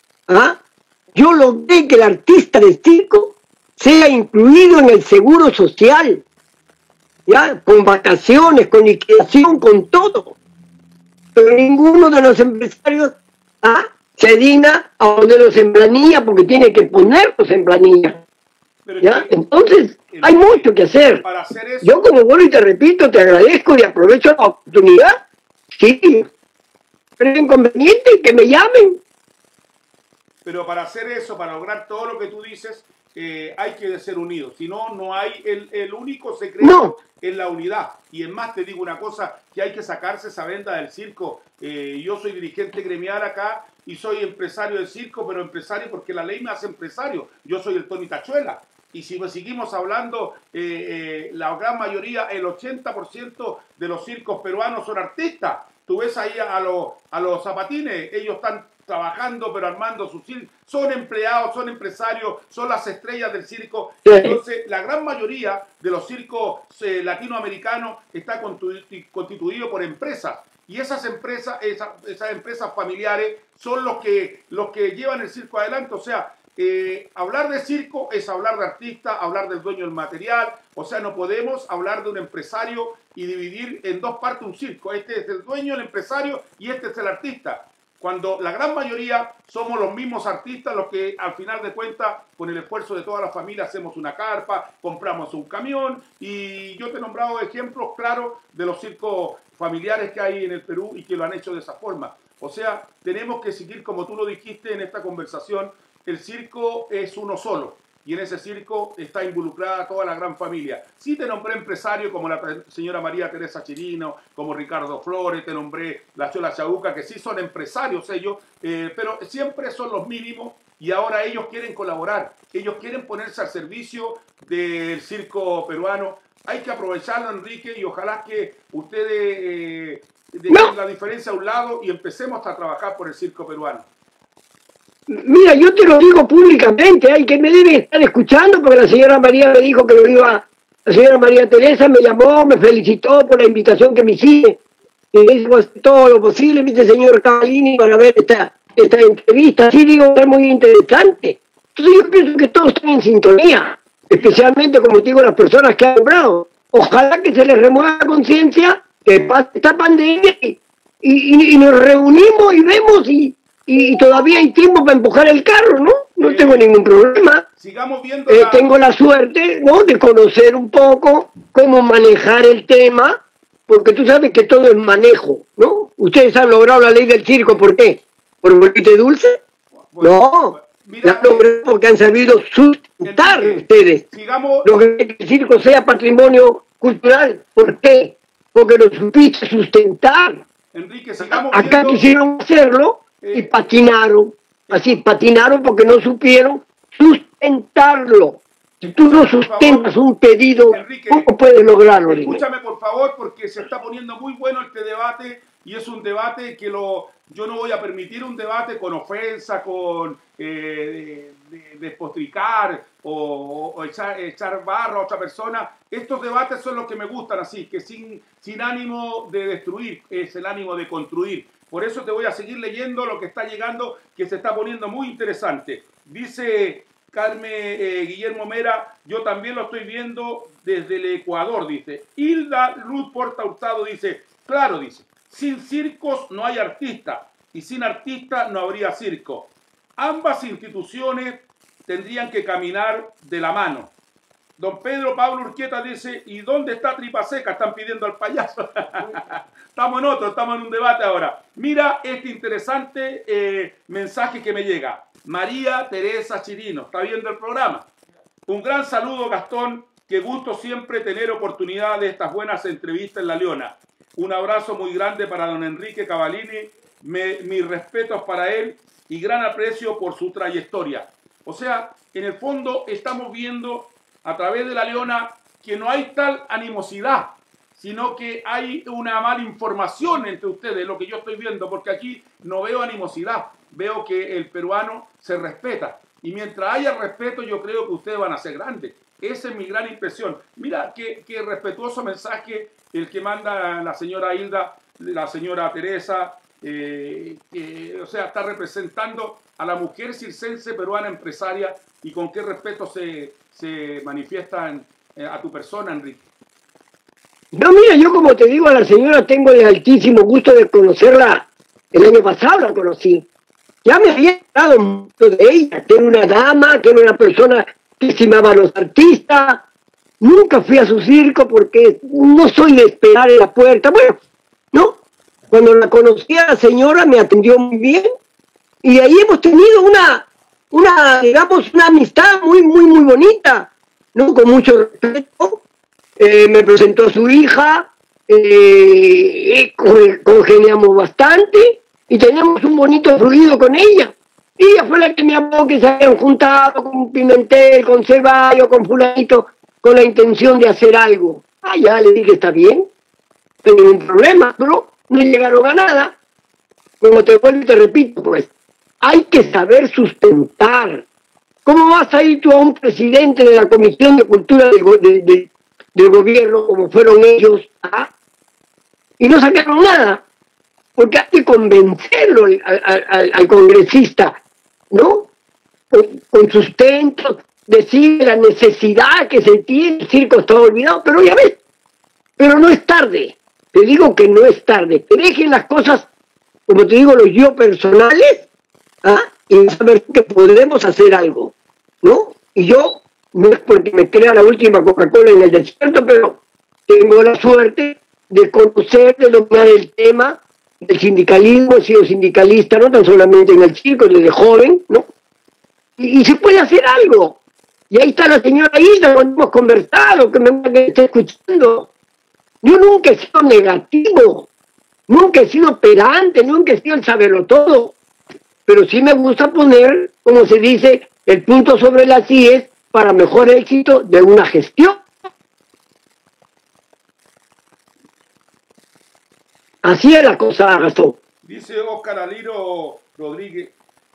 Yo logré que el artista de circo sea incluido en el seguro social, ¿ya? Con vacaciones, con liquidación, con todo. Pero ninguno de los empresarios se digna a ponerlos en planilla porque tiene que ponerlos en planilla. ¿Ya? Entonces, hay mucho que hacer. Yo, como vuelvo y te repito, te agradezco y aprovecho la oportunidad. Sí, pero es inconveniente que me llamen. Pero para hacer eso, para lograr todo lo que tú dices, hay que ser unidos. Si no, no hay el único secreto es la unidad. Y es más, te digo una cosa, que hay que sacarse esa venda del circo. Yo soy dirigente gremial acá y soy empresario del circo, pero empresario porque la ley me hace empresario. Yo soy el Tony Tachuela. Y si seguimos hablando, la gran mayoría, el 80% de los circos peruanos son artistas. Tú ves ahí a los zapatines, ellos están trabajando, pero armando su circo. Son empleados, son empresarios, son las estrellas del circo. Entonces, la gran mayoría de los circos latinoamericanos está constituido por empresas. Y esas empresas familiares son los que llevan el circo adelante. O sea, hablar de circo es hablar de artista, hablar del dueño del material. O sea, no podemos hablar de un empresario y dividir en dos partes un circo. Este es el dueño, el empresario, y este es el artista. Cuando la gran mayoría somos los mismos artistas los que al final de cuentas, con el esfuerzo de toda la familia, hacemos una carpa, compramos un camión. Y yo te he nombrado ejemplos claros de los circos familiares que hay en el Perú y que lo han hecho de esa forma. O sea, tenemos que seguir, como tú lo dijiste en esta conversación, el circo es uno solo y en ese circo está involucrada toda la gran familia. Sí te nombré empresario como la señora María Teresa Chirino, como Ricardo Flores, te nombré la Chola Chabuca, que sí son empresarios ellos, pero siempre son los mínimos y ahora ellos quieren colaborar, ellos quieren ponerse al servicio del circo peruano. Hay que aprovecharlo, Enrique, y ojalá que ustedes dejen la diferencia a un lado y empecemos a trabajar por el circo peruano. Mira, yo te lo digo públicamente, hay que me debe estar escuchando, porque la señora María me dijo que lo iba, la señora María Teresa me llamó, me felicitó por la invitación que me hiciste, y me dijo todo lo posible, viste, señor Cavallini, para ver esta entrevista. Sí, digo, es muy interesante. Entonces yo pienso que todos están en sintonía, especialmente, como digo, las personas que han nombrado. Ojalá que se les remueva la conciencia, que pase esta pandemia y nos reunimos y vemos y todavía hay tiempo para empujar el carro, ¿no? No tengo ningún problema. Sigamos viendo tengo la suerte, ¿no?, de conocer un poco cómo manejar el tema, porque tú sabes que todo es manejo, ¿no? Ustedes han logrado la ley del circo, ¿por qué? ¿Por bolite dulce? No, la han logrado porque han sabido sustentar ustedes. Lo que el circo sea patrimonio cultural, ¿por qué? Porque lo supiste sustentar. Enrique, sigamos acá viendo... quisieron hacerlo y patinaron. Así, patinaron porque no supieron sustentarlo. Si tú no sustentas un pedido, Enrique, ¿cómo puedes lograrlo? Escúchame, por favor, porque se está poniendo muy bueno este debate, y es un debate que yo no voy a permitir un debate con ofensa, con despotricar o echar barro a otra persona. Estos debates son los que me gustan así, que sin ánimo de destruir, es el ánimo de construir. Por eso te voy a seguir leyendo lo que está llegando, que se está poniendo muy interesante. Dice Carmen Guillermo Mera, yo también lo estoy viendo desde el Ecuador, dice. Hilda Luz Porta Hurtado dice, claro, dice, sin circos no hay artista y sin artista no habría circo. Ambas instituciones tendrían que caminar de la mano. Don Pedro Pablo Urquieta dice, ¿y dónde está Tripa Seca? Están pidiendo al payaso. Estamos en otro, estamos en un debate ahora. Mira este interesante mensaje que me llega. María Teresa Chirino, está viendo el programa. Un gran saludo, Gastón. Qué gusto siempre tener oportunidad de estas buenas entrevistas en La Leona. Un abrazo muy grande para don Enrique Cavallini. Mis respetos para él y gran aprecio por su trayectoria. O sea, en el fondo estamos viendo a través de La Leona que no hay tal animosidad, sino que hay una mala información entre ustedes, lo que yo estoy viendo, porque aquí no veo animosidad, veo que el peruano se respeta. Y mientras haya respeto, yo creo que ustedes van a ser grandes. Esa es mi gran impresión. Mira qué respetuoso mensaje el que manda la señora Hilda, la señora Teresa, o sea, está representando a la mujer circense peruana empresaria, y con qué respeto se manifiestan a tu persona, Enrique. No, mira, yo como te digo, a la señora tengo el altísimo gusto de conocerla. El año pasado la conocí. Ya me había hablado mucho de ella, que era una dama, que era una persona que estimaba a los artistas. Nunca fui a su circo porque no soy de esperar en la puerta. Bueno, ¿no? Cuando la conocí a la señora me atendió muy bien, y de ahí hemos tenido digamos, una amistad muy bonita, ¿no? Con mucho respeto. Me presentó a su hija, congeniamos bastante y teníamos un bonito fluido con ella. Y ella fue la que me habló que se habían juntado con Pimentel, con Ceballos, con fulanito, con la intención de hacer algo. Ah, ya le dije, está bien, no hay ningún problema, pero no llegaron a nada. Como te vuelvo y te repito, pues, hay que saber sustentar. ¿Cómo vas a ir tú a un presidente de la Comisión de Cultura del gobierno, como fueron ellos, y no sacaron nada? Porque hay que convencerlo al congresista, ¿no? Con sustento, decir la necesidad que se tiene. El circo está olvidado, pero ya ves, pero no es tarde. Te digo que no es tarde. Que dejen las cosas, como te digo, los yo personales, y saber que podemos hacer algo, ¿no? Y yo, no es porque me crea la última Coca-Cola en el desierto, pero tengo la suerte de conocer, de dominar el tema del sindicalismo. He sido sindicalista, no tan solamente en el circo, desde joven, ¿no? Y se puede hacer algo. Y ahí está la señora Hilda, cuando hemos conversado, que me está escuchando. Yo nunca he sido negativo, nunca he sido pedante, nunca he sido el saberlo todo. pero sí me gusta poner, como se dice, el punto sobre las IES para mejor éxito de una gestión. Así es la cosa, Gastón. Dice Óscar Aliro Rodríguez,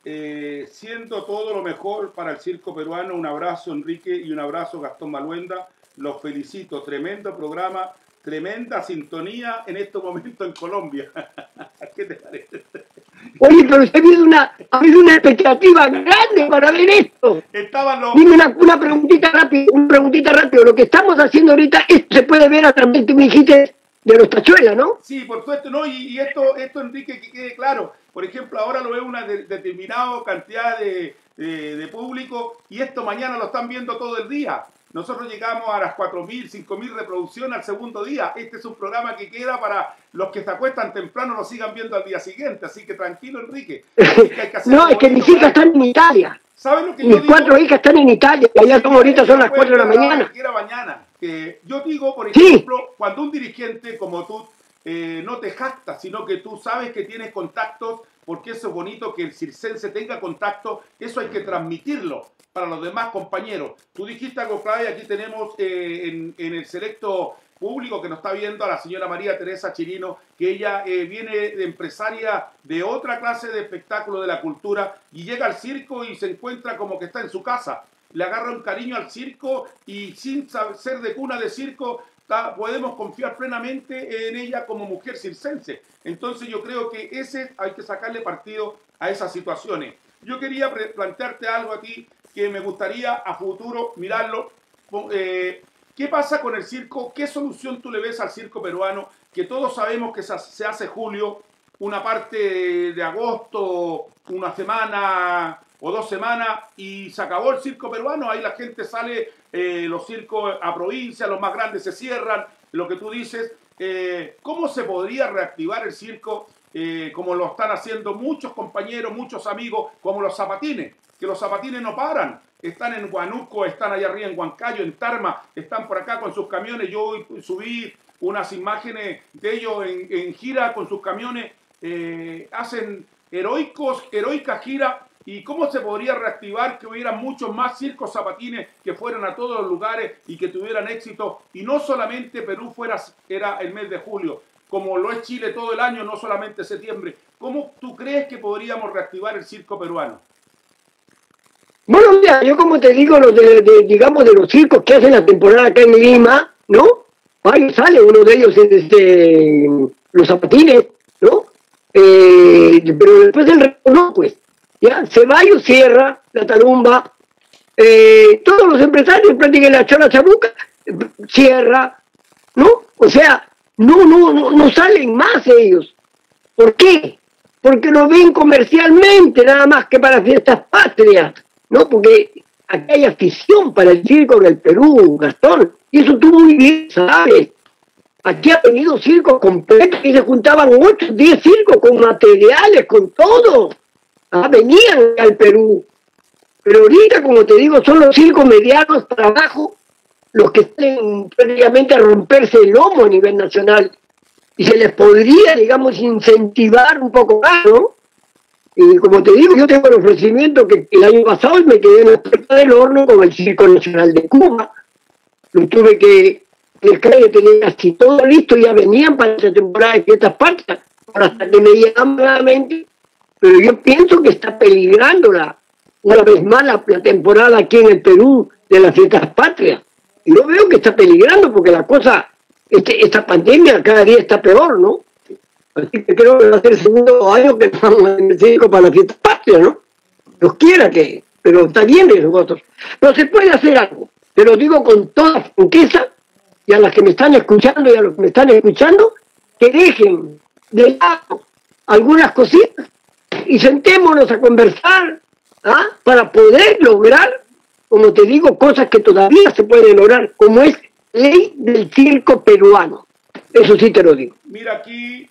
siento todo lo mejor para el circo peruano. Un abrazo, Enrique, y un abrazo, Gastón Maluenda. Los felicito. Tremendo programa, tremenda sintonía en estos momentos en Colombia. ¿Qué te parece? Oye, pero se ha habido una expectativa grande para ver esto. Dime una preguntita rápido. Lo que estamos haciendo ahorita, esto se puede ver a través, tú me dijiste, de los tachuelas, ¿no? Sí, por supuesto, ¿no? Y esto, Enrique, que quede claro. Por ejemplo, ahora lo ve una determinada cantidad de público y esto mañana lo están viendo todo el día. Nosotros llegamos a las 4.000, 5.000 reproducciones al segundo día. Este es un programa que queda para los que se acuestan temprano, lo sigan viendo al día siguiente. Así que tranquilo, Enrique. No, es que mis hijas están en Italia. ¿Saben lo que Mis 4 hijas están en Italia. Allá ahorita son las 4 de la mañana. Mañana. Yo digo, por ejemplo, cuando un dirigente como tú no te jactas, sino que tú sabes que tienes contactos, porque eso es bonito que el circense tenga contacto, eso hay que transmitirlo para los demás compañeros. Tú dijiste algo clave, aquí tenemos en el selecto público que nos está viendo a la señora María Teresa Chirino, que ella viene de empresaria de otra clase de espectáculo de la cultura y llega al circo y se encuentra como que está en su casa. Le agarra un cariño al circo y sin ser de cuna de circo podemos confiar plenamente en ella como mujer circense. Entonces yo creo que hay que sacarle partido a esas situaciones. Yo quería plantearte algo a ti que me gustaría a futuro mirarlo. ¿Qué pasa con el circo? ¿Qué solución tú le ves al circo peruano? Que todos sabemos que se hace julio, una parte de agosto, una semana o 2 semanas y se acabó el circo peruano. Ahí la gente sale, los circos a provincia, los más grandes se cierran, lo que tú dices. ¿Cómo se podría reactivar el circo como lo están haciendo muchos compañeros, muchos amigos, como los zapatines? Que los zapatines no paran. Están en Huánuco, están allá arriba en Huancayo, en Tarma, están por acá con sus camiones. Yo subí unas imágenes de ellos en gira con sus camiones. Hacen heroicas giras. ¿Y cómo se podría reactivar que hubiera muchos más circos zapatines que fueran a todos los lugares y que tuvieran éxito? Y no solamente Perú era el mes de julio, como lo es Chile todo el año, no solamente septiembre. ¿Cómo tú crees que podríamos reactivar el circo peruano? Bueno, mira, yo como te digo, digamos de los circos que hacen la temporada acá en Lima, ¿no? Ahí sale uno de ellos, los zapatines, ¿no? Pero después el resto no, pues. Ya, Ceballos cierra, la Tarumba, todos los empresarios practican la Chola Chabuca, cierra, ¿no? O sea, no salen más ellos. ¿Por qué? Porque lo ven comercialmente, nada más que para fiestas patrias, ¿no? Porque aquí hay afición para el circo en el Perú, Gastón, y eso tú muy bien sabes. Aquí ha venido circos completos y se juntaban 8, 10 circos con materiales, con todo. Venían al Perú, pero ahorita, como te digo, son los circos medianos para abajo los que están prácticamente a romperse el lomo a nivel nacional, y se les podría, digamos, incentivar un poco más, ¿no? Y como te digo, yo tengo el ofrecimiento que el año pasado me quedé en la puerta del horno con el Circo Nacional de Cuba. Lo tuve que tener casi todo listo, ya venían para esa temporada de fiestas patrias, ahora hasta que me llaman nuevamente. Pero yo pienso que está peligrando una vez más la temporada aquí en el Perú de las fiestas patrias. Y yo veo que está peligrando porque la cosa, esta pandemia cada día está peor, ¿no? Así que creo que va a ser el segundo año que estamos en el circo para las fiestas patrias, ¿no? Dios quiera que, pero está bien de nosotros. Pero se puede hacer algo. Te lo digo con toda franqueza, y a las que me están escuchando y a los que me están escuchando, que dejen de lado algunas cositas y sentémonos a conversar para poder lograr, como te digo, cosas que todavía se pueden lograr, como es ley del circo peruano. Eso sí te lo digo. Mira aquí,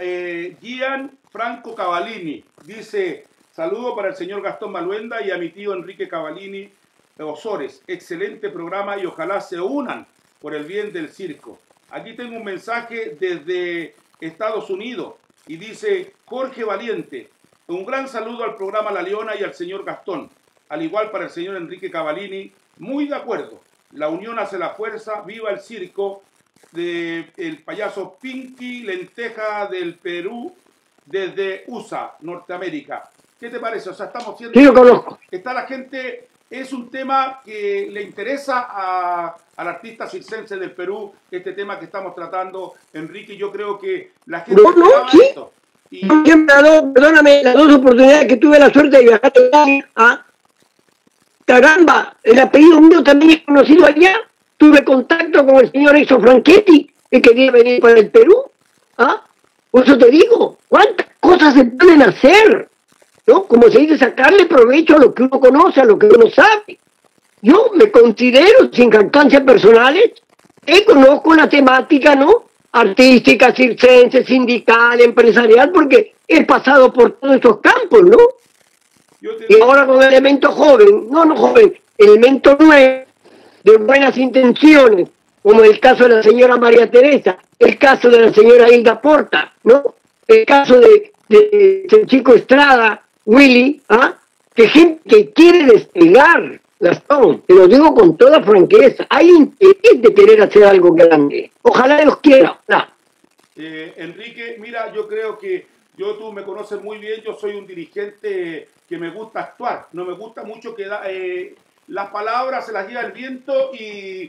Gian Franco Cavallini dice: saludo para el señor Gastón Maluenda y a mi tío Enrique Cavallini Osores. Excelente programa y ojalá se unan por el bien del circo. Aquí tengo un mensaje desde Estados Unidos y dice: Jorge Valiente, Un gran saludo al programa La Leona y al señor Gastón. Al igual para el señor Enrique Cavallini, muy de acuerdo. La unión hace la fuerza, viva el circo del payaso Pinky Lenteja del Perú desde USA, Norteamérica. ¿Qué te parece? O sea, estamos siendo... Sí, lo conozco. Está la gente, es un tema que le interesa al artista circense del Perú, este tema que estamos tratando, Enrique, yo creo que la gente... No, sí. Esto. Y... Yo me perdóname, las dos oportunidades que tuve la suerte de viajar a... Caramba, el apellido mío también es conocido allá. Tuve contacto con el señor Enzo Franchetti, que quería venir para el Perú. ¿Ah? Por eso te digo, ¿cuántas cosas se pueden hacer? ¿No? Como se dice, sacarle provecho a lo que uno conoce, a lo que uno sabe. Yo me considero, sin jactancias personales, que conozco la temática, ¿no? Artística, circense, sindical, empresarial, porque he pasado por todos estos campos, ¿no? Y ahora con elemento joven, no joven, elemento nuevo, de buenas intenciones, como el caso de la señora María Teresa, el caso de la señora Hilda Porta, ¿no? El caso de Chico Estrada, Willy, ¿ah? Que gente que quiere despegar, Gastón, te lo digo con toda franqueza, hay interés de querer hacer algo grande. Ojalá Dios quiera. Enrique, mira, yo creo que tú me conoces muy bien, yo soy un dirigente que me gusta actuar, no me gusta mucho que las palabras se las lleva el viento y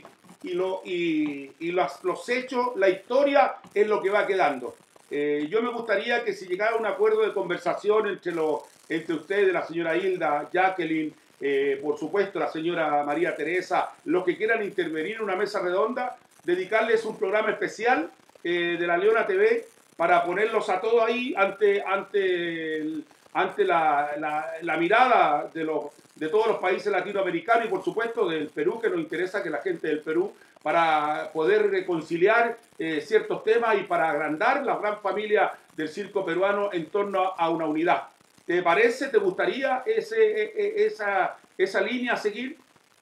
los hechos, la historia es lo que va quedando. Yo me gustaría que si llegara a un acuerdo de conversación entre ustedes, la señora Hilda, Jacqueline, por supuesto la señora María Teresa, los que quieran intervenir en una mesa redonda, dedicarles un programa especial de la Leona TV para ponerlos a todos ahí ante la mirada de todos los países latinoamericanos y por supuesto del Perú, que nos interesa que la gente del Perú, para poder reconciliar ciertos temas y para agrandar la gran familia del circo peruano en torno a una unidad. ¿Te parece? ¿Te gustaría esa línea a seguir?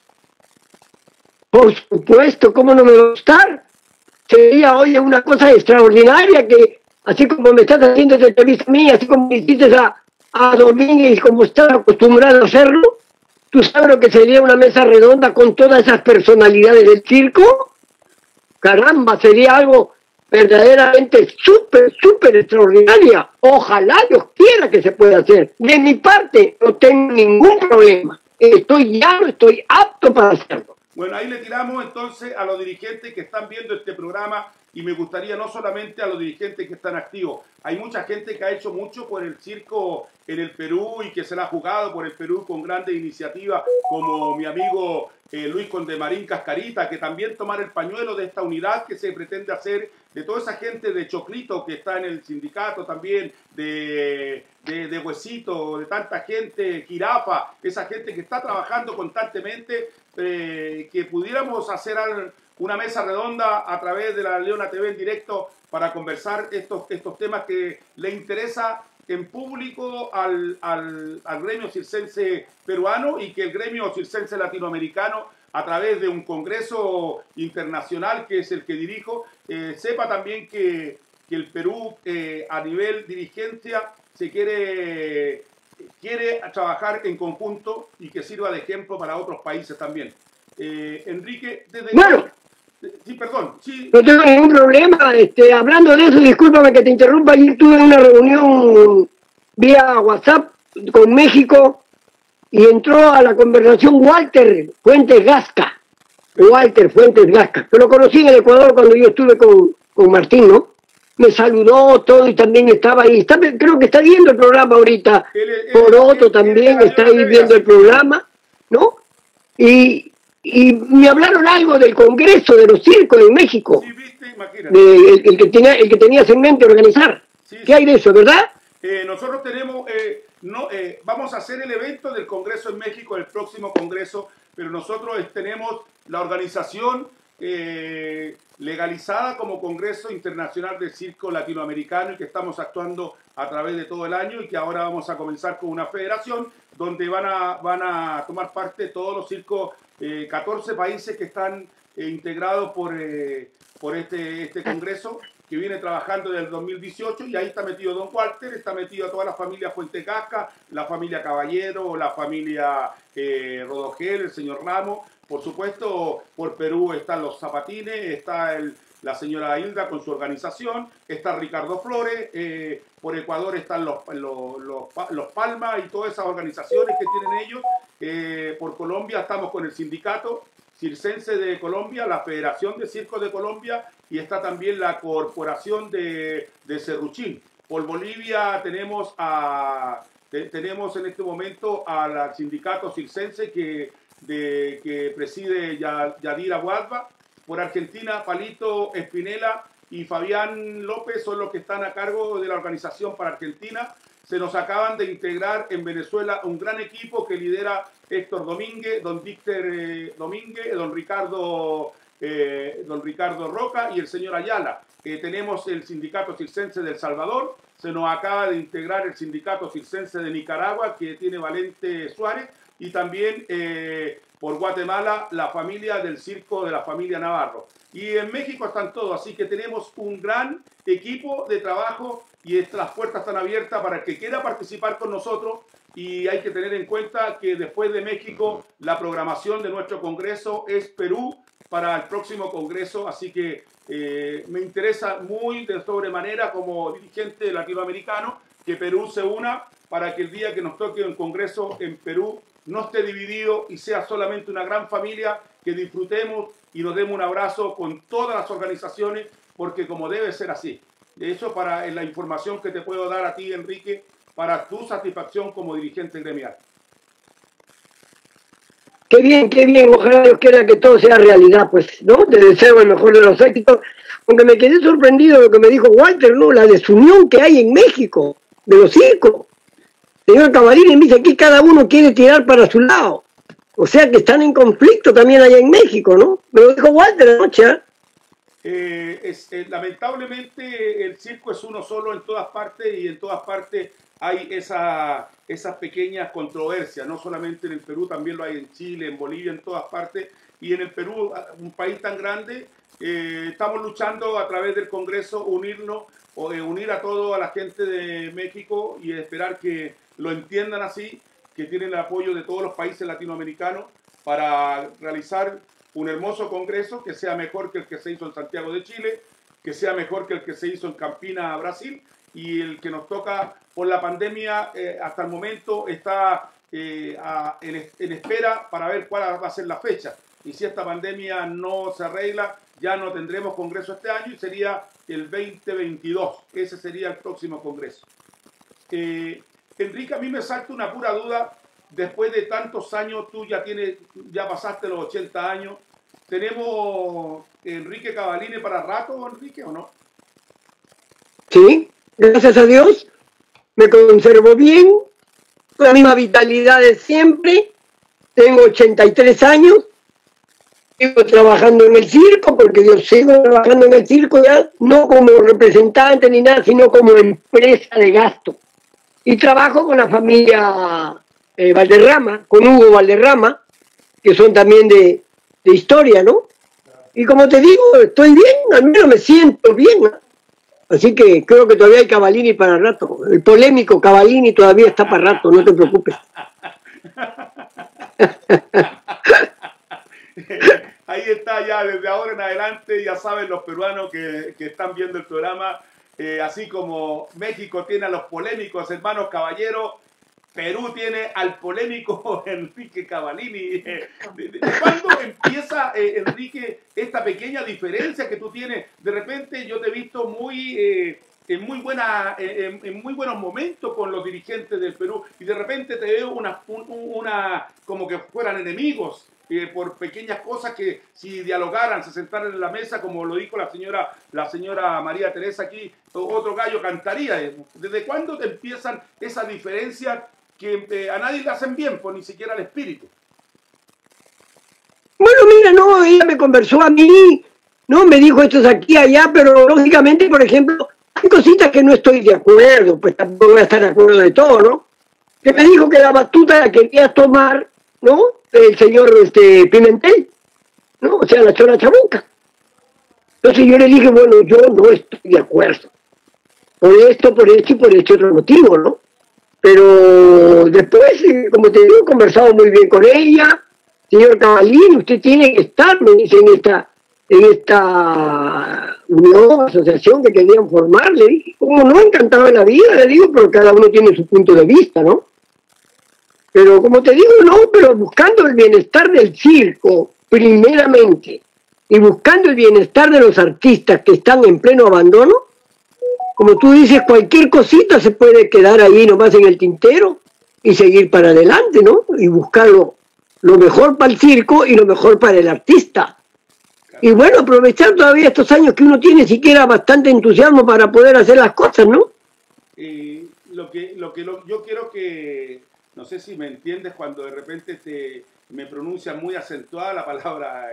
Por supuesto, ¿cómo no me va a gustar? Sería, oye, una cosa extraordinaria que, así como me estás haciendo esta entrevista a mí, así como me hiciste a Domínguez, como estás acostumbrado a hacerlo, tú sabes lo que sería una mesa redonda con todas esas personalidades del circo. Caramba, sería algo verdaderamente súper extraordinaria. Ojalá Dios quiera que se pueda hacer. De mi parte, no tengo ningún problema. Estoy apto para hacerlo. Bueno, ahí le tiramos entonces a los dirigentes que están viendo este programa y me gustaría no solamente a los dirigentes que están activos. Hay mucha gente que ha hecho mucho por el circo en el Perú y que se la ha jugado por el Perú con grandes iniciativas como mi amigo Luis Condemarín Cascarita, que también tomar el pañuelo de esta unidad que se pretende hacer, de toda esa gente de Choclito que está en el sindicato también, de Huesito, de tanta gente, Jirafa, esa gente que está trabajando constantemente, que pudiéramos hacer una mesa redonda a través de la Leona TV en directo para conversar estos temas que le interesa en público al gremio circense peruano y que el gremio circense latinoamericano a través de un congreso internacional que es el que dirijo, sepa también que el Perú a nivel dirigencia se quiere trabajar en conjunto y que sirva de ejemplo para otros países también. Enrique, bueno, sí, perdón. Sí. No tengo ningún problema. Hablando de eso, discúlpame que te interrumpa. Ayer tuve una reunión vía WhatsApp con México y entró a la conversación Walter Fuentes Gasca. Walter Fuentes Gasca, que lo conocí en el Ecuador cuando yo estuve con Martín, ¿no? Me saludó todo y también estaba ahí. Creo que está viendo el programa ahorita. Poroto también está ahí viendo el programa, ¿no? Y me hablaron algo del Congreso de los Circos en México. Sí, viste, el que tenías en mente organizar. Sí, ¿qué hay de eso, verdad? Nosotros tenemos, vamos a hacer el evento del Congreso en México, el próximo Congreso, pero nosotros tenemos la organización legalizada como Congreso Internacional de Circo Latinoamericano y que estamos actuando a través de todo el año y que ahora vamos a comenzar con una federación donde van a tomar parte todos los circos, 14 países que están integrado por este congreso que viene trabajando desde el 2018, y ahí está metido don Walter, está metido toda la familia Fuentegasca, la familia Caballero, la familia Rodogel, el señor Ramos. Por supuesto, por Perú están los Zapatines, está la señora Hilda con su organización, está Ricardo Flores, por Ecuador están los Palma y todas esas organizaciones que tienen ellos. Por Colombia estamos con el sindicato circense de Colombia, la Federación de Circos de Colombia, y está también la Corporación de Cerruchín. Por Bolivia tenemos en este momento al sindicato circense que preside Yadira Guadva. Por Argentina, Palito Espinela y Fabián López son los que están a cargo de la organización para Argentina. Se nos acaban de integrar en Venezuela un gran equipo que lidera Héctor Domínguez, don Víctor Domínguez, don Ricardo Roca y el señor Ayala. Tenemos el sindicato circense de El Salvador. Se nos acaba de integrar el sindicato circense de Nicaragua, que tiene Valente Suárez. Y también por Guatemala, la familia del circo de la familia Navarro. Y en México están todos, así que tenemos un gran equipo de trabajo y las puertas están abiertas para el que quiera participar con nosotros. Y hay que tener en cuenta que después de México, la programación de nuestro congreso es Perú para el próximo congreso, así que me interesa muy de sobremanera como dirigente latinoamericano que Perú se una para que el día que nos toque un congreso en Perú no esté dividido y sea solamente una gran familia, que disfrutemos y nos demos un abrazo con todas las organizaciones, porque como debe ser así. De hecho, para la información que te puedo dar a ti, Enrique, para tu satisfacción como dirigente gremial. Qué bien, ojalá Dios quiera que todo sea realidad, pues, ¿no? Te deseo el mejor de los éxitos, aunque me quedé sorprendido de lo que me dijo Walter, ¿no? La desunión que hay en México, de los circos. Señor Cavalini, me dice aquí cada uno quiere tirar para su lado. O sea que están en conflicto también allá en México, ¿no? Me lo dijo Walter anoche. Lamentablemente el circo es uno solo en todas partes, y en todas partes hay esas pequeñas controversias, no solamente en el Perú, también lo hay en Chile, en Bolivia, en todas partes. Y en el Perú, un país tan grande, estamos luchando a través del Congreso unir a toda la gente de México y esperar que lo entiendan así, que tienen el apoyo de todos los países latinoamericanos para realizar un hermoso congreso que sea mejor que el que se hizo en Santiago de Chile, que sea mejor que el que se hizo en Campina, Brasil, y el que nos toca por la pandemia hasta el momento está en espera para ver cuál va a ser la fecha. Y si esta pandemia no se arregla, ya no tendremos congreso este año y sería el 2022. Ese sería el próximo congreso. Enrique, a mí me salta una pura duda. Después de tantos años, tú ya pasaste los 80 años. ¿Tenemos Enrique Cavalini para rato, Enrique, o no? Sí, gracias a Dios. Me conservo bien, con la misma vitalidad de siempre. Tengo 83 años. Sigo trabajando en el circo, porque yo sigo trabajando en el circo ya, no como representante ni nada, sino como empresa de gasto. Y trabajo con la familia Valderrama, con Hugo Valderrama, que son también de historia, ¿no? Y como te digo, estoy bien, al menos me siento bien, ¿no? Así que creo que todavía hay Cavalini para rato. El polémico Cavalini todavía está para rato, no te preocupes. Ahí está ya, desde ahora en adelante, ya saben los peruanos que están viendo el programa, así como México tiene a los polémicos hermanos Caballero, Perú tiene al polémico Enrique Cavalini. ¿De cuándo empieza, Enrique, esta pequeña diferencia que tú tienes? De repente yo te he visto en muy buenos momentos con los dirigentes del Perú, y de repente te veo como que fueran enemigos. Por pequeñas cosas que si dialogaran, se sentaran en la mesa, como lo dijo la señora María Teresa aquí, otro gallo cantaría. ¿Desde cuándo te empiezan esas diferencias que a nadie le hacen bien, por ni siquiera al espíritu? Bueno, mira, no, ella me conversó a mí, no me dijo esto es aquí, allá, pero lógicamente, por ejemplo, hay cositas que no estoy de acuerdo, pues tampoco voy a estar de acuerdo de todo, ¿no? Que me dijo que la batuta la quería tomar, ¿no? El señor Pimentel. ¿no? O sea, la Chora Chabuca. Entonces yo le dije, bueno, yo no estoy de acuerdo. Por esto y por este otro motivo, ¿no? Pero después, como te digo, he conversado muy bien con ella. Señor Cavalini, usted tiene que estar, me dice, en esta unión, asociación que querían formar. Le dije, como no, encantado de la vida, le digo, pero cada uno tiene su punto de vista, ¿no? Pero como te digo, no, pero buscando el bienestar del circo, primeramente, y buscando el bienestar de los artistas que están en pleno abandono, como tú dices, cualquier cosita se puede quedar ahí nomás en el tintero y seguir para adelante, ¿no? Y buscar lo mejor para el circo y lo mejor para el artista. Y bueno, aprovechar todavía estos años que uno tiene siquiera bastante entusiasmo para poder hacer las cosas, ¿no? Yo quiero que, no sé si me entiendes cuando de repente me pronuncia muy acentuada la palabra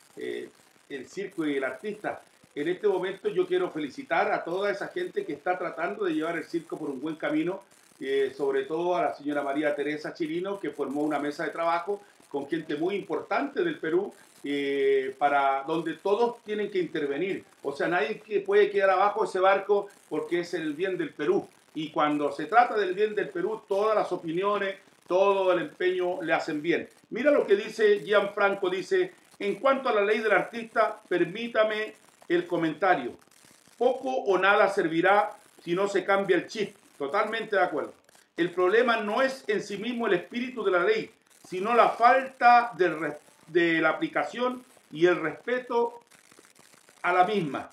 el circo y el artista. En este momento yo quiero felicitar a toda esa gente que está tratando de llevar el circo por un buen camino, sobre todo a la señora María Teresa Chirino, que formó una mesa de trabajo con gente muy importante del Perú, para donde todos tienen que intervenir. O sea, nadie puede quedar abajo de ese barco porque es el bien del Perú. Y cuando se trata del bien del Perú, todas las opiniones, todo el empeño le hacen bien. Mira lo que dice Gianfranco, dice, en cuanto a la ley del artista, permítame el comentario. Poco o nada servirá si no se cambia el chip. Totalmente de acuerdo. El problema no es en sí mismo el espíritu de la ley, sino la falta de la aplicación y el respeto a la misma.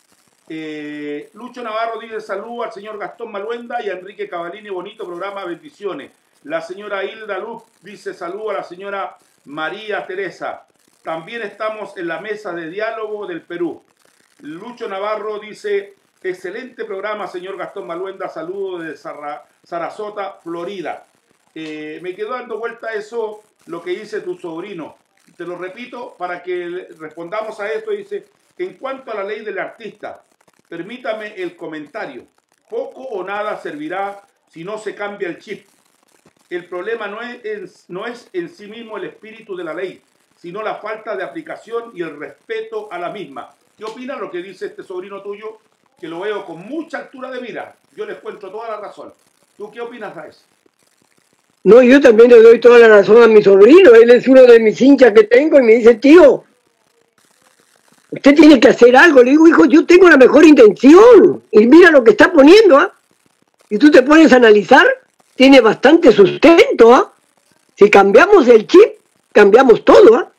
Lucho Navarro dice saludo al señor Gastón Maluenda y a Enrique Cavalini, bonito programa, bendiciones. La señora Hilda Luz dice saludo a la señora María Teresa. También estamos en la mesa de diálogo del Perú. Lucho Navarro dice, excelente programa, señor Gastón Maluenda, saludo de Sarasota, Florida. Me quedó dando vuelta eso, lo que dice tu sobrino. Te lo repito para que respondamos a esto. Dice, en cuanto a la ley del artista, permítame el comentario. Poco o nada servirá si no se cambia el chip. El problema no es en sí mismo el espíritu de la ley, sino la falta de aplicación y el respeto a la misma. ¿Qué opinas lo que dice este sobrino tuyo? Que lo veo con mucha altura de mira. Yo le encuentro toda la razón. ¿Tú qué opinas de eso? No, yo también le doy toda la razón a mi sobrino. Él es uno de mis hinchas que tengo y me dice, tío, usted tiene que hacer algo. Le digo, hijo, yo tengo la mejor intención. Y mira lo que está poniendo, ¿ah? Y tú te pones a analizar, tiene bastante sustento, ¿ah? Si cambiamos el chip, cambiamos todo, ¿ah?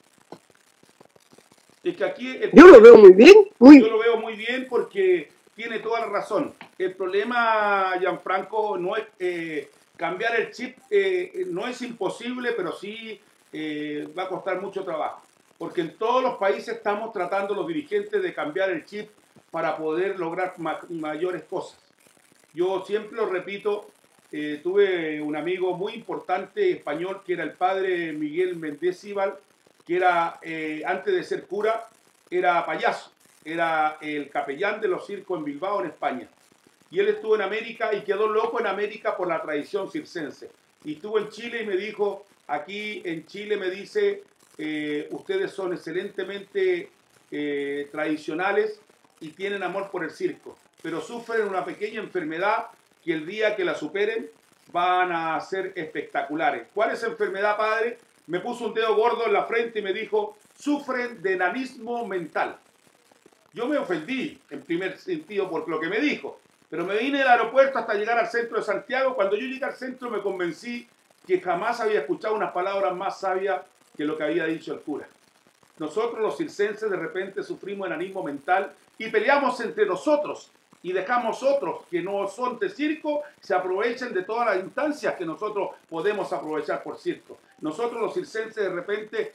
Es que aquí yo lo veo muy bien. Yo lo veo muy bien porque tiene toda la razón. El problema, Gianfranco, no es cambiar el chip, no es imposible, pero sí va a costar mucho trabajo. Porque en todos los países estamos tratando los dirigentes de cambiar el chip para poder lograr mayores cosas. Yo siempre lo repito, tuve un amigo muy importante español que era el padre Miguel Mendésibal, que era, antes de ser cura, era payaso, era el capellán de los circos en Bilbao, en España. Y él estuvo en América y quedó loco en América por la tradición circense. Y estuvo en Chile y me dijo, aquí en Chile me dice, ustedes son excelentemente tradicionales y tienen amor por el circo, pero sufren una pequeña enfermedad que el día que la superen van a ser espectaculares. ¿Cuál es la enfermedad, padre? Me puso un dedo gordo en la frente y me dijo, sufren de enanismo mental. Yo me ofendí en primer sentido por lo que me dijo, pero me vine del aeropuerto hasta llegar al centro de Santiago. Cuando yo llegué al centro me convencí que jamás había escuchado unas palabras más sabias que lo que había dicho el cura. Nosotros los circenses de repente sufrimos enanismo mental y peleamos entre nosotros y dejamos otros que no son de circo se aprovechen de todas las instancias que nosotros podemos aprovechar por circo. Nosotros los circenses de repente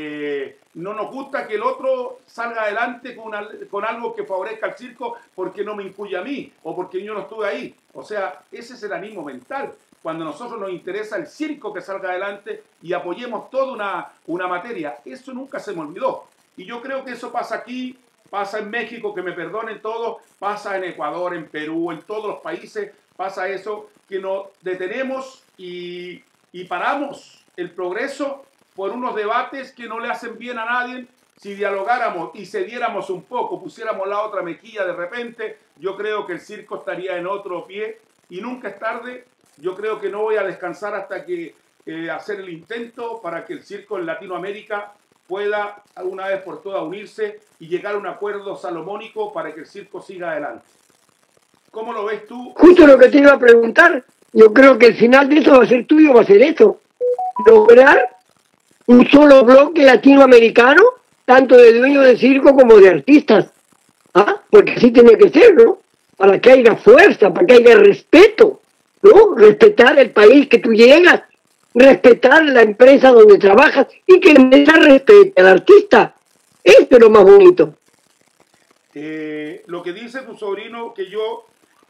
no nos gusta que el otro salga adelante con algo que favorezca al circo porque no me incluye a mí o porque yo no estuve ahí. O sea, ese es el enanismo mental. Cuando a nosotros nos interesa el circo que salga adelante y apoyemos toda una materia. Eso nunca se me olvidó. Y yo creo que eso pasa aquí, pasa en México, que me perdonen todos, pasa en Ecuador, en Perú, en todos los países, pasa eso, que nos detenemos y paramos el progreso por unos debates que no le hacen bien a nadie, si dialogáramos y cediéramos un poco, pusiéramos la otra mejilla de repente, yo creo que el circo estaría en otro pie y nunca es tarde. Yo creo que no voy a descansar hasta que hacer el intento para que el circo en Latinoamérica pueda una vez por todas unirse y llegar a un acuerdo salomónico para que el circo siga adelante. ¿Cómo lo ves tú? Justo lo que te iba a preguntar. Yo creo que el final de eso va a ser tuyo, va a ser eso. Lograr un solo bloque latinoamericano, tanto de dueños de circo como de artistas. ¿Ah? Porque así tiene que ser, ¿no? Para que haya fuerza, para que haya respeto, ¿no? Respetar el país que tú llegas, respetar la empresa donde trabajas y que la empresa respete al artista. Esto es lo más bonito. Lo que dice tu sobrino, que yo,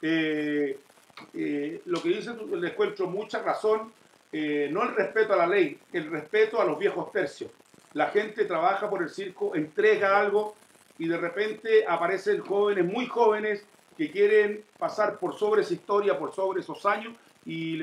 lo que dice, le encuentro mucha razón, no el respeto a la ley, el respeto a los viejos tercios. La gente trabaja por el circo, entrega algo y de repente aparecen jóvenes, muy jóvenes, que quieren pasar por sobre esa historia, por sobre esos años y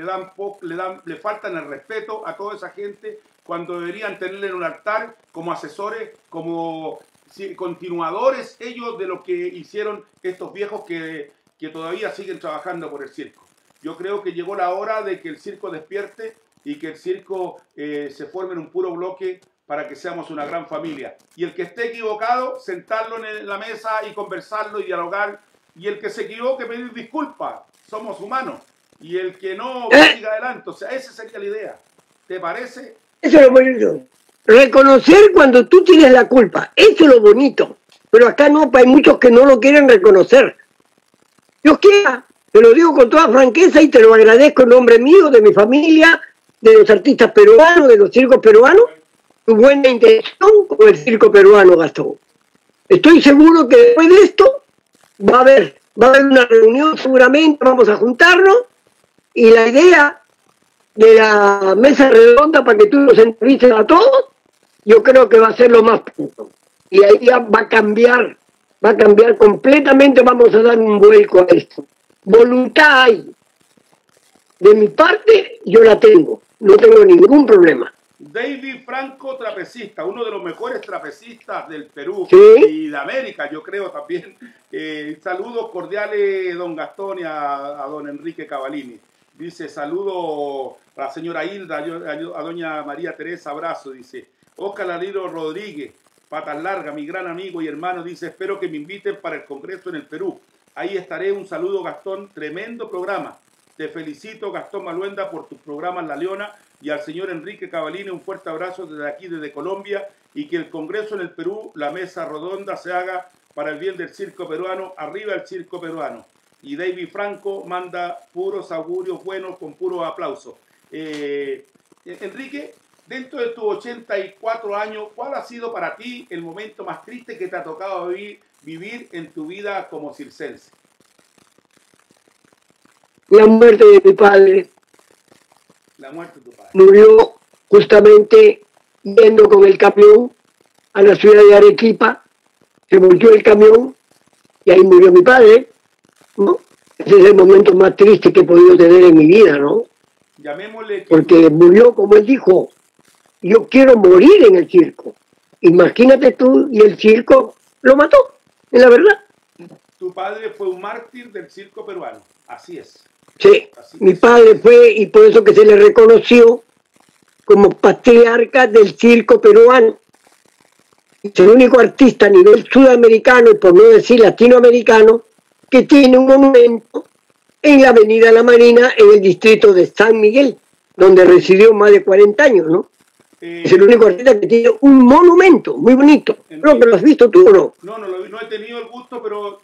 le faltan el respeto a toda esa gente cuando deberían tenerle en un altar como asesores, como continuadores ellos de lo que hicieron estos viejos que todavía siguen trabajando por el circo. Yo creo que llegó la hora de que el circo despierte y que el circo se forme en un puro bloque para que seamos una gran familia. Y el que esté equivocado, sentarlo en la mesa y conversarlo y dialogar. Y el que se equivoque, pedir disculpas. Somos humanos. Y el que no, siga adelante. O sea, esa sería la idea. ¿Te parece? Eso es lo bonito. Reconocer cuando tú tienes la culpa. Eso es lo bonito. Pero acá no, hay muchos que no lo quieren reconocer. Yo quiera, te lo digo con toda franqueza y te lo agradezco en nombre mío, de mi familia, de los artistas peruanos, de los circos peruanos, tu buena intención con el circo peruano, Gastón. Estoy seguro que después de esto va a haber una reunión, seguramente vamos a juntarnos y la idea de la mesa redonda para que tú los entrevistes a todos, yo creo que va a ser lo más pronto. Y ahí ya va a cambiar completamente, vamos a dar un vuelco a esto. Voluntad hay. De mi parte, yo la tengo, no tengo ningún problema. David Franco, trapecista, uno de los mejores trapecistas del Perú y de América, yo creo también. Saludos cordiales, don Gastón, y a don Enrique Cavallini. Dice, saludo a la señora Hilda, a doña María Teresa, abrazo, dice. Oscar Laliro Rodríguez, patas largas, mi gran amigo y hermano, dice, espero que me inviten para el Congreso en el Perú. Ahí estaré, un saludo, Gastón, tremendo programa. Te felicito, Gastón Maluenda, por tus programas La Leona, y al señor Enrique Cavallini un fuerte abrazo desde aquí, desde Colombia, y que el Congreso en el Perú, la mesa redonda, se haga para el bien del circo peruano. Arriba el circo peruano. Y David Franco manda puros augurios buenos con puros aplausos. Enrique, dentro de tus 84 años, ¿cuál ha sido para ti el momento más triste que te ha tocado vivir en tu vida como circense? La muerte de mi padre. La muerte de tu padre. Murió justamente yendo con el camión a la ciudad de Arequipa. Se volvió el camión y ahí murió mi padre, ¿no? Ese es el momento más triste que he podido tener en mi vida, ¿no? Llamémosle que porque murió, como él dijo, yo quiero morir en el circo. Imagínate tú, y el circo lo mató, es la verdad. Tu padre fue un mártir del circo peruano, así es. Sí, mi padre fue, y por eso que se le reconoció como patriarca del circo peruano. Es el único artista a nivel sudamericano, y por no decir latinoamericano, que tiene un monumento en la Avenida La Marina, en el distrito de San Miguel, donde residió más de 40 años, ¿no? Es el único artista que tiene un monumento muy bonito. Creo que lo has visto tú, ¿o no? No he tenido el gusto, pero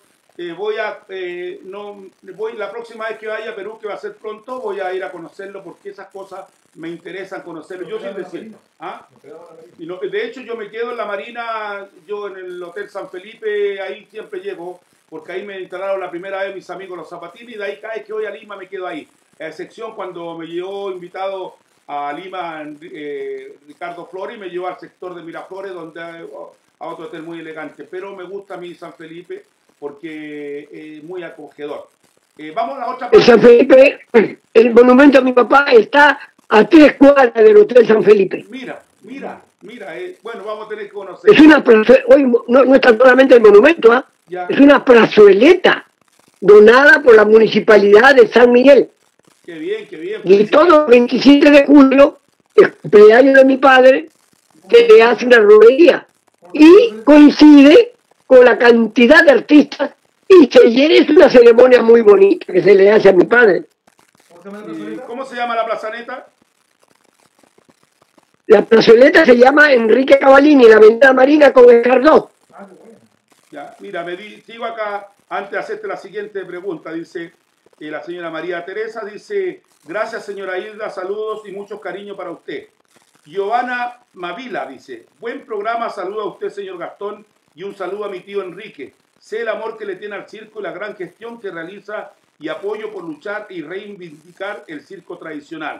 la próxima vez que vaya a Perú, que va a ser pronto, voy a ir a conocerlo porque esas cosas me interesan conocerlo. Yo soy de circo. ¿Ah? Y no, de hecho, yo me quedo en la Marina, yo en el Hotel San Felipe, ahí siempre llego, porque ahí me instalaron la primera vez mis amigos los zapatines, y de ahí cada vez que voy a Lima me quedo ahí. A excepción cuando me llevó invitado a Lima Ricardo Flores, y me llevó al sector de Miraflores, donde a otro hotel muy elegante. Pero me gusta a mí San Felipe porque es muy acogedor. Vamos a la otra parte. El San Felipe, el monumento a mi papá está a 3 cuadras del Hotel San Felipe. Mira, Mira, bueno, vamos a tener que conocer. Es una hoy no está solamente el monumento, ¿ah? Es una plazoleta donada por la Municipalidad de San Miguel. Qué bien, qué bien. Y todo el 27 de julio, el cumpleaños de mi padre, se le hace una romería. Y coincide con la cantidad de artistas y es una ceremonia muy bonita que se le hace a mi padre. ¿Cómo se llama la plazoleta? La plazoleta se llama Enrique Cavallini, la Avenida Marina con Escardó. Ya, mira, sigo acá antes de hacerte la siguiente pregunta. Dice la señora María Teresa, dice, gracias señora Hilda, saludos y muchos cariños para usted. Giovanna Mavila dice, buen programa, saludo a usted señor Gastón y un saludo a mi tío Enrique. Sé el amor que le tiene al circo y la gran gestión que realiza y apoyo por luchar y reivindicar el circo tradicional.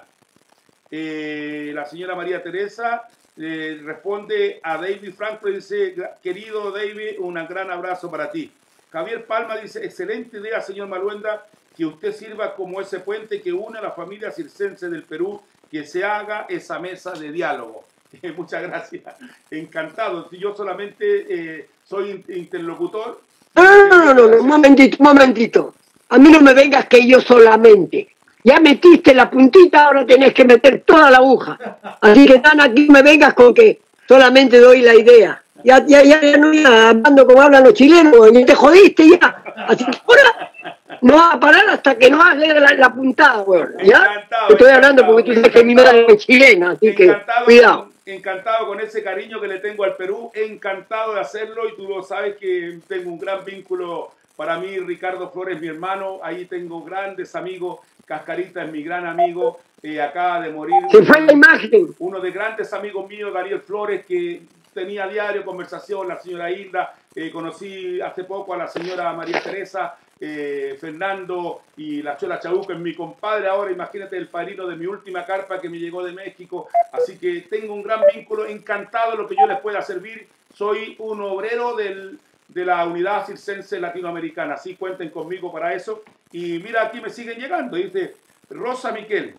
La señora María Teresa responde a David Franco y dice, querido David, un gran abrazo para ti. Javier Palma dice, excelente idea, señor Maluenda, que usted sirva como ese puente que une a la familia circense del Perú, que se haga esa mesa de diálogo. Muchas gracias, encantado. Si yo solamente soy interlocutor. No, un momentito. A mí no me vengas que yo solamente. Ya metiste la puntita, ahora tenés que meter toda la aguja. Así que Dan, aquí me vengas con que solamente doy la idea. Ya no iba hablando como hablan los chilenos, ya te jodiste ya. Así que ahora no vas a parar hasta que no hagas la puntada, weón. ¿Ya? Te estoy hablando porque tú sabes que mi madre es chilena, así que cuidado. Encantado con ese cariño que le tengo al Perú, encantado de hacerlo y tú lo sabes que tengo un gran vínculo para mí, Ricardo Flores, mi hermano, ahí tengo grandes amigos. Cascarita es mi gran amigo, acaba de morir. Se fue la imagen. Uno de grandes amigos míos, Daniel Flores, que tenía diario conversación, la señora Hilda, conocí hace poco a la señora María Teresa, Fernando y la Chola Chabuca, es mi compadre ahora, imagínate el padrino de mi última carpa que me llegó de México, así que tengo un gran vínculo, encantado de lo que yo les pueda servir, soy un obrero de la unidad circense latinoamericana, así cuenten conmigo para eso. Y mira, aquí me siguen llegando, dice Rosa Miquel,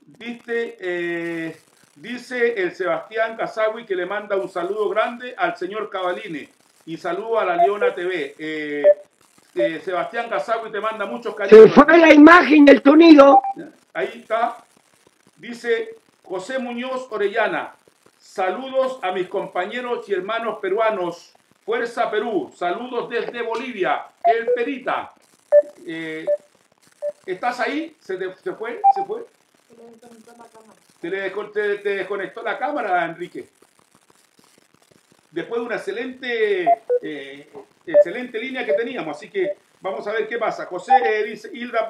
dice el Sebastián Casagui que le manda un saludo grande al señor Cavallini y saludo a la Leona TV. Sebastián Casagui te manda muchos cariños. Se fue la imagen del sonido. Ahí está. Dice José Muñoz Orellana, saludos a mis compañeros y hermanos peruanos. Fuerza Perú, saludos desde Bolivia, el Perita. ¿Estás ahí? ¿Se fue? ¿Se fue? Te desconectó la cámara, Enrique. Después de una excelente línea que teníamos, así que vamos a ver qué pasa. José dice, Hilda,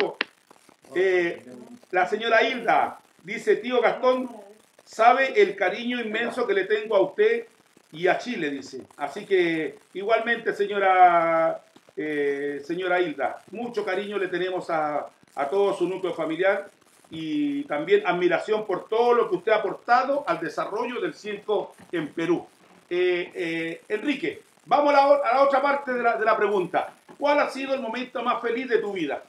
la señora Hilda dice, tío Gastón, sabe el cariño inmenso que le tengo a usted y a Chile, dice. Así que igualmente, señora Hilda, mucho cariño le tenemos a todo su núcleo familiar y también admiración por todo lo que usted ha aportado al desarrollo del circo en Perú. Enrique, vamos a la otra parte de la pregunta. ¿Cuál ha sido el momento más feliz de tu vida?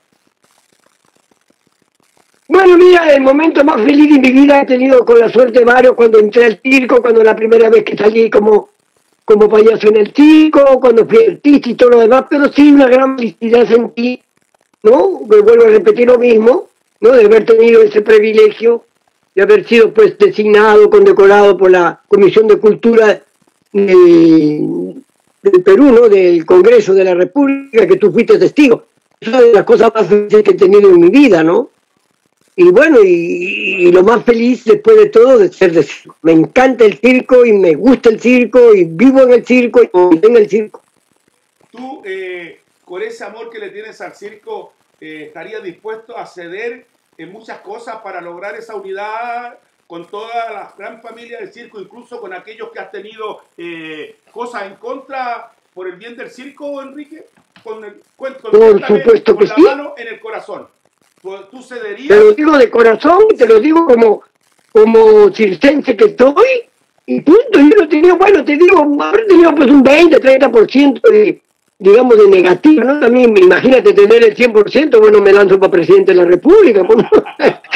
Bueno, mira, el momento más feliz de mi vida he tenido con la suerte varios cuando entré al circo, cuando la primera vez que salí como payaso en el circo, cuando fui artista y todo lo demás, pero sí una gran felicidad sentí, ¿no? Me vuelvo a repetir lo mismo, ¿no? De haber tenido ese privilegio, de haber sido pues designado, condecorado por la Comisión de Cultura del Perú, ¿no? Del Congreso de la República, que tú fuiste testigo. Eso es de las cosas más felices que he tenido en mi vida, ¿no? Y bueno, y lo más feliz después de todo de ser de circo. Me encanta el circo y me gusta el circo y vivo en el circo y en el circo. Tú, con ese amor que le tienes al circo, estarías dispuesto a ceder en muchas cosas para lograr esa unidad con toda la gran familia del circo, incluso con aquellos que has tenido cosas en contra por el bien del circo, Enrique? Por supuesto que sí. La mano en el corazón. ¿Tú cederías? Te lo digo de corazón, te lo digo como circense que estoy, y punto. Yo no tenía, bueno, te digo, haber tenido pues un 20-30% de, digamos, de negativo, ¿no? También imagínate tener el 100%, bueno, me lanzo para presidente de la República, pues,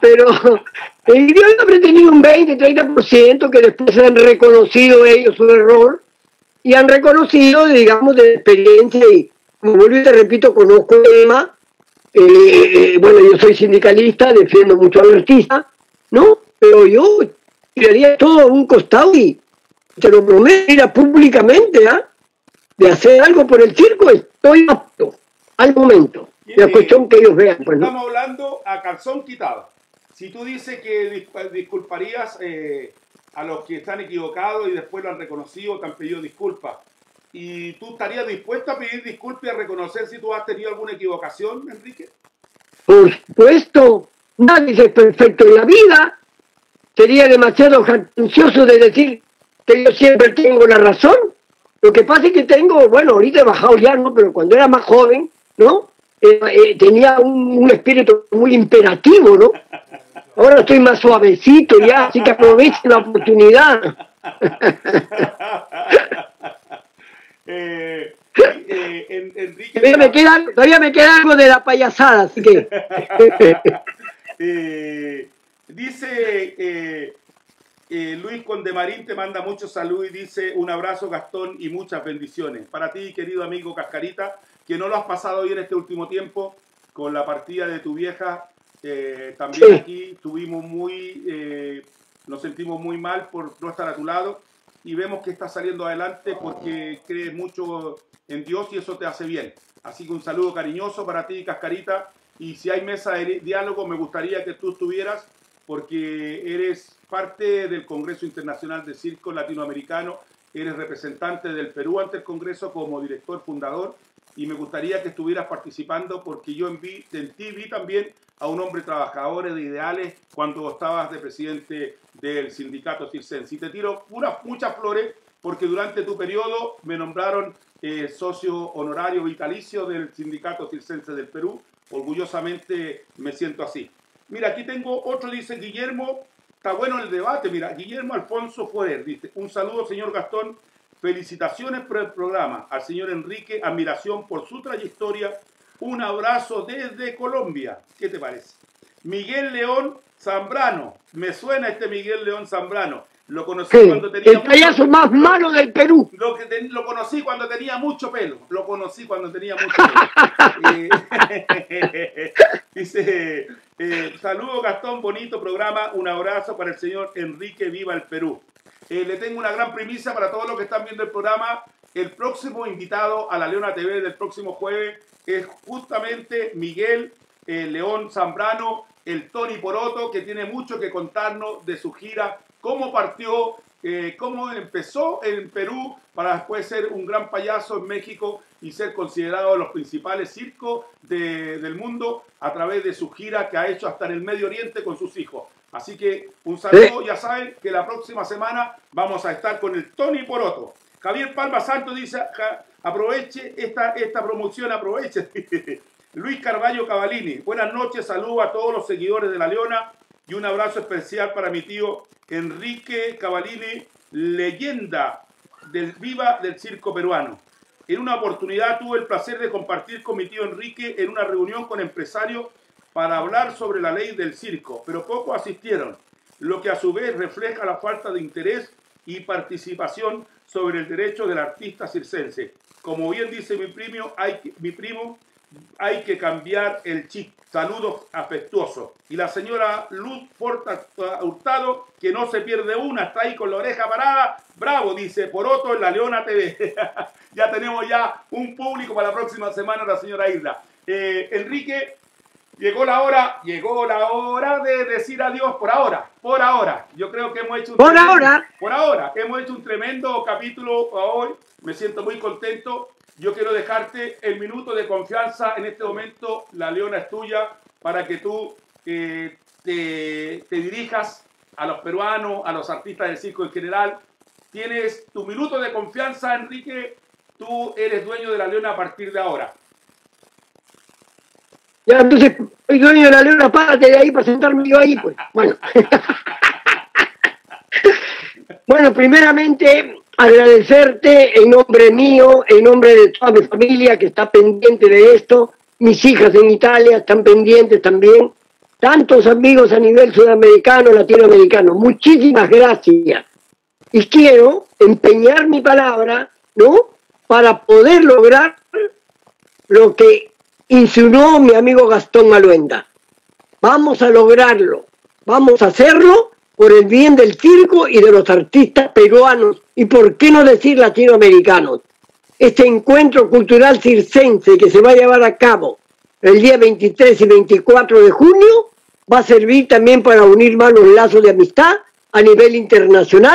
Pero yo habré tenido un 20-30% que después han reconocido ellos su error y han reconocido, digamos, de experiencia. Y como vuelvo y te repito, conozco el tema. Bueno, yo soy sindicalista, defiendo mucho al artista, ¿no? Pero yo tiraría todo a un costado y te lo prometo públicamente, ¿ah? De hacer algo por el circo, estoy apto al momento. La cuestión que ellos vean, pues, ¿no? Estamos hablando a calzón quitado. Si tú dices que disculparías a los que están equivocados y después lo han reconocido, te han pedido disculpas, ¿y tú estarías dispuesto a pedir disculpas y a reconocer si tú has tenido alguna equivocación, Enrique? Por supuesto, nadie es perfecto en la vida. Sería demasiado jactancioso de decir que yo siempre tengo la razón. Lo que pasa es que tengo, bueno, ahorita he bajado ya, ¿no? Pero cuando era más joven, ¿no? Tenía un espíritu muy imperativo, ¿no? Ahora estoy más suavecito ya, así que aprovechen la oportunidad. Enrique, todavía me queda algo de la payasada, así que... dice Luis Condemarín, te manda muchos saludos y dice un abrazo, Gastón, y muchas bendiciones. Para ti, querido amigo Cascarita, que no lo has pasado bien este último tiempo con la partida de tu vieja. También sí. Aquí tuvimos nos sentimos muy mal por no estar a tu lado y vemos que estás saliendo adelante porque crees mucho en Dios y eso te hace bien. Así que un saludo cariñoso para ti, Cascarita, y si hay mesa de diálogo me gustaría que tú estuvieras porque eres parte del Congreso Internacional de Circo Latinoamericano, eres representante del Perú ante el Congreso como director fundador y me gustaría que estuvieras participando porque yo en ti vi también a un hombre trabajador de ideales cuando estabas de presidente del sindicato circense. Y te tiro muchas flores porque durante tu periodo me nombraron socio honorario vitalicio del sindicato circense del Perú. Orgullosamente me siento así. Mira, aquí tengo otro, dice Guillermo, está bueno el debate, mira, Guillermo Alfonso Fuer, dice, un saludo señor Gastón, felicitaciones por el programa, al señor Enrique, admiración por su trayectoria, un abrazo desde Colombia, ¿qué te parece? Miguel León Zambrano, me suena este Miguel León Zambrano, lo conocí cuando tenía el payaso más malo del Perú. Lo conocí cuando tenía mucho pelo. Dice, saludos Gastón, bonito programa, un abrazo para el señor Enrique, viva el Perú. Le tengo una gran primicia para todos los que están viendo el programa. El próximo invitado a la Leona TV del próximo jueves es justamente Miguel León Zambrano, el Tony Poroto, que tiene mucho que contarnos de su gira, cómo partió, cómo empezó en Perú para después ser un gran payaso en México y ser considerado de los principales circos del mundo a través de su gira que ha hecho hasta en el Medio Oriente con sus hijos. Así que un saludo, ya saben que la próxima semana vamos a estar con el Tony Poroto. Javier Palma Santos dice, aproveche esta promoción, aproveche. Luis Carballo Cavalini, buenas noches, saludo a todos los seguidores de La Leona y un abrazo especial para mi tío Enrique Cavalini, leyenda viva del circo peruano. En una oportunidad tuve el placer de compartir con mi tío Enrique en una reunión con empresarios para hablar sobre la ley del circo, pero pocos asistieron, lo que a su vez refleja la falta de interés y participación sobre el derecho del artista circense. Como bien dice mi primo, hay que cambiar el chip. Saludos afectuosos. Y la señora Luz Porta Hurtado, que no se pierde una, está ahí con la oreja parada. Bravo, dice Poroto en La Leona TV. Ya tenemos ya un público para la próxima semana, la señora Isla. Enrique, llegó la hora de decir adiós por ahora. Yo creo que hemos hecho hemos hecho un tremendo capítulo hoy. Me siento muy contento. Yo quiero dejarte el minuto de confianza en este momento. La Leona es tuya para que tú te dirijas a los peruanos, a los artistas del circo en general. Tienes tu minuto de confianza, Enrique. Tú eres dueño de La Leona a partir de ahora. Ya, entonces, soy dueño de La Leona, párate de ahí para sentarme yo ahí, pues. Bueno. Bueno, primeramente, agradecerte en nombre mío, en nombre de toda mi familia que está pendiente de esto. Mis hijas en Italia están pendientes también. tantos amigos a nivel sudamericano, latinoamericano. Muchísimas gracias. Y quiero empeñar mi palabra, ¿no?, para poder lograr lo que insinuó mi amigo Gastón Maluenda. Vamos a lograrlo, vamos a hacerlo por el bien del circo y de los artistas peruanos, y por qué no decir latinoamericanos. Este encuentro cultural circense que se va a llevar a cabo el día 23 y 24 de junio va a servir también para unir más los lazos de amistad a nivel internacional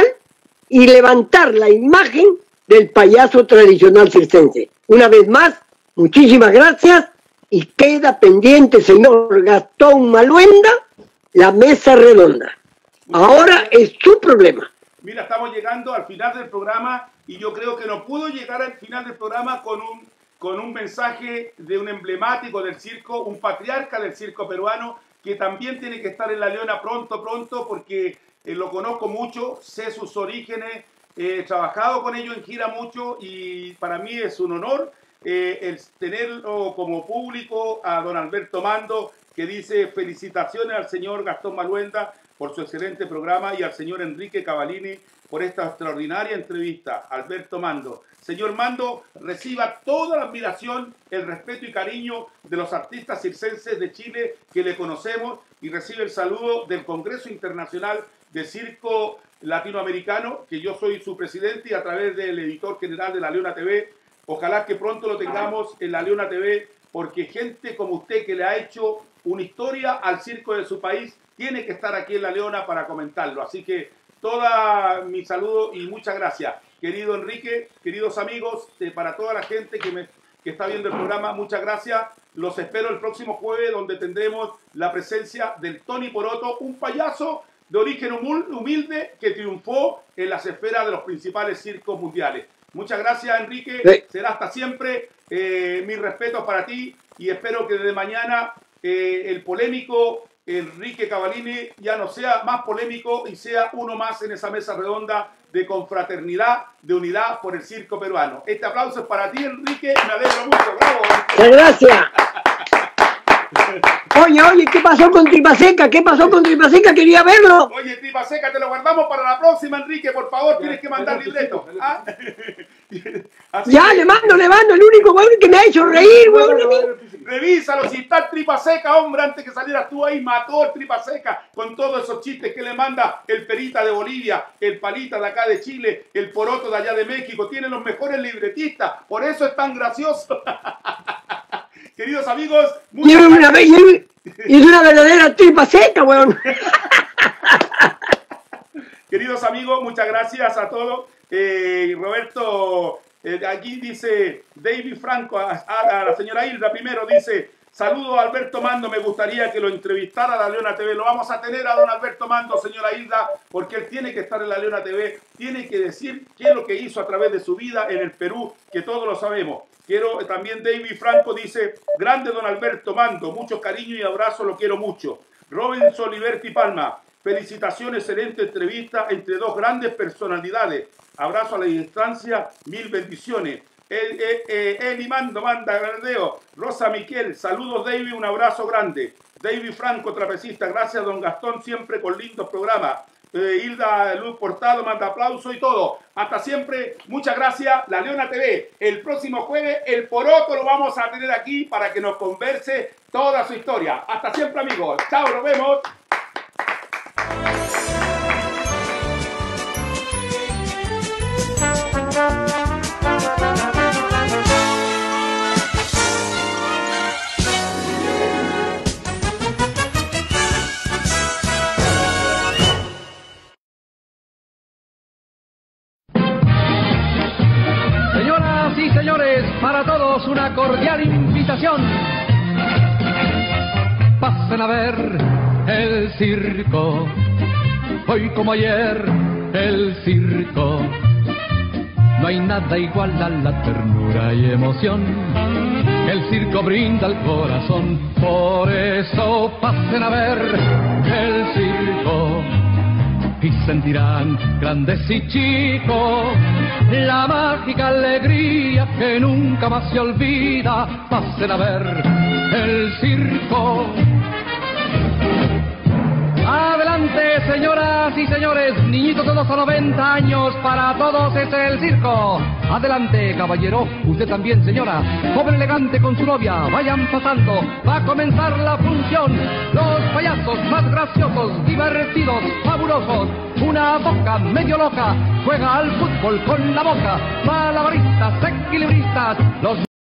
y levantar la imagen del payaso tradicional circense. Una vez más, muchísimas gracias, y queda pendiente, señor Gastón Maluenda, la mesa redonda. Ahora es su problema. Mira, estamos llegando al final del programa y yo creo que no pudo llegar al final del programa con un mensaje de un emblemático del circo, un patriarca del circo peruano, que también tiene que estar en La Leona pronto, porque lo conozco mucho, sé sus orígenes, he trabajado con ellos en gira mucho y para mí es un honor el tenerlo como público a don Alberto Mando, que dice felicitaciones al señor Gastón Maluenda por su excelente programa y al señor Enrique Cavallini por esta extraordinaria entrevista. Alberto Mando. Señor Mando, reciba toda la admiración, el respeto y cariño de los artistas circenses de Chile que le conocemos, y recibe el saludo del Congreso Internacional de Circo Latinoamericano, que yo soy su presidente, y a través del editor general de La Leona TV. Ojalá que pronto lo tengamos en La Leona TV, porque gente como usted, que le ha hecho una historia al circo de su país, tiene que estar aquí en La Leona para comentarlo. Así que toda mi saludo y muchas gracias. Querido Enrique, queridos amigos, para toda la gente que está viendo el programa, muchas gracias. Los espero el próximo jueves, donde tendremos la presencia del Tony Poroto, un payaso de origen humilde que triunfó en las esferas de los principales circos mundiales. Muchas gracias, Enrique. Sí. Será hasta siempre. Mis respetos para ti, y espero que desde mañana el polémico Enrique Cavallini ya no sea más polémico y sea uno más en esa mesa redonda de confraternidad, de unidad por el circo peruano. Este aplauso es para ti, Enrique, me alegro mucho. ¡Bravo! Muchas gracias. Oye, ¿qué pasó con Tripa Seca? ¿Qué pasó con Tripa Seca? Quería verlo. Oye, Tripa Seca, te lo guardamos para la próxima, Enrique, por favor, tienes que mandar libreto. ¿Ah? Ya, le mando, el único weón que me ha hecho reír, weón. Revísalo, si está el Tripa Seca, hombre, antes que salieras tú ahí, mató el Tripa Seca con todos esos chistes que le manda el Perita de Bolivia, el Palita de acá de Chile, el Poroto de allá de México. Tiene los mejores libretistas, por eso es tan gracioso. Queridos amigos, es una verdadera Tripa Seca, weón. Queridos amigos, muchas gracias a todos. Roberto, aquí dice David Franco, a la señora Hilda primero, dice: saludo a Alberto Mando, me gustaría que lo entrevistara a La Leona TV. Lo vamos a tener a don Alberto Mando, señora Hilda, porque él tiene que estar en La Leona TV, tiene que decir qué es lo que hizo a través de su vida en el Perú, que todos lo sabemos. Quiero también, David Franco dice: grande don Alberto Mando, mucho cariño y abrazo, lo quiero mucho. Robinson Liberty Palma, felicitaciones, excelente entrevista entre dos grandes personalidades. Abrazo a la distancia, mil bendiciones. Eli Mando manda Gardeo. Rosa Miquel, saludos David, un abrazo grande. David Franco, trapecista, gracias don Gastón, siempre con lindos programas. Hilda Luz Portado manda aplauso y todo. Hasta siempre, muchas gracias. La Leona TV, el próximo jueves el Poroto lo vamos a tener aquí para que nos converse toda su historia. Hasta siempre, amigos. Chao, nos vemos. Señoras y señores, para todos una cordial invitación. Pasen a ver el circo, hoy como ayer el circo. No hay nada igual a la ternura y emoción que el circo brinda al corazón. Por eso pasen a ver el circo y sentirán, grandes y chicos, la mágica alegría que nunca más se olvida. Pasen a ver el circo. Adelante, señoras y señores, niñitos de 2 a 90 años, para todos es el circo. Adelante, caballero, usted también, señora, joven elegante con su novia, vayan pasando, va a comenzar la función. Los payasos más graciosos, divertidos, fabulosos, una boca medio loca, juega al fútbol con la boca, malabaristas, equilibristas, los